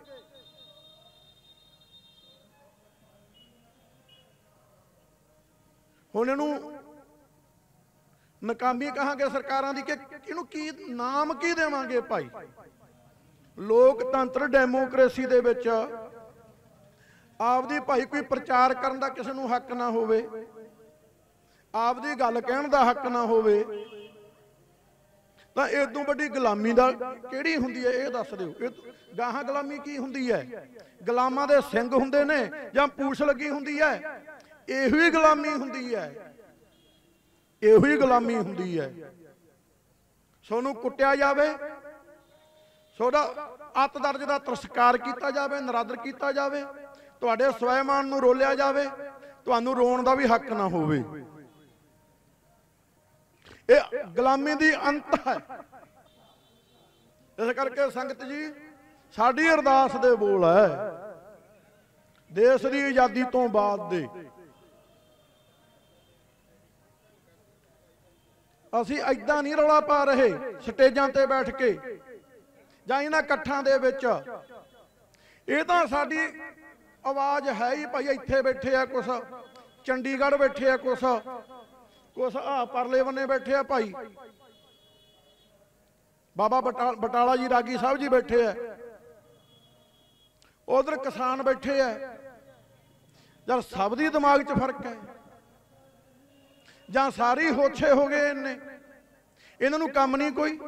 ਹੁਣ ਇਹਨੂੰ ਨਕਾਮੀ ਕਹਾਂਗੇ ਸਰਕਾਰਾਂ ਦੀ ਕਿ ਇਹਨੂੰ ਕੀ ਨਾਮ ਕੀ ਦੇਵਾਂਗੇ ਭਾਈ? ਲੋਕਤੰਤਰ ਡੈਮੋਕ੍ਰੇਸੀ ਦੇ ਵਿੱਚ ਆਪਦੀ ਭਾਈ ਕੋਈ ਪ੍ਰਚਾਰ ਕਰਨ ਦਾ ਕਿਸੇ ਨੂੰ ਹੱਕ ਨਾ ਹੋਵੇ, ਆਪਦੀ ਗੱਲ ਕਹਿਣ ਦਾ ਹੱਕ ਨਾ ਹੋਵੇ, ਤਾਂ ਇਦੋਂ ਵੱਡੀ ਗੁਲਾਮੀ ਦਾ ਕਿਹੜੀ ਹੁੰਦੀ ਹੈ ਇਹ ਦੱਸ ਦਿਓ। ਇਹ ਗਾਹਾਂ ਗੁਲਾਮੀ ਕੀ ਹੁੰਦੀ ਹੈ? ਗੁਲਾਮਾਂ ਦੇ ਸਿੰਘ ਹੁੰਦੇ ਨੇ ਜਾਂ ਪੂਛ ਲੱਗੀ ਹੁੰਦੀ ਹੈ? ਇਹੋ ਹੀ ਗੁਲਾਮੀ ਹੁੰਦੀ ਹੈ, ਇਹੋ ਹੀ ਗੁਲਾਮੀ ਹੁੰਦੀ ਹੈ। ਸੋਨੂੰ ਕੁੱਟਿਆ ਜਾਵੇ, ਤੁਹਾਡਾ ਅੱਤ ਦਰਜ ਦਾ ਤਿਰਸਕਾਰ ਕੀਤਾ ਜਾਵੇ, ਨਰਾਦਰ ਕੀਤਾ ਜਾਵੇ, ਤੁਹਾਡੇ ਸਵੈਮਾਨ ਨੂੰ ਰੋਲਿਆ ਜਾਵੇ, ਤੁਹਾਨੂੰ ਰੋਣ ਦਾ ਵੀ ਹੱਕ ਨਾ ਹੋਵੇ। ਇਹ ਗੁਲਾਮੀ ਦੀ ਅੰਤ ਹੈ। ਇਸ ਕਰਕੇ ਸੰਗਤ ਜੀ ਸਾਡੀ ਅਰਦਾਸ ਦੇ ਬੋਲ ਹੈ ਦੇਸ਼ ਦੀ ਆਜ਼ਾਦੀ ਤੋਂ ਬਾਅਦ ਦੇ। ਅਸੀਂ ਐਦਾਂ ਨਹੀਂ ਰੌਲਾ ਪਾ ਰਹੇ ਸਟੇਜਾਂ ਤੇ ਬੈਠ ਕੇ ਜਾਂ ਇਹਨਾਂ ਇਕੱਠਾਂ ਦੇ ਵਿੱਚ। ਇਹ ਤਾਂ ਸਾਡੀ ਆਵਾਜ਼ ਹੈ ਹੀ ਭਾਈ। ਇੱਥੇ ਬੈਠੇ ਆ ਕੁਛ, ਚੰਡੀਗੜ੍ਹ ਬੈਠੇ ਆ ਕੁਛ, ਕੁਛ ਆ ਪਰਲੇ ਬੰਨੇ ਬੈਠੇ ਆ ਭਾਈ, ਬਾਬਾ ਬਟਾ ਬਟਾਲਾ ਜੀ ਰਾਗੀ ਸਾਹਿਬ ਜੀ ਬੈਠੇ ਆ, ਉਧਰ ਕਿਸਾਨ ਬੈਠੇ ਆ। ਜਦ ਸਭ ਦੀ ਦਿਮਾਗ 'ਚ ਫਰਕ ਹੈ ਜਾਂ ਸਾਰੇ ਹੋਛੇ ਹੋ ਗਏ ਨੇ, ਇਹਨਾਂ ਨੂੰ ਕੰਮ ਨਹੀਂ ਕੋਈ,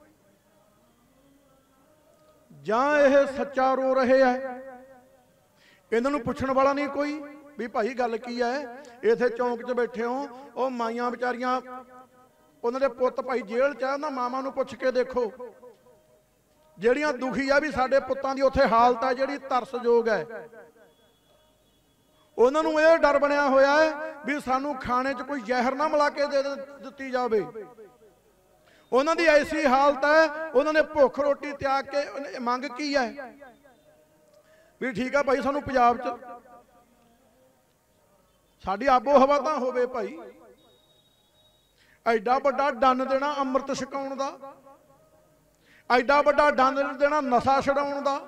ਜਾਂ ਇਹ ਸੱਚਾ ਰੋ ਰਹੇ ਆ, ਇਹਨਾਂ ਨੂੰ ਪੁੱਛਣ ਵਾਲਾ ਨਹੀਂ ਕੋਈ ਵੀ ਭਾਈ ਗੱਲ ਕੀ ਹੈ। ਇਥੇ ਚੌਂਕ 'ਚ ਬੈਠੇ ਹੋ, ਉਹ ਮਾਈਆਂ ਵਿਚਾਰੀਆਂ, ਉਹਨਾਂ ਦੇ ਪੁੱਤ ਭਾਈ ਜੇਲ੍ਹ 'ਚ ਆ, ਉਹਨਾਂ ਮਾਵਾਂ ਨੂੰ ਪੁੱਛ ਕੇ ਦੇਖੋ ਜਿਹੜੀਆਂ ਦੁਖੀ ਆ ਵੀ ਸਾਡੇ ਪੁੱਤਾਂ ਦੀ ਉੱਥੇ ਹਾਲਤ ਆ ਜਿਹੜੀ ਤਰਸਯੋਗ ਹੈ। ਉਹਨਾਂ ਨੂੰ ਇਹ ਡਰ ਬਣਿਆ ਹੋਇਆ ਹੈ ਵੀ ਸਾਨੂੰ ਖਾਣੇ 'ਚ ਕੋਈ ਜ਼ਹਿਰ ਨਾ ਮਿਲਾ ਕੇ ਦੇ ਦਿੱਤੀ ਜਾਵੇ। ਉਹਨਾਂ ਦੀ ਐਸੀ ਹਾਲਤ ਹੈ, ਉਹਨਾਂ ਨੇ ਭੁੱਖ ਰੋਟੀ ਤਿਆਗ ਕੇ ਮੰਗ ਕੀ ਹੈ ਵੀ ਠੀਕ ਆ ਭਾਈ ਸਾਨੂੰ ਪੰਜਾਬ 'ਚ ਸਾਡੀ ਆਬੋ ਹਵਾ ਤਾਂ ਹੋਵੇ ਭਾਈ। ਐਡਾ ਵੱਡਾ ਡੰਨ ਦੇਣਾ ਅੰਮ੍ਰਿਤ ਛਕਾਉਣ ਦਾ, ਐਡਾ ਵੱਡਾ ਡੰਨ ਦੇਣਾ ਨਸ਼ਾ ਛਡਾਉਣ ਦਾ,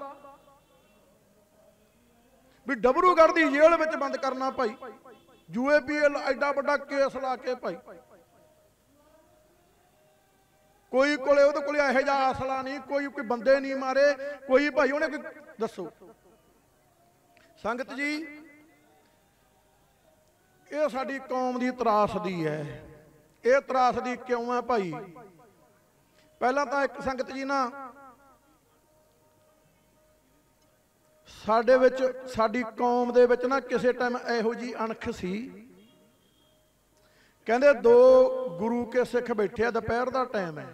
ਵੀ ਡਬਰੂਗੜ੍ਹ ਦੀ ਜੇਲ੍ਹ ਵਿੱਚ ਬੰਦ ਕਰਨਾ ਭਾਈ, ਯੂ ਏ ਪੀ ਐਲ ਐਡਾ ਵੱਡਾ ਕੇਸ ਲਾ ਕੇ ਭਾਈ। ਕੋਈ ਕੋਲੇ ਉਹਦੇ ਕੋਲੇ ਇਹੋ ਜਿਹਾ ਅਸਲਾ ਨਹੀਂ, ਕੋਈ ਕੋਈ ਬੰਦੇ ਨਹੀਂ ਮਾਰੇ, ਕੋਈ ਭਾਈ ਉਹਨੇ ਕੋਈ ਦੱਸੋ। ਸੰਗਤ ਜੀ ਇਹ ਸਾਡੀ ਕੌਮ ਦੀ ਤਰਾਸਦੀ ਹੈ। ਇਹ ਤਰਾਸਦੀ ਕਿਉਂ ਹੈ ਭਾਈ? ਪਹਿਲਾਂ ਤਾਂ ਇੱਕ ਸੰਗਤ ਜੀ ਨਾ ਸਾਡੇ ਵਿੱਚ, ਸਾਡੀ ਕੌਮ ਦੇ ਵਿੱਚ ਨਾ ਕਿਸੇ ਟਾਈਮ ਇਹੋ ਜੀ ਅਣਖ ਸੀ, ਕਹਿੰਦੇ ਦੋ ਗੁਰੂ ਕੇ ਸਿੱਖ ਬੈਠੇ ਆ, ਦੁਪਹਿਰ ਦਾ ਟਾਈਮ ਹੈ,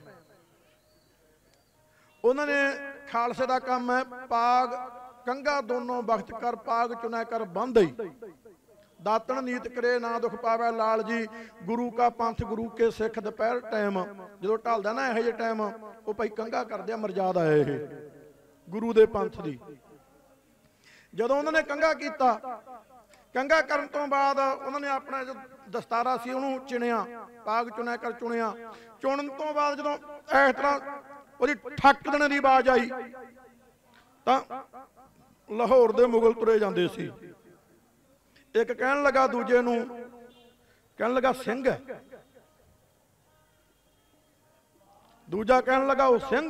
ਉਹਨਾਂ ਨੇ ਖਾਲਸੇ ਦਾ ਕੰਮ ਹੈ ਪਾਗ ਕੰਗਾ ਦੋਨੋਂ ਬਖਤ ਕਰ, ਪਾਗ ਚੁਣਾ ਕਰ ਬੰਧਈ, ਦਾਤਣ ਨੀਤ ਕਰੇ ਨਾ ਦੁਖ ਪਾਵੇ ਲਾਲ ਜੀ, ਗੁਰੂ ਕਾ ਪੰਥ ਗੁਰੂ ਕੇ ਸਿੱਖ। ਦੁਪਹਿਰ ਟਾਈਮ ਜਦੋਂ ਢਲਦਾ ਨਾ ਇਹੋ ਜਿਹੇ ਟਾਈਮ, ਉਹ ਭਾਈ ਕੰਗਾ ਕਰਦੇ ਆ, ਮਰਜ਼ਾਦਾ ਹੈ ਇਹ ਗੁਰੂ ਦੇ ਪੰਥ ਦੀ। ਜਦੋਂ ਉਹਨਾਂ ਨੇ ਕੰਗਾ ਕੀਤਾ, ਕੰਗਾ ਕਰਨ ਤੋਂ ਬਾਅਦ ਉਹਨਾਂ ਨੇ ਆਪਣਾ ਜੋ ਦਸਤਾਰਾ ਸੀ ਉਹਨੂੰ ਚਿਣਿਆ, ਪਾਗ ਚੁਣਿਆ ਕਰ ਚੁਣਿਆ। ਚੁਣਨ ਤੋਂ ਬਾਅਦ ਜਦੋਂ ਇਸ ਤਰ੍ਹਾਂ ਉਹਦੀ ਠੱਕ ਦੇਣੇ ਦੀ ਆਵਾਜ਼ ਆਈ ਤਾਂ ਲਾਹੌਰ ਦੇ ਮੁਗਲ ਤੁਰੇ ਜਾਂਦੇ ਸੀ। ਇੱਕ ਕਹਿਣ ਲੱਗਾ ਦੂਜੇ ਨੂੰ, ਕਹਿਣ ਲੱਗਾ ਸਿੰਘ ਹੈ, ਦੂਜਾ ਕਹਿਣ ਲੱਗਾ ਉਹ ਸਿੰਘ।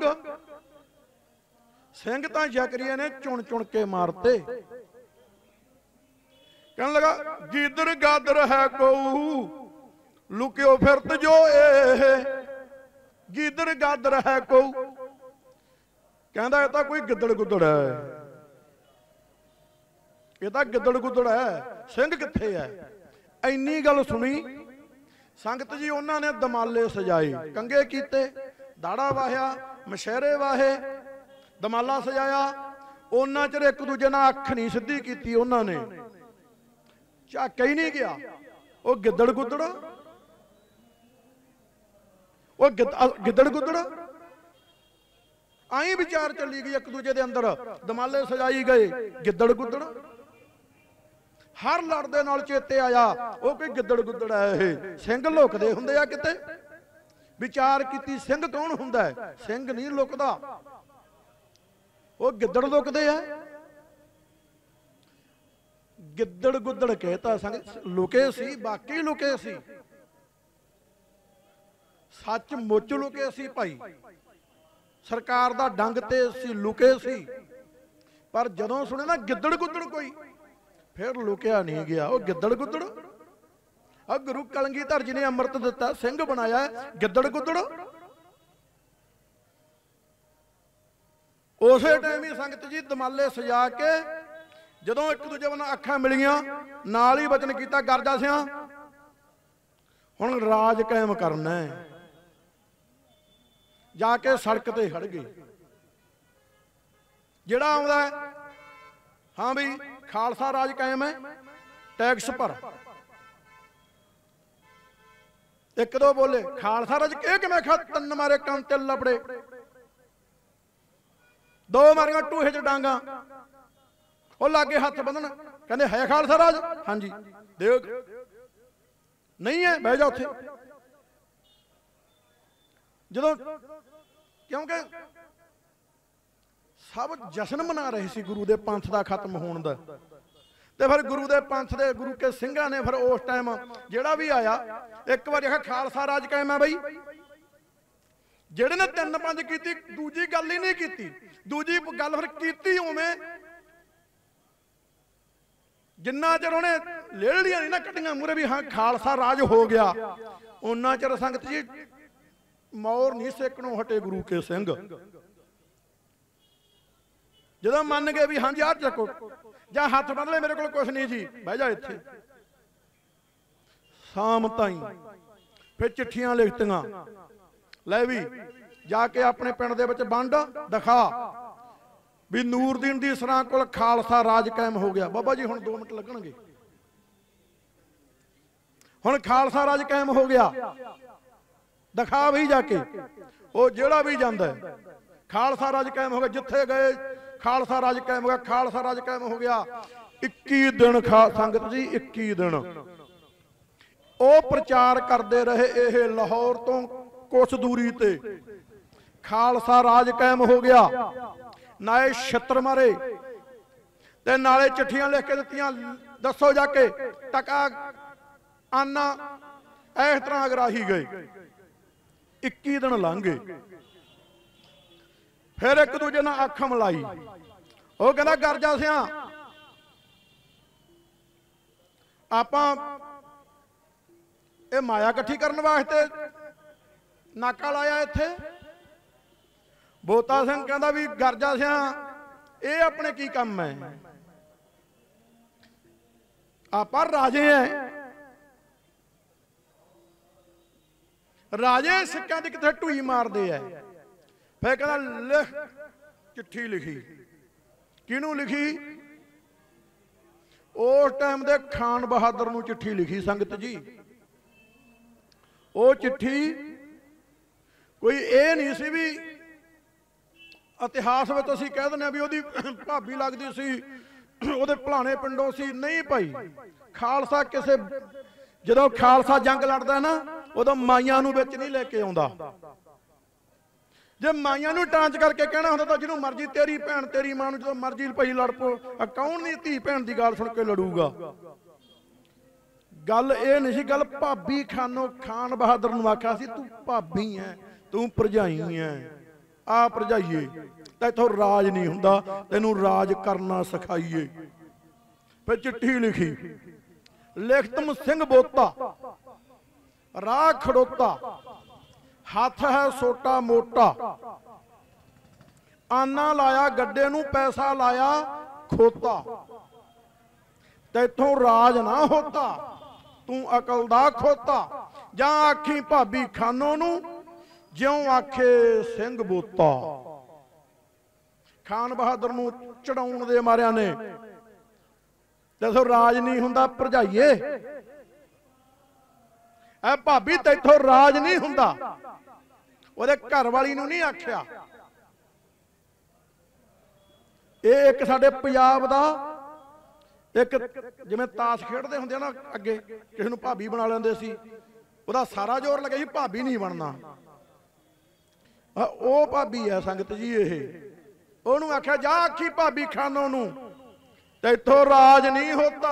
ਸਿੰਘ ਤਾਂ ਜ਼ਕਰੀਆ ਨੇ ਚੁਣ ਚੁਣ ਕੇ ਮਾਰਤੇ। ਕਹਿਣ ਲੱਗਾ ਗਿੱਦੜ ਗਾਦਰ ਹੈ ਕੋਊ ਲੁਕਿਓ ਫਿਰਤ ਜੋ ਇਹ, ਗਿੱਦੜ ਗਾਦਰ ਹੈ ਕੋਊ। ਕਹਿੰਦਾ ਇਹ ਤਾਂ ਕੋਈ ਗਿੱਦੜ ਗੁੱਦੜ ਹੈ, ਇਹ ਤਾਂ ਗਿੱਦੜ ਗੁੱਦੜ ਹੈ, ਸਿੰਘ ਕਿੱਥੇ ਹੈ? ਇੰਨੀ ਗੱਲ ਸੁਣੀ ਸੰਗਤ ਜੀ, ਉਹਨਾਂ ਨੇ ਦਮਾਲੇ ਸਜਾਏ, ਕੰਗੇ ਕੀਤੇ, ਦਾੜਾ ਵਾਹਿਆ, ਮਸ਼ਹਿਰੇ ਵਾਹੇ, ਦਮਾਲਾ ਸਜਾਇਆ। ਉਹਨਾਂ ਚਿਰ ਇੱਕ ਦੂਜੇ ਨਾਲ ਅੱਖ ਨਹੀਂ ਸਿੱਧੀ ਕੀਤੀ, ਉਹਨਾਂ ਨੇ ਝਾਕਿਆ ਹੀ ਨਹੀਂ ਗਿਆ। ਉਹ ਗਿੱਦੜ ਗੁੱਦੜ, ਉਹ ਗਿੱਦੜ ਗੁੱਦੜ। आई विचार चली गई एक दूजे के अंदर, दमाले सजाई गए, गिद्दड़ गुद्दड़ हर लड़दे नाल चेते आया वो कोई गिद्दड़ गुद्दड़ है, ये सिंह लुकदे हुंदे आ किते। विचार कीती सिंह कौन हुंदा है, सिंह नहीं लुकदा, वो गिद्दड़ लुकदे आ। गिद्दड़ गुद्दड़ कहता संग लुके सी, बाकी लुके सी, सच मुच लुके सी भाई, सरकार दा डंग ते सी लुके सी। पर जदों सुने ना गिद्दड़ गुद्दड़ कोई, फिर लुकिया नहीं गया वो गिद्दड़ गुद्दड़। अब गुरु कलगीधर जी ने अमृत दिता, सिंह बनाया, गिद्दड़ गुद्दड़। उसे टाइम ही संगत जी दमाले सजा के जदों एक दूजे नाल अखां मिलियां, नाल ही वचन कीता गरजा सियां हुण राज कायम करना है। जाके सड़क ते खड़ गए, जिहड़ा आउंदा है हाँ भी खालसा राज कायम है, टैक्स भर। एक दो बोले खालसा राज के कि मैं खा तन मारे कान ते लपड़े, दो मारियां टूहे च डांगा, वो लागे हथ बंधन, कहते है खालसा राज, हाँ जी देख नहीं है बह जा उत्थे। जदों क्योंकि सब जश्न मना रहे सी गुरु दे पंथ दा खत्म होण दा, ते फिर गुरु दे पंथ दे गुरु के सिंघां ने फिर उस टाइम जिहड़ा भी आया एक बार आखिया खालसा राज कायम है बई। जिहड़े ने तीन पंज कीती, दूजी गल ही नहीं कीती, दूजी गल फिर कीती उवें जिन्ना चर उन्हें लेड़ियां नहीं ना कट्टियां मूहरे भी हाँ खालसा राज हो गया, उन्ना चर संगत जी मोर नहीं सेकणों हटे गुरु के सिंह। जदों मन गए भी हाँ जी आ चको जा हाथ बन ले, मेरे को कुछ नहीं जी बह जा इत्थे। शाम ताई फिर चिट्ठियां लिखतियां, लै भी जाके अपने पिंड दे विच वंड दिखा भी नूरदीन दी सरां कोल खालसा राज कायम हो गया। बाबा जी हुण दो मिनट लगणगे, हुण खालसा राज कायम हो गया, दिखा भी जाके। वो जिहड़ा भी जांदा है खालसा राज कायम हो गया, जिथे गए खालसा राज कायम हो गया, खालसा राज कायम हो गया। इक्की दिन खा संगत जी इक्की दिन वो प्रचार करते रहे, ये लाहौर तो कुछ दूरी ते खालसा राज कायम हो गया। नाले छत्र मारे ते नाले चिट्ठियां लिख के दित्तियां, दसो जाके टका आना इस तरह अगराही गए। इक्की दिन लंघ गए, फिर एक दूजे नाल अख मिलाई, वो कहता गरजा सियां आपां ये माया इकट्ठी करने वास्ते नाका लाया इत्थे। बोता सिंह कहता भी गरजा सियां ये अपने की काम है, आपां राजे हैं, राजे सिक्कां दी किथे ढूई मारदे है। फिर कहता लिख चिट्ठी लिखी, किनू लिखी? उस टाइम दे खान बहादुर नूं चिट्ठी लिखी संगत जी। वो चिट्ठी कोई ये नहीं सी भी इतिहास में असीं कह दिंदे भी ओदी भाभी लगदी सी, ओदे भलाणे पिंडों सी, नहीं भाई। खालसा किसे जदों खालसा जंग लड़दा ना उदों माइयां नूं विच नहीं लेके आउंदा। जे माइयां नूं टांच करके कहना हुंदा तां जिन्हों मर्जी तेरी भैन तेरी मां नूं जदों मर्जी भाई लड़ पो, कौन नहीं धी भैन दी गल सुन के लड़ूगा। गल ये नहीं सी, गल भाभी खानो खान बहादुर नूं आखिया सी तू भाभी है, तू भरजाई है, आ भरजाईए तैथों राज नहीं हुंदा, तैनूं राज करना सिखाईए। फिर चिट्ठी लिखी, लिखतम सिंह बोता राह खड़ोता, हाथ है सोटा मोटा, आना लाया गड्डे नूं पैसा लाया खोता, तैथों राज ना होता, तू अकल दा खोता। जा आखी भाभी खानो नूं ज्यों आखे सिंह बोता। खान बहादुर नूं चढ़ाउण दे मारिया ने दसो राज नहीं हुंदा भरजाईए, ऐ भाभी तैथों राज नहीं हुंदा। ओहदे घर वाली नूं नहीं आख्या, ਇਹ ਇੱਕ ਸਾਡੇ ਪੰਜਾਬ ਦਾ ਇੱਕ ਜਿਵੇਂ ਤਾਸ਼ ਖੇਡਦੇ ਹੁੰਦੇ ਆ ਨਾ, ਅੱਗੇ ਕਿਸੇ ਨੂੰ ਭਾਬੀ ਬਣਾ ਲੈਂਦੇ ਸੀ, ਉਹਦਾ ਸਾਰਾ ਜ਼ੋਰ ਲੱਗਿਆ ਸੀ ਭਾਬੀ ਨਹੀਂ ਬਣਨਾ। ਉਹ ਭਾਬੀ ਹੈ ਸੰਗਤ ਜੀ। ਇਹ ਉਹਨੂੰ ਆਖਿਆ ਜਾ ਆਖੀ ਭਾਬੀ ਖਾਨੋਂ ਨੂੰ ਤੈਥੋਂ ਰਾਜ ਨਹੀਂ ਹੋਤਾ,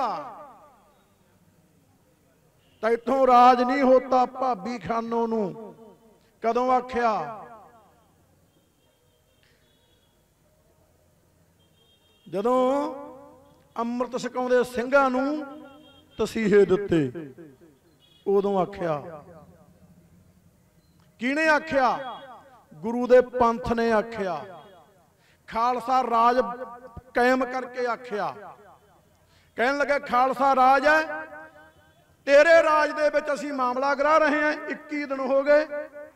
ਤੈਥੋਂ ਰਾਜ ਨਹੀਂ ਹੋਤਾ ਭਾਬੀ ਖਾਨੋਂ ਨੂੰ। ਕਦੋਂ ਆਖਿਆ? ਜਦੋਂ ਅੰਮ੍ਰਿਤ ਛਕਾਉਂਦੇ ਸਿੰਘਾਂ ਨੂੰ ਤਸੀਹੇ ਦਿੱਤੇ, ਉਦੋਂ ਆਖਿਆ। ਕਿਹਨੇ ਆਖਿਆ? ਗੁਰੂ ਦੇ ਪੰਥ ਨੇ ਆਖਿਆ। ਖਾਲਸਾ ਰਾਜ ਕਾਇਮ ਕਰਕੇ ਆਖਿਆ। ਕਹਿਣ ਲੱਗੇ ਖਾਲਸਾ ਰਾਜ ਹੈ, ਤੇਰੇ ਰਾਜ ਦੇ ਵਿੱਚ ਅਸੀਂ ਮਾਮਲਾ ਕਰਾ ਰਹੇ ਹਾਂ, ਇੱਕੀ ਦਿਨ ਹੋ ਗਏ,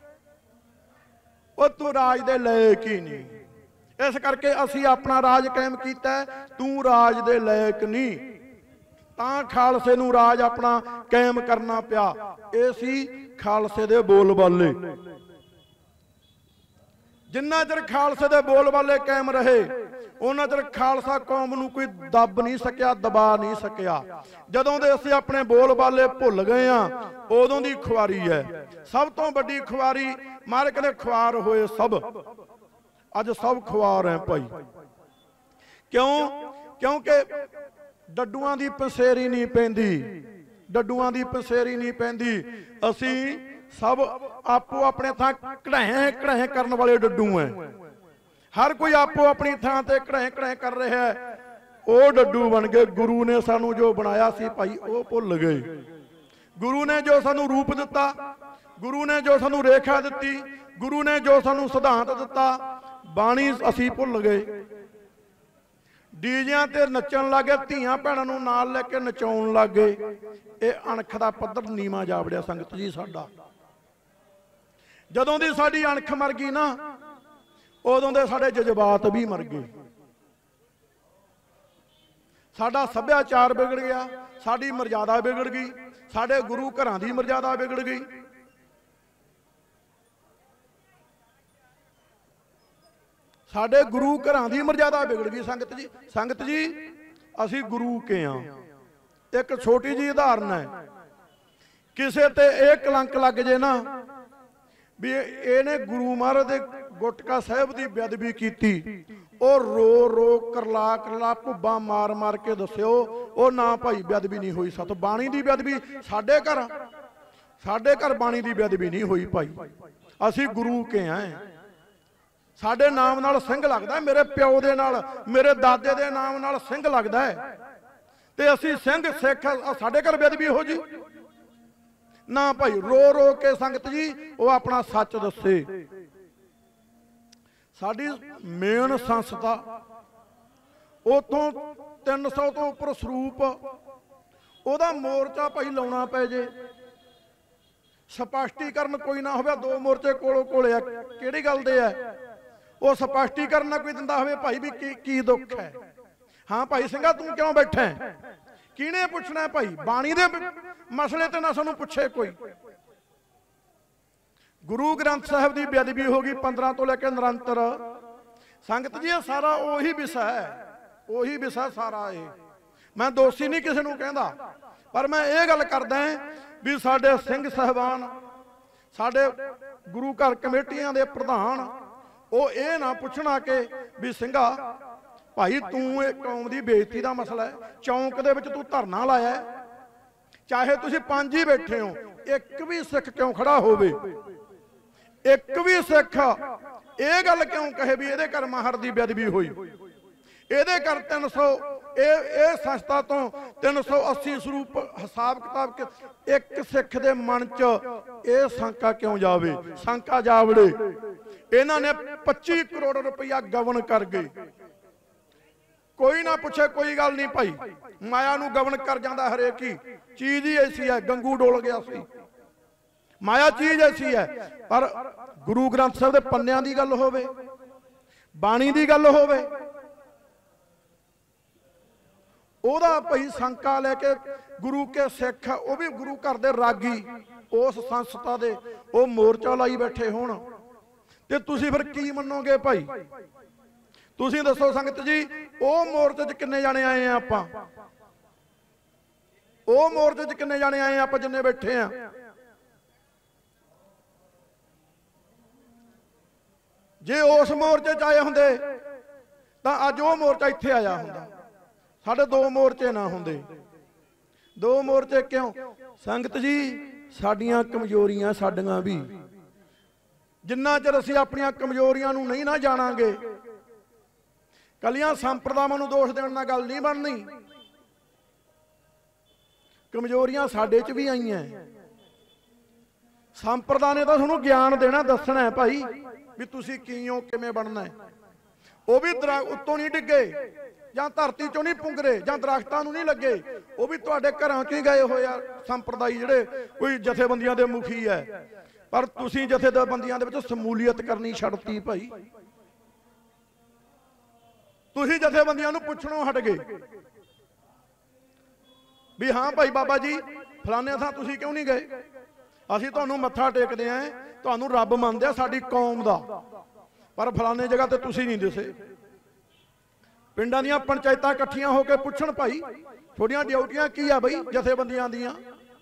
ਉਹ ਤੂੰ ਰਾਜ ਦੇ ਲਾਇਕ ਹੀ ਨਹੀਂ, ਇਸ ਕਰਕੇ ਅਸੀਂ ਆਪਣਾ ਰਾਜ ਕਾਇਮ ਕੀਤਾ, ਤੂੰ ਰਾਜ ਦੇ ਲਾਇਕ ਨਹੀਂ। ਤਾਂ ਖਾਲਸੇ ਨੂੰ ਰਾਜ ਆਪਣਾ ਕਾਇਮ ਕਰਨਾ ਪਿਆ। ਇਹ ਸੀ ਖਾਲਸੇ ਦੇ ਬੋਲ ਬਾਲੇ। ਜਿੰਨਾ ਚਿਰ ਖਾਲਸੇ ਦੇ ਬੋਲ ਬਾਲੇ ਕਾਇਮ ਰਹੇ, ਉਹਨਾਂ ਚਿਰ ਖਾਲਸਾ ਕੌਮ ਨੂੰ ਕੋਈ ਦੱਬ ਨਹੀਂ ਸਕਿਆ, ਦਬਾ ਨਹੀਂ ਸਕਿਆ। ਜਦੋਂ ਦੇ ਅਸੀਂ ਆਪਣੇ ਬੋਲ ਬਾਲੇ ਭੁੱਲ ਗਏ ਆ, ਉਦੋਂ ਦੀ ਖੁਆਰੀ ਹੈ। ਸਭ ਤੋਂ ਵੱਡੀ ਖੁਆਰੀ ਮਾਰੇ ਕਹਿੰਦੇ ਖੁਆਰ ਹੋਏ ਸਭ, ਅੱਜ ਸਭ ਖੁਆਰ ਹੈ ਭਾਈ। ਕਿਉਂ? ਕਿਉਂਕਿ ਡੱਡੂਆਂ ਦੀ ਪਸੇਰੀ ਨਹੀਂ ਪੈਂਦੀ, ਡੱਡੂਆਂ ਦੀ ਪਸੇਰੀ ਨਹੀਂ ਪੈਂਦੀ। ਅਸੀਂ ਸਭ ਆਪੋ ਆਪਣੇ ਥਾਂ ਕਢਾਏ ਕਢਾਏ ਕਰਨ ਵਾਲੇ ਡੱਡੂ ਹੈ। ਹਰ ਕੋਈ ਆਪੋ ਆਪਣੀ ਥਾਂ ਤੇ ਕਢਾਏ ਕਢਾਏ ਕਰ ਰਿਹਾ ਹੈ, ਉਹ ਡੱਡੂ ਬਣ ਗਏ। ਗੁਰੂ ਨੇ ਸਾਨੂੰ ਜੋ ਬਣਾਇਆ ਸੀ ਭਾਈ, ਉਹ ਭੁੱਲ ਗਏ। ਗੁਰੂ ਨੇ ਜੋ ਸਾਨੂੰ ਰੂਪ ਦਿੱਤਾ, ਗੁਰੂ ਨੇ ਜੋ ਸਾਨੂੰ ਰੇਖਾ ਦਿੱਤੀ, ਗੁਰੂ ਨੇ ਜੋ ਸਾਨੂੰ ਸਿਧਾਂਤ ਦਿੱਤਾ, ਬਾਣੀ ਅਸੀਂ ਭੁੱਲ ਗਏ। ਡੀਜਿਆਂ ਤੇ ਨੱਚਣ ਲੱਗੇ, ਧੀਆਂ ਭੈਣਾਂ ਨੂੰ ਨਾਲ ਲੈ ਕੇ ਨਚਾਉਣ ਲੱਗ ਗਏ। ਇਹ ਅਣਖ ਦਾ ਪੱਧਰ ਨੀਵਾਂ ਜਾ ਵੜਿਆ ਸੰਗਤ ਜੀ ਸਾਡਾ। ਜਦੋਂ ਦੀ ਸਾਡੀ ਅਣਖ ਮਰ ਗਈ ਨਾ, ਉਦੋਂ ਦੇ ਸਾਡੇ ਜਜ਼ਬਾਤ ਵੀ ਮਰ ਗਏ। ਸਾਡਾ ਸੱਭਿਆਚਾਰ ਵਿਗੜ ਗਿਆ, ਸਾਡੀ ਮਰਜ਼ਾਦਾ ਵਿਗੜ ਗਈ, ਸਾਡੇ ਗੁਰੂ ਘਰਾਂ ਦੀ ਮਰਜ਼ਾਦਾ ਵਿਗੜ ਗਈ। ਸਾਡੇ ਗੁਰੂ ਘਰਾਂ ਦੀ ਮਰਜ਼ਾਦਾ ਵਿਗੜ ਗਈ ਸੰਗਤ ਜੀ। ਸੰਗਤ ਜੀ ਅਸੀਂ ਗੁਰੂ ਕੇ ਆ। ਇੱਕ ਛੋਟੀ ਜਿਹੀ ਉਦਾਹਰਨ ਹੈ, ਕਿਸੇ ਤੇ ਇਹ ਕਲੰਕ ਲੱਗ ਜੇ ਨਾ ਵੀ ਇਹਨੇ ਗੁਰੂ ਮਹਾਰਾਜ ਦੇ ਗੁਟਕਾ ਸਾਹਿਬ ਦੀ ਬੇਅਦਬੀ ਕੀਤੀ, ਉਹ ਰੋ ਰੋ ਕਰਲਾ ਕਰਲਾ ਭੁੱਬਾ ਮਾਰ ਮਾਰ ਕੇ ਦੱਸਿਓ, ਉਹ ਨਾ ਭਾਈ ਬੇਅਦਬੀ ਨਹੀਂ ਹੋਈ। ਸਾਥੋਂ ਬਾਣੀ ਦੀ ਬੇਅਦਬੀ ਸਾਡੇ ਘਰ, ਸਾਡੇ ਘਰ ਬਾਣੀ ਦੀ ਬੇਅਦਬੀ ਨਹੀਂ ਹੋਈ ਭਾਈ। ਅਸੀਂ ਗੁਰੂ ਕੇ ਆ। ਸਾਡੇ ਨਾਮ ਨਾਲ ਸਿੰਘ ਲੱਗਦਾ, ਮੇਰੇ ਪਿਓ ਦੇ ਨਾਲ, ਮੇਰੇ ਦਾਦੇ ਦੇ ਨਾਮ ਨਾਲ ਸਿੰਘ ਲੱਗਦਾ ਹੈ, ਤੇ ਅਸੀਂ ਸਿੰਘ ਸਿੱਖ, ਸਾਡੇ ਘਰ ਬੇਅਦਬੀ ਹੋ ਜੀ ਨਾ ਭਾਈ। ਰੋ ਰੋ ਕੇ ਸੰਗਤ ਜੀ ਉਹ ਆਪਣਾ ਸੱਚ ਦੱਸੇ। ਸਾਡੀ ਮੇਨ ਸੰਸਥਾ, ਉਥੋਂ ਤਿੰਨ ਸੌ ਤੋਂ ਉੱਪਰ ਸਰੂਪ, ਉਹਦਾ ਮੋਰਚਾ ਭਾਈ ਲਾਉਣਾ ਪੈ ਜੇ, ਸਪਸ਼ਟੀਕਰਨ ਕੋਈ ਨਾ ਹੋਵੇ, ਦੋ ਮੋਰਚੇ ਕੋਲੋਂ ਕੋਲੇ ਆ, ਕਿਹੜੀ ਗੱਲ ਦੇ ਆ, ਉਹ ਸਪਸ਼ਟੀਕਰਨ ਨਾ ਕੋਈ ਦਿੰਦਾ ਹੋਵੇ ਭਾਈ ਵੀ ਕੀ ਕੀ ਦੁੱਖ ਹੈ। ਹਾਂ ਭਾਈ ਸਿੰਘਾ ਤੂੰ ਕਿਉਂ ਬੈਠਾ ਹੈ, ਕਿਹਨੇ ਪੁੱਛਣਾ ਭਾਈ? ਬਾਣੀ ਦੇ ਮਸਲੇ ਤੇ ਨਾ ਸਾਨੂੰ ਪੁੱਛੇ ਕੋਈ। ਗੁਰੂ ਗ੍ਰੰਥ ਸਾਹਿਬ ਦੀ ਬੇਅਦਬੀ ਹੋ ਗਈ ਪੰਦਰਾਂ ਤੋਂ ਲੈ ਕੇ ਨਿਰੰਤਰ। ਸੰਗਤ ਜੀ ਇਹ ਸਾਰਾ ਉਹੀ ਵਿਸ਼ਾ ਹੈ, ਉਹੀ ਵਿਸ਼ਾ ਸਾਰਾ। ਇਹ ਮੈਂ ਦੋਸ਼ੀ ਨਹੀਂ ਕਿਸੇ ਨੂੰ ਕਹਿੰਦਾ, ਪਰ ਮੈਂ ਇਹ ਗੱਲ ਕਰਦਾ ਵੀ ਸਾਡੇ ਸਿੰਘ ਸਾਹਿਬਾਨ, ਸਾਡੇ ਗੁਰੂ ਘਰ ਕਮੇਟੀਆਂ ਦੇ ਪ੍ਰਧਾਨ, ਉਹ ਇਹ ਨਾ ਪੁੱਛਣਾ ਕਿ ਵੀ ਸਿੰਘਾ ਭਾਈ ਤੂੰ ਇਹ ਕੌਮ ਦੀ ਬੇਇੱਜ਼ਤੀ ਦਾ ਮਸਲਾ ਹੈ, ਚੌਂਕ ਦੇ ਵਿੱਚ ਤੂੰ ਧਰਨਾ ਲਾਇਆ, ਚਾਹੇ ਤੁਸੀਂ ਪੰਜ ਹੀ ਬੈਠੇ ਹੋ, ਇੱਕ ਵੀ ਸਿੱਖ ਕਿਉਂ ਖੜਾ ਹੋਵੇ, ਇੱਕ ਵੀ ਸਿੱਖ ਇਹ ਗੱਲ ਕਿਉਂ ਕਹੇ ਵੀ ਇਹਦੇ ਘਰ ਮਾਹਰ ਦੀ ਬੇਅਦਬੀ ਹੋਈ, ਇਹਦੇ ਘਰ ਤਿੰਨ ਸੌ ਇਹ ਇਹ ਸੰਸਥਾ ਤੋਂ ਤਿੰਨ ਸੌ ਅੱਸੀ ਸਰੂਪ ਹਿਸਾਬ ਕਿਤਾਬ, ਇੱਕ ਸਿੱਖ ਦੇ ਮਨ 'ਚ ਇਹ ਸ਼ੰਕਾ ਕਿਉਂ ਜਾਵੇ, ਸ਼ੰਕਾ ਜਾਵੜੇ। ਇਹਨਾਂ ਨੇ ਪੱਚੀ ਕਰੋੜ ਰੁਪਇਆ ਗਵਨ ਕਰ ਗਏ। ਕੋਈ ਨਾ ਪੁੱਛੇ, ਕੋਈ ਗੱਲ ਨਹੀਂ ਭਾਈ, ਮਾਇਆ ਨੂੰ ਗਵਨ ਕਰ ਜਾਂਦਾ ਹਰੇਕ ਹੀ ਚੀਜ਼ ਹੀ ਐਸੀ ਹੈ। ਗੰਗੂ ਡੋਲ ਗਿਆ ਸੀ, ਮਾਇਆ ਚੀਜ਼ ਐਸੀ ਹੈ। ਪਰ ਗੁਰੂ ਗ੍ਰੰਥ ਸਾਹਿਬ ਦੇ ਪੰਨਿਆਂ ਦੀ ਗੱਲ ਹੋਵੇ, ਬਾਣੀ ਦੀ ਗੱਲ ਹੋਵੇ, ਉਹਦਾ ਭਾਈ ਸ਼ੰਕਾ ਲੈ ਕੇ ਗੁਰੂ ਕੇ ਸਿੱਖ, ਉਹ ਵੀ ਗੁਰੂ ਘਰ ਦੇ ਰਾਗੀ, ਉਸ ਸੰਸਥਾ ਦੇ ਉਹ ਮੋਰਚਾ ਲਾਈ ਬੈਠੇ ਹੋਣ, ਤੇ ਤੁਸੀਂ ਫਿਰ ਕੀ ਮੰਨੋਗੇ ਭਾਈ? ਤੁਸੀਂ ਦੱਸੋ ਸੰਗਤ ਜੀ, ਉਹ ਮੋਰਚੇ 'ਚ ਕਿੰਨੇ ਜਾਣੇ ਆਏ ਆ ਆਪਾਂ? ਉਹ ਮੋਰਚੇ 'ਚ ਕਿੰਨੇ ਜਾਣੇ ਆਏ ਆ ਆਪਾਂ ਜਿੰਨੇ ਬੈਠੇ ਆ? ਜੇ ਉਸ ਮੋਰਚੇ 'ਚ ਆਏ ਹੁੰਦੇ ਤਾਂ ਅੱਜ ਉਹ ਮੋਰਚਾ ਇੱਥੇ ਆਇਆ ਹੁੰਦਾ। ਸਾਡੇ ਦੋ ਮੋਰਚੇ ਨਾ ਹੁੰਦੇ। ਦੋ ਮੋਰਚੇ ਕਿਉਂ? ਸੰਗਤ ਜੀ, ਸਾਡੀਆਂ ਕਮਜ਼ੋਰੀਆਂ ਸਾਡੀਆਂ ਵੀ, ਜਿੰਨਾ ਚਿਰ ਅਸੀਂ ਆਪਣੀਆਂ ਕਮਜ਼ੋਰੀਆਂ ਨੂੰ ਨਹੀਂ ਨਾ ਜਾਣਾਂਗੇ, ਕੱਲੀਆਂ ਸੰਪਰਦਾਵਾਂ ਨੂੰ ਦੋਸ਼ ਦੇਣ ਨਾਲ ਗੱਲ ਨਹੀਂ ਬਣਨੀ। ਕਮਜ਼ੋਰੀਆਂ ਸਾਡੇ 'ਚ ਵੀ ਆਈਆਂ। ਸੰਪਰਦਾ ਨੇ ਤਾਂ ਤੁਹਾਨੂੰ ਗਿਆਨ ਦੇਣਾ, ਦੱਸਣਾ ਹੈ ਭਾਈ ਵੀ ਤੁਸੀਂ ਕੀ ਹੋ, ਕਿਵੇਂ ਬਣਨਾ ਹੈ। ਉਹ ਵੀ ਉੱਤੋਂ ਨਹੀਂ ਡਿੱਗੇ, ਜਾਂ ਧਰਤੀ ਚੋਂ ਨਹੀਂ ਪੁੰਗਰੇ, ਜਾਂ ਦਰਖਤਾਂ ਨੂੰ ਨਹੀਂ ਲੱਗੇ। ਉਹ ਵੀ ਤੁਹਾਡੇ ਘਰਾਂ 'ਚੋਂ ਹੀ ਗਏ ਹੋਏ ਆ ਸੰਪਰਦਾਈ, ਜਿਹੜੇ ਕੋਈ ਜਥੇਬੰਦੀਆਂ ਦੇ ਮੁਖੀ ਹੈ। ਪਰ ਤੁਸੀਂ ਜਥੇਬੰਦੀਆਂ ਦੇ ਵਿੱਚ ਸਮੂਲੀਅਤ ਕਰਨੀ ਛੱਡਤੀ ਭਾਈ। ਤੁਸੀਂ ਜਥੇਬੰਦੀਆਂ ਨੂੰ ਪੁੱਛਣੋਂ ਹਟ ਗਏ ਵੀ ਹਾਂ ਭਾਈ ਬਾਬਾ ਜੀ ਫਲਾਣੇ ਥਾਂ ਤੁਸੀਂ ਕਿਉਂ ਨਹੀਂ ਗਏ? ਅਸੀਂ ਤੁਹਾਨੂੰ ਮੱਥਾ ਟੇਕਦੇ ਆਂ, ਤੁਹਾਨੂੰ ਰੱਬ ਮੰਨਦੇ ਆ ਸਾਡੀ ਕੌਮ ਦਾ, ਪਰ ਫਲਾਣੇ ਜਗ੍ਹਾ ਤੇ ਤੁਸੀਂ ਨਹੀਂ ਦਿਸੇ। ਪਿੰਡਾਂ ਦੀਆਂ ਪੰਚਾਇਤਾਂ ਇਕੱਠੀਆਂ ਹੋ ਕੇ ਪੁੱਛਣ ਭਾਈ ਤੁਹਾਡੀਆਂ ਡਿਊਟੀਆਂ ਕੀ ਆ ਬਈ ਜਥੇਬੰਦੀਆਂ ਦੀਆਂ?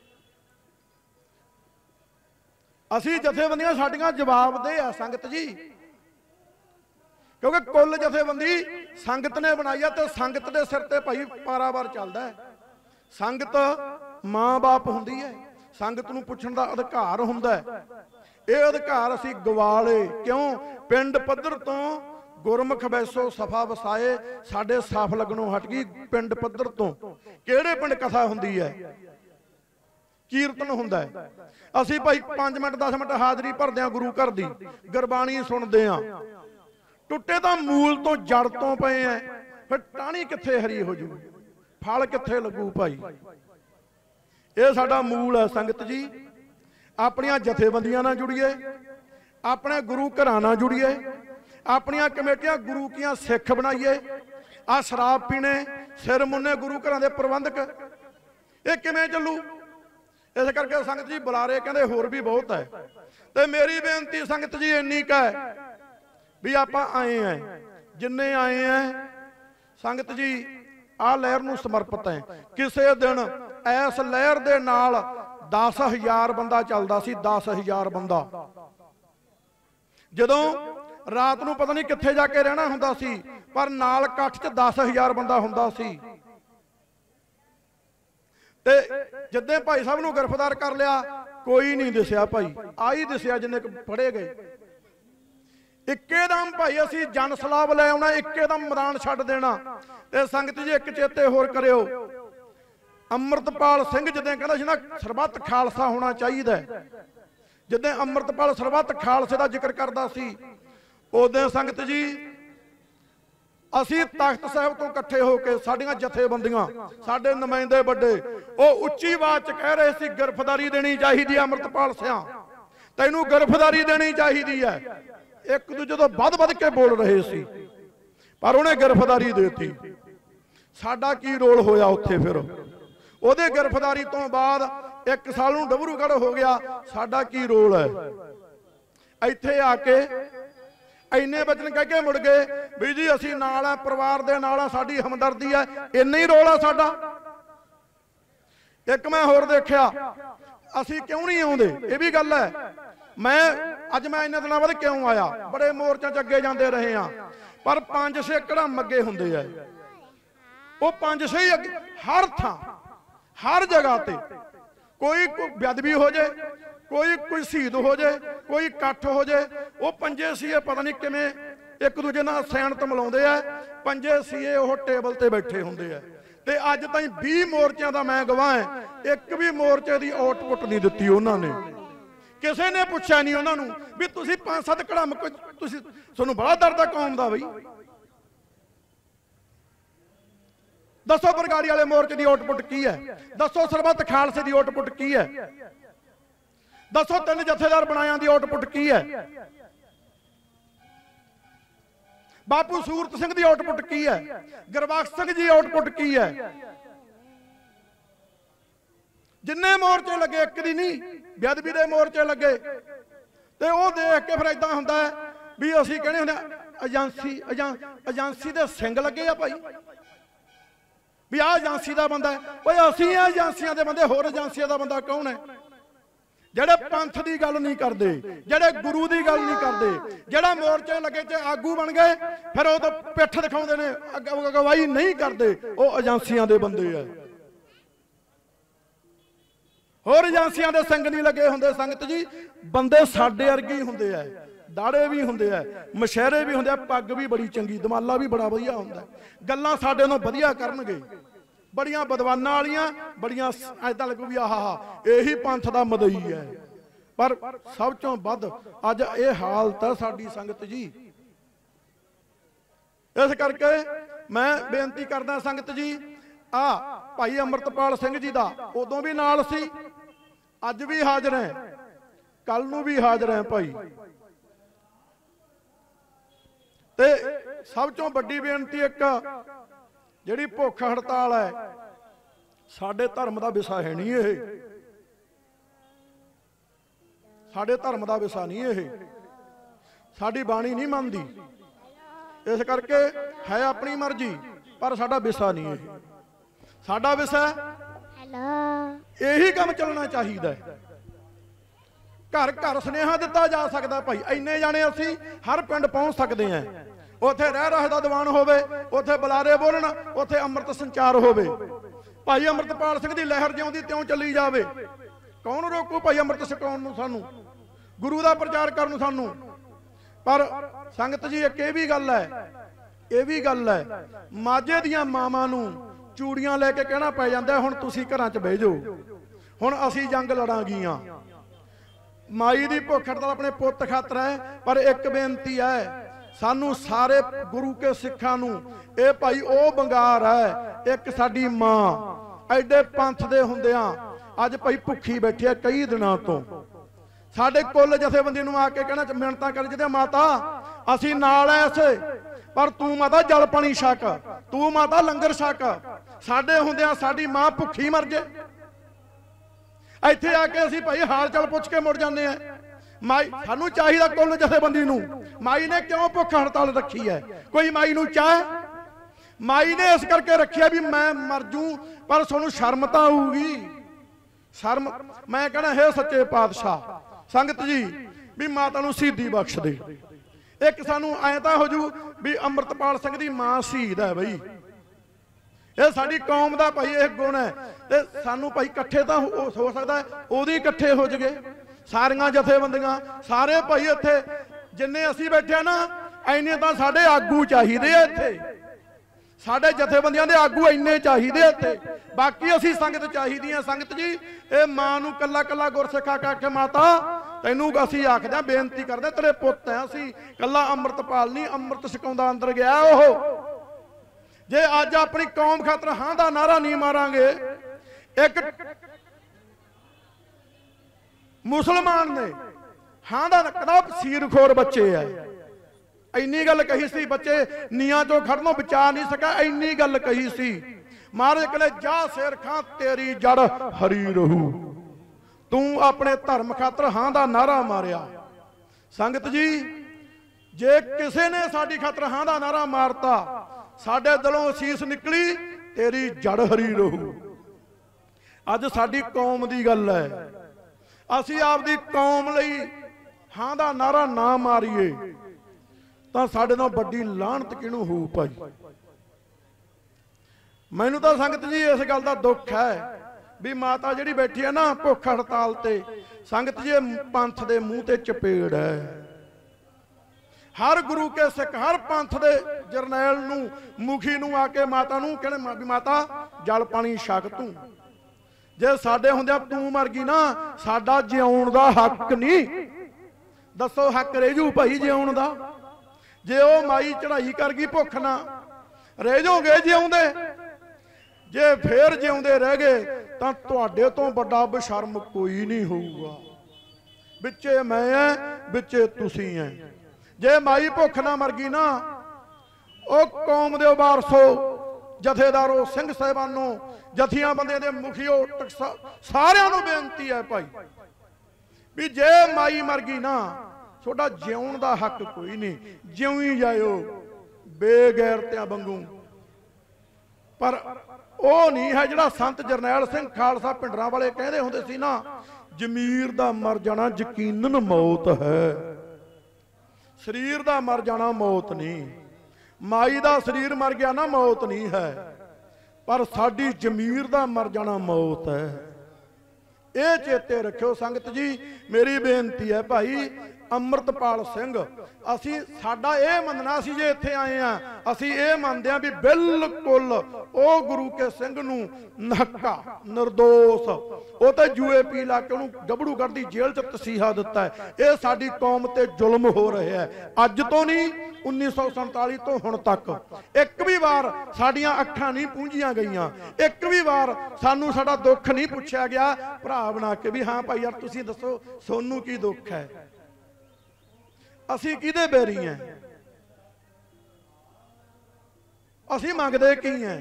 ਅਸੀਂ ਜਥੇਬੰਦੀਆਂ ਸਾਡੀਆਂ ਜਵਾਬਦੇਹ ਆ ਸੰਗਤ ਜੀ, ਕਿਉਂਕਿ ਕੁੱਲ ਜਥੇਬੰਦੀ ਸੰਗਤ ਨੇ ਬਣਾਈ ਆ ਤੇ ਸੰਗਤ ਦੇ ਸਿਰ ਤੇ ਭਾਈ ਪਾਰਾਵਾਰ ਚੱਲਦਾ ਹੈ। ਸੰਗਤ ਮਾਂ-ਬਾਪ ਹੁੰਦੀ ਹੈ, ਸੰਗਤ ਨੂੰ ਪੁੱਛਣ ਦਾ ਅਧਿਕਾਰ ਹੁੰਦਾ ਹੈ। ਇਹ ਅਧਿਕਾਰ ਅਸੀਂ ਗਵਾ ਲਏ। ਕਿਉਂ? ਪਿੰਡ ਪੱਧਰ ਤੋਂ ਗੁਰਮੁਖ ਵੈਸੋ ਸਫਾ ਵਸਾਏ, ਸਾਡੇ ਸਾਫ ਲੱਗਣੋਂ ਹਟ ਗਈ। ਪਿੰਡ ਪੱਧਰ ਤੋਂ ਕਿਹੜੇ ਪਿੰਡ ਕਥਾ ਹੁੰਦੀ ਹੈ, ਕੀਰਤਨ ਹੁੰਦਾ ਹੈ। ਅਸੀਂ ਭਾਈ ਪੰਜ ਮਿੰਟ ਦਸ ਮਿੰਟ ਹਾਜ਼ਰੀ ਭਰਦੇ ਆ ਗੁਰੂ ਘਰ ਦੀ, ਗੁਰਬਾਣੀ ਸੁਣਦੇ ਆ। ਟੁੱਟੇ ਤਾਂ ਮੂਲ ਤੋਂ ਜੜ ਤੋਂ ਪਏ ਐ, ਫਿਰ ਟਾਹਣੀ ਕਿੱਥੇ ਹਰੀ ਹੋ ਜੂ, ਫਲ ਕਿੱਥੇ ਲੱਗੂ ਭਾਈ? ਇਹ ਸਾਡਾ ਮੂਲ ਹੈ ਸੰਗਤ ਜੀ। ਆਪਣੀਆਂ ਜਥੇਬੰਦੀਆਂ ਨਾਲ ਜੁੜੀਏ, ਆਪਣੇ ਗੁਰੂ ਘਰਾਂ ਨਾਲ ਜੁੜੀਏ, ਆਪਣੀਆਂ ਕਮੇਟੀਆਂ ਗੁਰੂ ਕੀਆਂ ਸਿੱਖ ਬਣਾਈਏ। ਆ ਸ਼ਰਾਬ ਪੀਣੇ, ਸਿਰ ਮੁੰਨੇ ਗੁਰੂ ਘਰਾਂ ਦੇ ਪ੍ਰਬੰਧਕ, ਇਹ ਕਿਵੇਂ ਚੱਲੂ? ਇਸ ਕਰਕੇ ਸੰਗਤ ਜੀ ਬੁਲਾਰੇ ਕਹਿੰਦੇ ਹੋਰ ਵੀ ਬਹੁਤ ਹੈ। ਤੇ ਮੇਰੀ ਬੇਨਤੀ ਸੰਗਤ ਜੀ ਇੰਨੀ ਕੁ ਹੈ ਵੀ ਆਪਾਂ ਆਏ ਆ, ਜਿੰਨੇ ਆਏ ਆ ਸੰਗਤ ਜੀ ਆਹ ਲਹਿਰ ਨੂੰ ਸਮਰਪਿਤ ਹੈ। ਕਿਸੇ ਦਿਨ ਇਸ ਲਹਿਰ ਦੇ ਨਾਲ ਦਸ ਹਜ਼ਾਰ ਬੰਦਾ ਚੱਲਦਾ ਸੀ, ਦਸ ਹਜ਼ਾਰ ਬੰਦਾ। ਜਦੋਂ ਰਾਤ ਨੂੰ ਪਤਾ ਨਹੀਂ ਕਿੱਥੇ ਜਾ ਕੇ ਰਹਿਣਾ ਹੁੰਦਾ ਸੀ, ਪਰ ਨਾਲ ਇਕੱਠ 'ਚ ਦਸ ਹਜ਼ਾਰ ਬੰਦਾ ਹੁੰਦਾ ਸੀ। ਤੇ ਜਿੱਦੇ ਭਾਈ ਸਾਹਿਬ ਨੂੰ ਗ੍ਰਿਫਤਾਰ ਕਰ ਲਿਆ, ਕੋਈ ਨਹੀਂ ਦਿਸਿਆ ਭਾਈ, ਆਹੀ ਦਿਸਿਆ ਜਿੰਨੇ ਫੜੇ ਗਏ। ਇੱਕੇਦਮ ਭਾਈ ਅਸੀਂ ਜਨ ਸਲਾਬ ਲੈ ਆਉਣਾ, ਇੱਕੇਦਮ ਮੈਦਾਨ ਛੱਡ ਦੇਣਾ। ਤੇ ਸੰਗਤ ਜੀ ਇੱਕ ਚੇਤੇ ਹੋਰ ਕਰਿਓ, ਅੰਮ੍ਰਿਤਪਾਲ ਸਿੰਘ ਜਿੱਦਾਂ ਕਹਿੰਦਾ ਸੀ ਨਾ ਸਰਬੱਤ ਖਾਲਸਾ ਹੋਣਾ ਚਾਹੀਦਾ, ਜਿੱਦਾਂ ਅੰਮ੍ਰਿਤਪਾਲ ਸਰਬੱਤ ਖਾਲਸੇ ਦਾ ਜ਼ਿਕਰ ਕਰਦਾ ਸੀ, ਉਦੋਂ ਸੰਗਤ ਜੀ ਅਸੀਂ ਤਖਤ ਸਾਹਿਬ ਤੋਂ ਇਕੱਠੇ ਹੋ ਕੇ ਸਾਡੀਆਂ ਜਥੇਬੰਦੀਆਂ, ਸਾਡੇ ਨੁਮਾਇੰਦੇ ਵੱਡੇ, ਉਹ ਉੱਚੀ ਆਵਾਜ਼ 'ਚ ਕਹਿ ਰਹੇ ਸੀ ਗ੍ਰਿਫਤਾਰੀ ਦੇਣੀ ਚਾਹੀਦੀ ਹੈ ਅੰਮ੍ਰਿਤਪਾਲ ਸਿਆਂ, ਤੈਨੂੰ ਗ੍ਰਿਫਤਾਰੀ ਦੇਣੀ ਚਾਹੀਦੀ ਹੈ। ਇੱਕ ਦੂਜੇ ਤੋਂ ਵੱਧ ਵੱਧ ਕੇ ਬੋਲ ਰਹੇ ਸੀ, ਪਰ ਉਹਨੇ ਗ੍ਰਿਫਤਾਰੀ ਦੇਤੀ। ਸਾਡਾ ਕੀ ਰੋਲ ਹੋਇਆ ਉੱਥੇ? ਫਿਰ ਉਹਦੇ ਗ੍ਰਿਫਤਾਰੀ ਤੋਂ ਬਾਅਦ ਇੱਕ ਸਾਲ ਨੂੰ ਡਬਰੂਗੜ੍ਹ ਹੋ ਗਿਆ, ਸਾਡਾ ਕੀ ਰੋਲ ਹੈ? ਇੱਥੇ ਆ ਕੇ ਇੰਨੇ ਵਚਨ ਕਹਿ ਕੇ ਮੁੜ ਗਏ ਵੀ ਜੀ ਅਸੀਂ ਨਾਲ ਆ, ਪਰਿਵਾਰ ਦੇ ਨਾਲ ਆ, ਸਾਡੀ ਹਮਦਰਦੀ ਹੈ, ਇੰਨਾ ਹੀ ਰੋਲ ਆ ਸਾਡਾ। ਇੱਕ ਮੈਂ ਹੋਰ ਦੇਖਿਆ, ਅਸੀਂ ਕਿਉਂ ਨਹੀਂ ਆਉਂਦੇ, ਇਹ ਵੀ ਗੱਲ ਹੈ। ਮੈਂ ਅੱਜ ਮੈਂ ਇੰਨੇ ਦਿਨਾਂ ਬਾਅਦ ਕਿਉਂ ਆਇਆ? ਬੜੇ ਮੋਰਚਿਆਂ 'ਚ ਅੱਗੇ ਜਾਂਦੇ ਰਹੇ ਆ, ਪਰ ਪੰਜ ਛੇ ਕੜਮ ਅੱਗੇ ਹੁੰਦੇ ਆ। ਉਹ ਪੰਜ ਛੇ ਹੀ ਅੱਗੇ, ਹਰ ਥਾਂ ਹਰ ਜਗ੍ਹਾ ਤੇ ਕੋਈ ਬੇਅਦਬੀ ਹੋ ਜਾਏ, ਕੋਈ ਕੋਈ ਸ਼ਹੀਦ ਹੋ ਜਾਏ, ਕੋਈ ਇਕੱਠ ਹੋ ਜਾਏ, ਉਹ ਪੰਜੇ ਸੀਏ ਪਤਾ ਨਹੀਂ ਕਿਵੇਂ ਇੱਕ ਦੂਜੇ ਨਾਲ ਸੈਨਤ ਮਿਲਾਉਂਦੇ ਆ। ਪੰਜੇ ਸੀਏ ਉਹ ਟੇਬਲ ਤੇ ਬੈਠੇ ਹੁੰਦੇ ਆ। ਤੇ ਅੱਜ ਤਾਈਂ ਵੀਹ ਮੋਰਚਿਆਂ ਦਾ ਮੈਂ ਗਵਾਹ ਹਾਂ, ਇੱਕ ਵੀ ਮੋਰਚੇ ਦੀ ਆਊਟਪੁੱਟ ਨਹੀਂ ਦਿੱਤੀ ਉਹਨਾਂ ਨੇ। ਕਿਸੇ ਨੇ ਪੁੱਛਿਆ ਨਹੀਂ ਉਹਨਾਂ ਨੂੰ ਵੀ ਤੁਸੀਂ ਪੰਜ ਸੱਤ ਕੜਮ, ਤੁਸੀਂ ਤੁਹਾਨੂੰ ਬੜਾ ਦਰਦ ਆ ਕੌਮ ਦਾ ਬਈ। ਦੱਸੋ ਬਰਗਾੜੀ ਵਾਲੇ ਮੋਰਚੇ ਦੀ ਆਊਟਪੁੱਟ ਕੀ ਹੈ? ਦੱਸੋ ਸਰਬੱਤ ਖਾਲਸੇ ਦੀ ਆਊਟਪੁੱਟ ਕੀ ਹੈ? ਦੱਸੋ ਤਿੰਨ ਜਥੇਦਾਰ ਬਣਾਇਆਂ ਦੀ ਆਊਟਪੁੱਟ ਕੀ ਹੈ? ਬਾਪੂ ਸੂਰਤ ਸਿੰਘ ਦੀ ਆਊਟਪੁੱਟ ਕੀ ਹੈ? ਗੁਰਬਖਸ਼ ਸਿੰਘ ਜੀ ਆਊਟਪੁੱਟ ਕੀ ਹੈ? ਜਿੰਨੇ ਮੋਰਚੇ ਲੱਗੇ ਇੱਕ ਦੀ ਨਹੀਂ, ਬੇਅਦਬੀ ਦੇ ਮੋਰਚੇ ਲੱਗੇ। ਤੇ ਉਹ ਦੇਖ ਕੇ ਫਿਰ ਇਦਾਂ ਹੁੰਦਾ भी असी कहने होंगे एजेंसी एजेंसी दे सिंग लगे आ भाई भी आ एजेंसी का बंदा है भाई असी आ एजेंसियां दे बंदे होर एजेंसियां का बंदा कौन है जेड़े पंथ की गल नहीं करते जेड़े गुरु की गल नहीं करते जेड़ा मोर्चे लगे च आगू बन गए फिर वो तो पिठ दिखाते ने अगवाई नहीं करते वो एजेंसियां दे बंदे है होर एजेंसियां दे संग नहीं लगे होंदे संगत जी बंदे साडे वर्गे ही होंदे है दाड़े भी होंदे है मशहरे भी होंदे पग भी बड़ी चंगी दमाला भी बड़ा वधिया होंदा गल्लां साडे नालों वधिया करनगे बड़ियां बदवानां वालियां बड़ियां ऐदां लगू भी आहा हा यही पंथ दा मदई है पर सब चों वध अज ये हालत है साडी संगत जी इस करके मैं बेनती करदा संगत जी आ भाई अमृतपाल सिंह जी दा उदों भी नाल सी अज भी हाजिर है कल नूं भी हाजिर है भाई ते सब चों वड्डी बेनती एक जिहड़ी भुख हड़ताल है साडे धर्म का विषा है नहीं ये साडे धर्म का विषा नहीं ये साडी बाणी नहीं मनदी इस करके है अपनी मर्जी पर साडा विषा नहीं है साडा विषा यही काम चलना चाहिए घर घर सुनेहा दिता जा सकता भाई इन्ने जाने असी हर पिंड पहुंच सकते हैं उथे रह रहे का दीवान होवे उथे बुलारे बोलन उथे अमृत संचार होवे भाई अमृतपाल सिंह दी लहर जिउंदी त्यों चली जावे कौन रोकू भाई अमृत छकाउण नूं सानू गुरु का प्रचार करन नूं सानू पर संगत जी एक ये भी गल है ये भी गल है माझे दियां मावां नूं चूड़ियां लैके कहना पै जांदा हुण तुसीं घरां च बह जाओ हुण असीं जंग लड़ांगीआं माई दी भुख हड़ताल अपने पुੱਤ खातर है पर एक बेनती है सानू सारे गुरु के सिखां नूं ये भाई ओ बंगार है एक साडी मां एडे पंथ दे हुंदियां अज भाई भुखी बैठी है कई दिनों तो साडे कुल जथेबंदी नूं आके कहना मिन्नतां कर जिदे माता असीं नाल ऐ इसे पर तू माता जल पानी छक तू माता लंगर छक साडे हुंदियां साडी मां भुखी मर जाए इत्थे आके असीं भाई हाल चाल पुछ के मुड़ जाने हैं माई सानू चाहिए कुल जथेबंदी नूं माई ने क्यों भुख हड़ताल रखी है कोई माई नूं चाहे माई ने इस करके रखी है भी मैं मर जूं पर सानू शर्म तां आऊगी शर्म मैं कहना है सच्चे पातशाह संगत जी भी माता नूं शहीदी बख्श दे एक सानू ऐ तां हो जू भी अमृतपाल सिंह दी मां शहीद है बई ये साडी कौम दा भाई एक गुण है ते सानू भाई इकट्ठे तां हो सकदा है ओदी इकट्ठे हो जगे सारियां जथेबंदियां सारे भाई इत्थे जिन्ने असीं बैठे ना इन्ने तां साडे आगू चाहिए इत्थे साडे जथेबंदियां दे आगू इन्ने चाहिए इत्थे बाकी असीं संगत चाहिए संगत जी ये मां नूं कल्ला कल्ला गुरसिख आख के माता तैनूं असीं आखदे बेनती करदे तेरे पुੱਤ हैं असीं कल्ला अमृतपाल नहीं अमृत छकाउंदा अंदर गया ओह जे अज अपनी कौम खातर हां दा नारा नहीं मारांगे एक मुसलमान ने हां दा कदम सीरखोर बच्चे है इन्नी गल कही सी बच्चे नीआं चों खड़नों बचा नहीं सका इन्नी गल कही सी महाराज कहले जा शेर खां तेरी जड़ हरी रहू तू अपने धर्म खातर हां दा नारा मारिया संगत जी जे किसी ने साडी खातर हां दा नारा मारता साडे दिलों असीस निकली तेरी जड़ हरी रहू अज साडी कौम दी गल है असी आपदी कौम लई हां दा नारा ना मारीए तां साडे नाल बड़ी लाहनत किहनूं होऊ भाई मैनूं तां संगत जी इस गल दा दुख है भी माता जिहड़ी बैठी है ना भुख हड़ताल ते संगत जी पंथ दे मूंह ते चपेड़ है हर गुरु के सिख हर पंथ दे जरनैल नूं मुखी नूं आके माता नूं कहणे भी माता जल पानी छक तूं जे साडे हुंदे तू मर गई ना साडा जिउण दा हक नहीं दसो हक रह जू भाई जिउण दा जे ओ माई चढ़ाई कर गई भुख ना रह जाओगे जिउंदे जे फिर जिउंदे रह गए तां तुहाडे तो बड़ा बशर्म कोई नहीं होऊगा बिच्चे मैं है बिच्चे तुसीं है जे माई भुख ना मर गई ना ओ कौम दे वारसो जथेदारों सिंह साहिबानों जथियां बंदे दे मुखियो सारियां नूं बेनती है भाई भी जे माई मर गई ना ਤੁਹਾਡਾ ਜਿਉਣ ਦਾ ਹੱਕ ਕੋਈ ਨਹੀਂ, ਜਿਉਂ ਹੀ ਜਾਇਓ ਬੇਗੈਰਤਿਆਂ ਵਾਂਗੂ। ਪਰ ਉਹ ਨਹੀਂ ਹੈ ਜਿਹੜਾ ਸੰਤ ਜਰਨੈਲ ਸਿੰਘ ਖਾਲਸਾ ਪਿੰਡਰਾਂ ਵਾਲੇ ਕਹਿੰਦੇ ਹੁੰਦੇ ਸੀ ਨਾ, ਜ਼ਮੀਰ ਦਾ ਮਰ ਜਾਣਾ ਯਕੀਨਨ ਮੌਤ ਹੈ, ਸਰੀਰ ਦਾ ਮਰ ਜਾਣਾ ਮੌਤ ਨਹੀਂ। ਮਾਈ ਦਾ ਸਰੀਰ ਮਰ ਗਿਆ ਨਾ ਮੌਤ ਨਹੀਂ ਹੈ, ਪਰ ਸਾਡੀ ਜ਼ਮੀਰ ਦਾ ਮਰ ਜਾਣਾ ਮੌਤ ਹੈ। ਇਹ ਚੇਤੇ ਰੱਖਿਓ ਸੰਗਤ ਜੀ। ਮੇਰੀ ਬੇਨਤੀ ਹੈ ਭਾਈ ਅੰਮ੍ਰਿਤਪਾਲ ਸਿੰਘ, ਅਸੀਂ ਸਾਡਾ ਇਹ ਮੰਨਣਾ, ਅਸੀਂ ਜੇ ਇੱਥੇ ਆਏ ਆ ਅਸੀਂ ਇਹ ਮੰਨਦੇ ਆ ਵੀ ਬਿਲਕੁਲ ਉਹ ਗੁਰੂ ਕੇ ਸਿੰਘ ਨੂੰ ਨਹੱਕਾ ਨਿਰਦੋਸ਼, ਉਹ ਤਾਂ ਜੂਏ ਪੀ ਲਾ ਕੇ ਉਹਨੂੰ ਗੱਭੜੂਗੜ੍ਹ ਦੀ ਜੇਲ੍ਹ ਚ ਤਸੀਹਾ ਦਿੱਤਾ ਹੈ। ਇਹ ਸਾਡੀ ਕੌਮ ਤੇ ਜ਼ੁਲਮ ਹੋ ਰਿਹਾ ਹੈ, ਅੱਜ ਤੋਂ ਨਹੀਂ ਉੱਨੀ ਸੌ ਸੰਤਾਲੀ ਤੋਂ ਹੁਣ ਤੱਕ। ਇੱਕ ਵੀ ਵਾਰ ਸਾਡੀਆਂ ਅੱਖਾਂ ਨਹੀਂ ਪੂੰਝੀਆਂ ਗਈਆਂ, ਇੱਕ ਵੀ ਵਾਰ ਸਾਨੂੰ ਸਾਡਾ ਦੁੱਖ ਨਹੀਂ ਪੁੱਛਿਆ ਗਿਆ ਭਰਾ ਬਣਾ ਕੇ ਵੀ ਹਾਂ ਭਾਈ ਯਾਰ ਤੁਸੀਂ ਦੱਸੋ ਸੋਨੂੰ ਕੀ ਦੁੱਖ ਹੈ, ਅਸੀਂ ਕਿਹਦੇ ਬੈਰੀ ਹਾਂ, ਅਸੀਂ ਮੰਗਦੇ ਕੀ ਹੈ।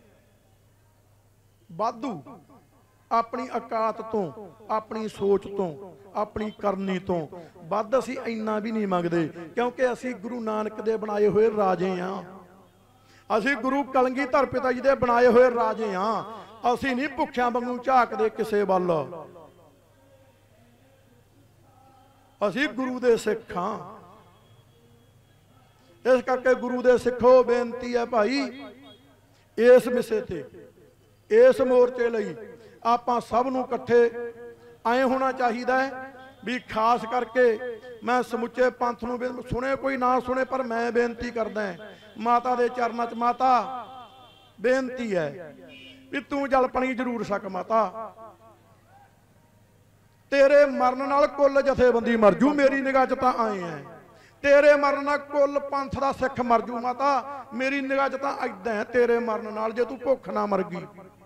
ਵਾਧੂ ਆਪਣੀ ਔਕਾਤ ਤੋਂ, ਆਪਣੀ ਸੋਚ ਤੋਂ, ਆਪਣੀ ਕਰਨੀ ਤੋਂ ਵੱਧ ਅਸੀਂ ਇੰਨਾ ਵੀ ਨਹੀਂ ਮੰਗਦੇ, ਕਿਉਂਕਿ ਅਸੀਂ ਗੁਰੂ ਨਾਨਕ ਦੇ ਬਣਾਏ ਹੋਏ ਰਾਜੇ ਹਾਂ, ਅਸੀਂ ਗੁਰੂ ਕਲਗੀਧਰ ਪਿਤਾ ਜੀ ਦੇ ਬਣਾਏ ਹੋਏ ਰਾਜੇ ਹਾਂ। ਅਸੀਂ ਨਹੀਂ ਭੁੱਖਿਆਂ ਵਾਂਗੂ ਝਾਕਦੇ ਕਿਸੇ ਵੱਲ, ਅਸੀਂ ਗੁਰੂ ਦੇ ਸਿੱਖ ਹਾਂ। ਇਸ ਕਰਕੇ ਗੁਰੂ ਦੇ ਸਿੱਖੋ ਬੇਨਤੀ ਹੈ ਭਾਈ, ਇਸ ਵਿਸ਼ੇ ਤੇ, ਇਸ ਮੋਰਚੇ ਲਈ ਆਪਾਂ ਸਭ ਨੂੰ ਇਕੱਠੇ ਐ ਹੋਣਾ ਚਾਹੀਦਾ ਹੈ ਵੀ ਖਾਸ ਕਰਕੇ ਮੈਂ ਸਮੁੱਚੇ ਪੰਥ ਨੂੰ, ਸੁਣੇ ਕੋਈ ਨਾ ਸੁਣੇ ਪਰ ਮੈਂ ਬੇਨਤੀ ਕਰਦਾ ਮਾਤਾ ਦੇ ਚਰਨਾਂ 'ਚ, ਮਾਤਾ ਬੇਨਤੀ ਹੈ ਵੀ ਤੂੰ ਜਲ ਪਾਣੀ ਜ਼ਰੂਰ ਛਕ ਮਾਤਾ, ਤੇਰੇ ਮਰਨ ਨਾਲ ਕੁੱਲ ਜਥੇਬੰਦੀ ਮਰ ਜੂ, ਮੇਰੀ ਨਿਗਾਹ 'ਚ ਤਾਂ ਆਏ ਐ, ਤੇਰੇ ਮਰਨ ਨਾਲ ਕੁੱਲ ਪੰਥ ਦਾ ਸਿੱਖ ਮਰ ਜੂ ਮਾਤਾ, ਮੇਰੀ ਨਿਗਾਹ 'ਚ ਤਾਂ ਏਦਾਂ ਹੈ ਤੇਰੇ ਮਰਨ ਨਾਲ, ਜੇ ਤੂੰ ਭੁੱਖ ਨਾ ਮਰ ਗਈ।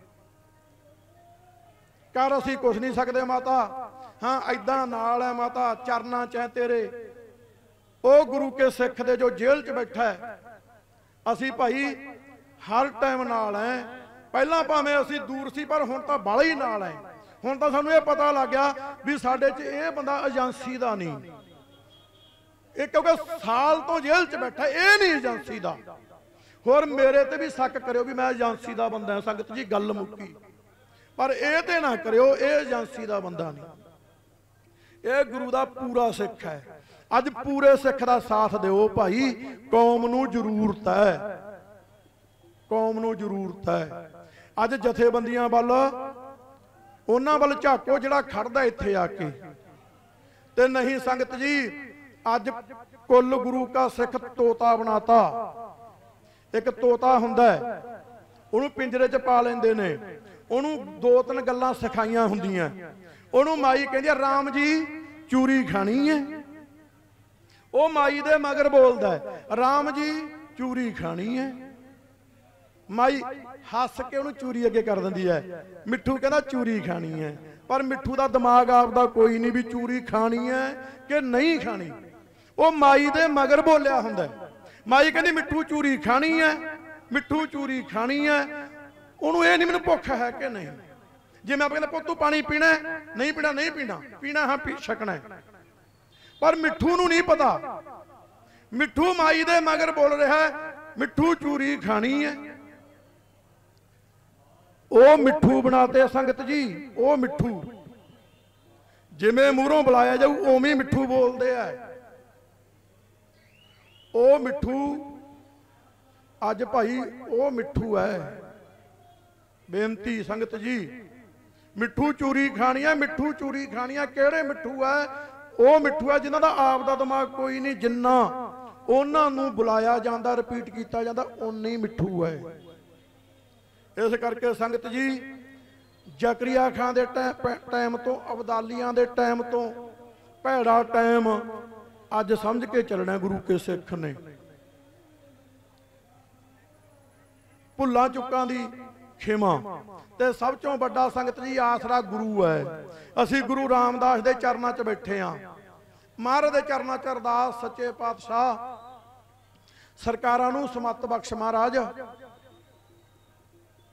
ਕਰ ਅਸੀਂ ਕੁਛ ਨਹੀਂ ਸਕਦੇ ਮਾਤਾ, ਹਾਂ ਏਦਾਂ ਨਾਲ ਹੈ ਮਾਤਾ, ਚਰਨਾਂ 'ਚ ਹੈ ਤੇਰੇ ਉਹ ਗੁਰੂ ਕੇ ਸਿੱਖ ਦੇ ਜੋ ਜੇਲ੍ਹ 'ਚ ਬੈਠਾ ਹੈ, ਅਸੀਂ ਭਾਈ ਹਰ ਟਾਈਮ ਨਾਲ ਹੈ। ਪਹਿਲਾਂ ਭਾਵੇਂ ਅਸੀਂ ਦੂਰ ਸੀ ਪਰ ਹੁਣ ਤਾਂ ਬਾਹਲਾ ਹੀ ਨਾਲ ਹੈ। ਹੁਣ ਤਾਂ ਸਾਨੂੰ ਇਹ ਪਤਾ ਲੱਗ ਗਿਆ ਵੀ ਸਾਡੇ 'ਚ ਇਹ ਬੰਦਾ ਏਜੰਸੀ ਦਾ ਨਹੀਂ, ਇਹ ਕਿਉਂਕਿ ਸਾਲ ਤੋਂ ਜੇਲ੍ਹ 'ਚ ਬੈਠਾ, ਇਹ ਨਹੀਂ ਏਜੰਸੀ ਦਾ। ਹੋਰ ਮੇਰੇ ਤੇ ਵੀ ਸ਼ੱਕ ਕਰਿਓ ਵੀ ਮੈਂ ਏਜੰਸੀ ਦਾ ਬੰਦਾ ਹਾਂ, ਸੰਗਤ ਜੀ ਗੱਲ ਮੁੱਕੀ, ਪਰ ਇਹ ਤੇ ਨਾ ਕਰਿਓ ਇਹ ਏਜੰਸੀ ਦਾ ਬੰਦਾ ਨਹੀਂ, ਇਹ ਗੁਰੂ ਦਾ ਪੂਰਾ ਸਿੱਖ ਹੈ। ਅੱਜ ਪੂਰੇ ਸਿੱਖ ਦਾ ਸਾਥ ਦਿਓ ਭਾਈ, ਕੌਮ ਨੂੰ ਜ਼ਰੂਰਤ ਹੈ, ਕੌਮ ਨੂੰ ਜ਼ਰੂਰਤ ਹੈ। ਅੱਜ ਜਥੇਬੰਦੀਆਂ ਵੱਲ, ਉਹਨਾਂ ਵੱਲ ਝਾਕੋ ਜਿਹੜਾ ਖੜਦਾ ਇੱਥੇ ਆ ਕੇ, ਤੇ ਨਹੀਂ ਸੰਗਤ ਜੀ ਅੱਜ ਕੁੱਲ ਗੁਰੂ ਕਾ ਸਿੱਖ ਤੋਤਾ ਬਣਾਤਾ। ਇੱਕ ਤੋਤਾ ਹੁੰਦਾ ਹੈ, ਉਹਨੂੰ ਪਿੰਜਰੇ 'ਚ ਪਾ ਲੈਂਦੇ ਨੇ, ਉਹਨੂੰ ਦੋ ਤਿੰਨ ਗੱਲਾਂ ਸਿਖਾਈਆਂ ਹੁੰਦੀਆਂ, ਉਹਨੂੰ ਮਾਈ ਕਹਿੰਦੀ ਆ ਰਾਮ ਜੀ ਚੂਰੀ ਖਾਣੀ ਹੈ, ਉਹ ਮਾਈ ਦੇ ਮਗਰ ਬੋਲਦਾ ਹੈ ਰਾਮ ਜੀ ਚੂਰੀ ਖਾਣੀ ਹੈ, ਮਾਈ ਹੱਸ ਕੇ ਉਹਨੂੰ ਚੂਰੀ ਅੱਗੇ ਕਰ ਦਿੰਦੀ ਹੈ। ਮਿੱਠੂ ਕਹਿੰਦਾ ਚੂਰੀ ਖਾਣੀ ਹੈ, ਪਰ ਮਿੱਠੂ ਦਾ ਦਿਮਾਗ ਆਪਦਾ ਕੋਈ ਨਹੀਂ ਵੀ ਚੂਰੀ ਖਾਣੀ ਹੈ ਕਿ ਨਹੀਂ ਖਾਣੀ, ਉਹ ਮਾਈ ਦੇ ਮਗਰ ਬੋਲਿਆ ਹੁੰਦਾ। ਮਾਈ ਕਹਿੰਦੀ ਮਿੱਠੂ ਚੂਰੀ ਖਾਣੀ ਹੈ, ਮਿੱਠੂ ਚੂਰੀ ਖਾਣੀ ਹੈ, ਉਹਨੂੰ ਇਹ ਨਹੀਂ ਮੈਨੂੰ ਭੁੱਖ ਹੈ ਕਿ ਨਹੀਂ। ਜੇ ਮੈਂ ਕਹਿੰਦਾ ਪੁੱਤ ਤੂੰ ਪਾਣੀ ਪੀਣਾ, ਨਹੀਂ ਪੀਣਾ, ਨਹੀਂ ਪੀਣਾ, ਪੀਣਾ ਹਾਂ ਪੀ ਛਕਣਾ, ਪਰ ਮਿੱਠੂ ਨੂੰ ਨਹੀਂ ਪਤਾ, ਮਿੱਠੂ ਮਾਈ ਦੇ ਮਗਰ ਬੋਲ ਰਿਹਾ ਮਿੱਠੂ ਚੂਰੀ ਖਾਣੀ ਹੈ। ਉਹ ਮਿੱਠੂ ਬਣਾਤੇ ਸੰਗਤ ਜੀ, ਉਹ ਮਿੱਠੂ ਜਿਵੇਂ ਮੂਹਰੋਂ ਬੁਲਾਇਆ ਜਾਊ ਉਵੇਂ ਮਿੱਠੂ ਬੋਲਦੇ ਆ। ਉਹ ਮਿੱਠੂ ਅੱਜ ਭਾਈ ਉਹ ਮਿੱਠੂ ਹੈ। ਬੇਨਤੀ ਸੰਗਤ ਜੀ, ਮਿੱਠੂ ਚੂਰੀ ਖਾਣੀ ਹੈ, ਮਿੱਠੂ ਚੂਰੀ ਖਾਣੀ ਹੈ। ਕਿਹੜੇ ਮਿੱਠੂ ਹੈ? ਉਹ ਮਿੱਠੂ ਹੈ ਜਿਨ੍ਹਾਂ ਦਾ ਆਪ ਦਾ ਦਿਮਾਗ ਕੋਈ ਨਹੀਂ, ਜਿੰਨਾ ਉਹਨਾਂ ਨੂੰ ਬੁਲਾਇਆ ਜਾਂਦਾ, ਰਿਪੀਟ ਕੀਤਾ ਜਾਂਦਾ, ਓਨੇ ਹੀ ਮਿੱਠੂ ਹੈ। ਇਸ ਕਰਕੇ ਸੰਗਤ ਜੀ ਜ਼ਕਰੀਆ ਖਾਨ ਦੇ ਟਾਈਮ ਤੋਂ, ਅਬਦਾਲੀਆਂ ਦੇ ਟਾਈਮ ਤੋਂ ਭੈੜਾ ਟਾਈਮ ਅੱਜ ਸਮਝ ਕੇ ਚੱਲਣਾ ਗੁਰੂ ਕੇ ਸਿੱਖ ਨੇ। ਭੁੱਲਾਂ ਚੁੱਕਾਂ ਦੀ ਖਿਮਾ ਤੇ ਸਭ ਤੋਂ ਵੱਡਾ ਸੰਗਤ ਜੀ ਆਸਰਾ ਗੁਰੂ ਹੈ। ਅਸੀਂ ਗੁਰੂ ਰਾਮਦਾਸ ਦੇ ਚਰਨਾਂ 'ਚ ਬੈਠੇ ਹਾਂ, ਮਹਾਰਾਜ ਦੇ ਚਰਨਾਂ 'ਚ ਅਰਦਾਸ, ਸੱਚੇ ਪਾਤਸ਼ਾਹ ਸਰਕਾਰਾਂ ਨੂੰ ਸਮੱਤ ਬਖਸ਼ ਮਹਾਰਾਜ,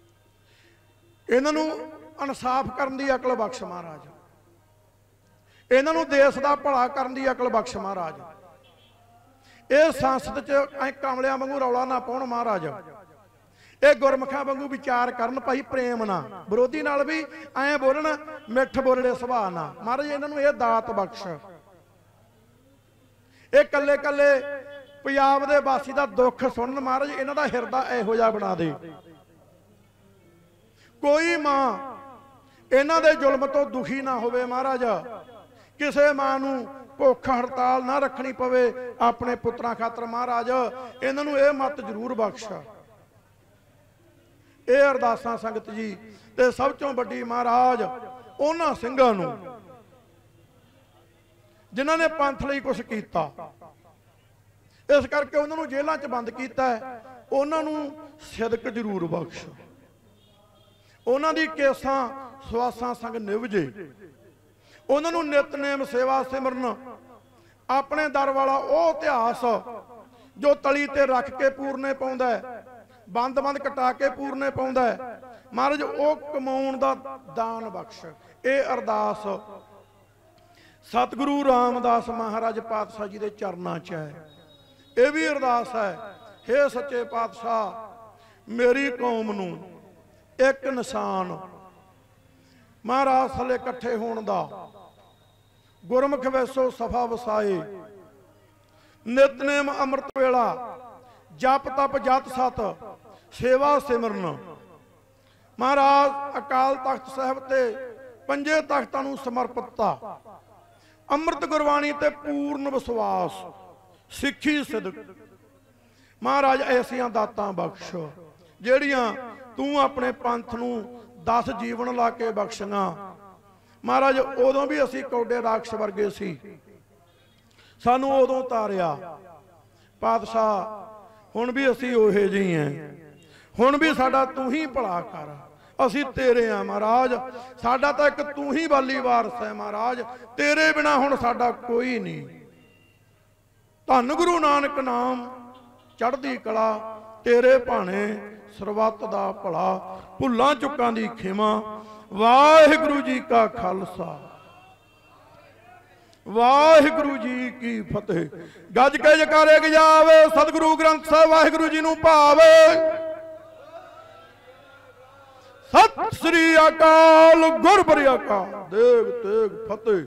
ਇਹਨਾਂ ਨੂੰ ਇਨਸਾਫ ਕਰਨ ਦੀ ਅਕਲ ਬਖਸ਼ ਮਹਾਰਾਜ, इन्हां नूं देश दा भला करन दी अकल बख्श महाराज। ਇਹ ਸੰਸਦ ਚ ਐ ਕਮਲਿਆਂ ਵਾਂगू ਰੌਲਾ ਨਾ ਪਾਉਣ महाराज। ਇਹ ਗੁਰਮੁਖਾਂ ਵਾਂगू ਵਿਚਾਰ ਕਰਨ ਭਾਈ, ਪ੍ਰੇਮ ਨਾਲ, ਵਿਰੋਧੀ ਨਾਲ ਵੀ ਐ ਬੋਲਣ, ਮਿੱਠ ਬੋਲੜੇ ਸੁਭਾਅ ਨਾਲ। महाराज ਇਹਨਾਂ ਨੂੰ ਇਹ ਦਾਤ ਬਖਸ਼। ਇਹ ਕੱਲੇ ਕੱਲੇ ਪੰਜਾਬ ਦੇ ਵਾਸੀ ਦਾ ਦੁੱਖ ਸੁਣਨ महाराज, ਇਹਨਾਂ ਦਾ ਹਿਰਦਾ ਇਹੋ ਜਿਹਾ ਬਣਾ ਦੇ। ਕੋਈ ਮਾਂ ਇਹਨਾਂ ਦੇ ਜ਼ੁਲਮ ਤੋਂ ਦੁਖੀ ਨਾ ਹੋਵੇ महाराज। ਕਿਸੇ ਮਾਂ ਨੂੰ ਭੁੱਖ ਹੜਤਾਲ ਨਾ ਰੱਖਣੀ ਪਵੇ ਆਪਣੇ ਪੁੱਤਰਾਂ ਖਾਤਰ महाराज। ਇਹਨਾਂ ਨੂੰ ਇਹ ਮਤ ਜ਼ਰੂਰ ਬਖਸ਼। ਇਹ ਅਰਦਾਸਾਂ ਸੰਗਤ ਜੀ। ਤੇ ਸਭ ਤੋਂ ਵੱਡੀ महाराज ਉਹਨਾਂ ਸਿੰਘਾਂ ਨੂੰ ਜਿਨ੍ਹਾਂ ਨੇ ਪੰਥ ਲਈ ਕੁਝ ਕੀਤਾ, ਇਸ ਕਰਕੇ ਉਹਨਾਂ ਨੂੰ ਜੇਲ੍ਹਾਂ 'ਚ ਬੰਦ ਕੀਤਾ ਹੈ, ਉਹਨਾਂ ਨੂੰ ਸਿਦਕ ਜ਼ਰੂਰ ਬਖਸ਼। ਉਹਨਾਂ ਦੀ ਕੇਸਾਂ ਸਵਾਸਾਂ ਸੰਗ ਨਿਵਜੇ। ਉਹਨਾਂ ਨੂੰ ਨਿਤਨੇਮ ਸੇਵਾ ਸਿਮਰਨ, ਆਪਣੇ ਦਰ ਵਾਲਾ ਉਹ ਇਤਿਹਾਸ ਜੋ ਤਲੀ ਤੇ ਰੱਖ ਕੇ ਪੂਰਨੇ ਪਾਉਂਦਾ ਹੈ, ਬੰਦ ਬੰਦ ਕਟਾ ਕੇ ਪੂਰਨੇ ਪਾਉਂਦਾ ਹੈ महाराज, ਉਹ ਕਮਾਉਣ ਦਾ ਦਾਨ ਬਖਸ਼। ਇਹ ਅਰਦਾਸ ਸਤਿਗੁਰੂ ਰਾਮਦਾਸ ਮਹਾਰਾਜ ਪਾਤਸ਼ਾਹ ਜੀ ਦੇ ਚਰਨਾਂ 'ਚ ਹੈ। ਇਹ ਵੀ ਅਰਦਾਸ ਹੈ, ਹੇ ਸੱਚੇ ਪਾਤਸ਼ਾਹ ਮੇਰੀ ਕੌਮ ਨੂੰ ਇੱਕ ਨਿਸ਼ਾਨ महाराज ਥੱਲੇ ਇਕੱਠੇ ਹੋਣ ਦਾ, ਗੁਰਮੁਖ ਵੈਸੋ ਸਫਾ ਵਸਾਏ, ਨਿਤਨੇਮ ਅੰਮ੍ਰਿਤ ਵੇਲਾ, ਜਪ ਤਪ ਜਤ ਸਤ, ਸੇਵਾ ਸਿਮਰਨ। महाराज ਅਕਾਲ ਤਖਤ ਸਾਹਿਬ ਤੇ ਪੰਜੇ ਤਖਤਾਂ ਨੂੰ ਸਮਰਪਿਤਤਾ, ਅੰਮ੍ਰਿਤ ਗੁਰਬਾਣੀ ਤੇ ਪੂਰਨ ਵਿਸ਼ਵਾਸ, ਸਿੱਖੀ ਸਿਦਕ। महाराज ਐਸੀਆਂ ਦਾਤਾਂ ਬਖਸ਼ ਜਿਹੜੀਆਂ ਤੂੰ ਆਪਣੇ ਪੰਥ ਨੂੰ दस जीवन ला के बख्शियां महाराज। उदों भी असी कौडे राक्षस वर्गे सी, सानू उदों तारिया पातशाह, हुण भी असी ओहे जी हैं, हुण भी साडा तू ही भला कर, असी तेरे हैं महाराज। साडा तां एक तू ही वाली वारस है महाराज, तेरे बिना हुण साडा कोई नहीं। धन गुरु नानक नाम चढ़दी कला, तेरे भाणे ਸਰਬੱਤ ਦਾ ਭਲਾ, ਭੁੱਲਾਂ ਚੁੱਕਾਂ ਦੀ ਖਿਮਾ। ਵਾਹਿਗੁਰੂ ਜੀ ਕਾ ਖਾਲਸਾ, ਵਾਹਿਗੁਰੂ ਜੀ ਕੀ ਫਤਿਹ। ਗੱਜ ਕੇ ਜਕਾਰੇ ਗਜਾਵੇ ਸਤਿਗੁਰੂ ਗ੍ਰੰਥ ਸਾਹਿਬ ਵਾਹਿਗੁਰੂ ਜੀ ਨੂੰ ਭਾਵੇ। ਸਤਿ ਸ੍ਰੀ ਅਕਾਲ। ਗੁਰ ਬਰਿਆ ਕਾ ਦੇਗ ਤੇਗ ਫਤਿਹ।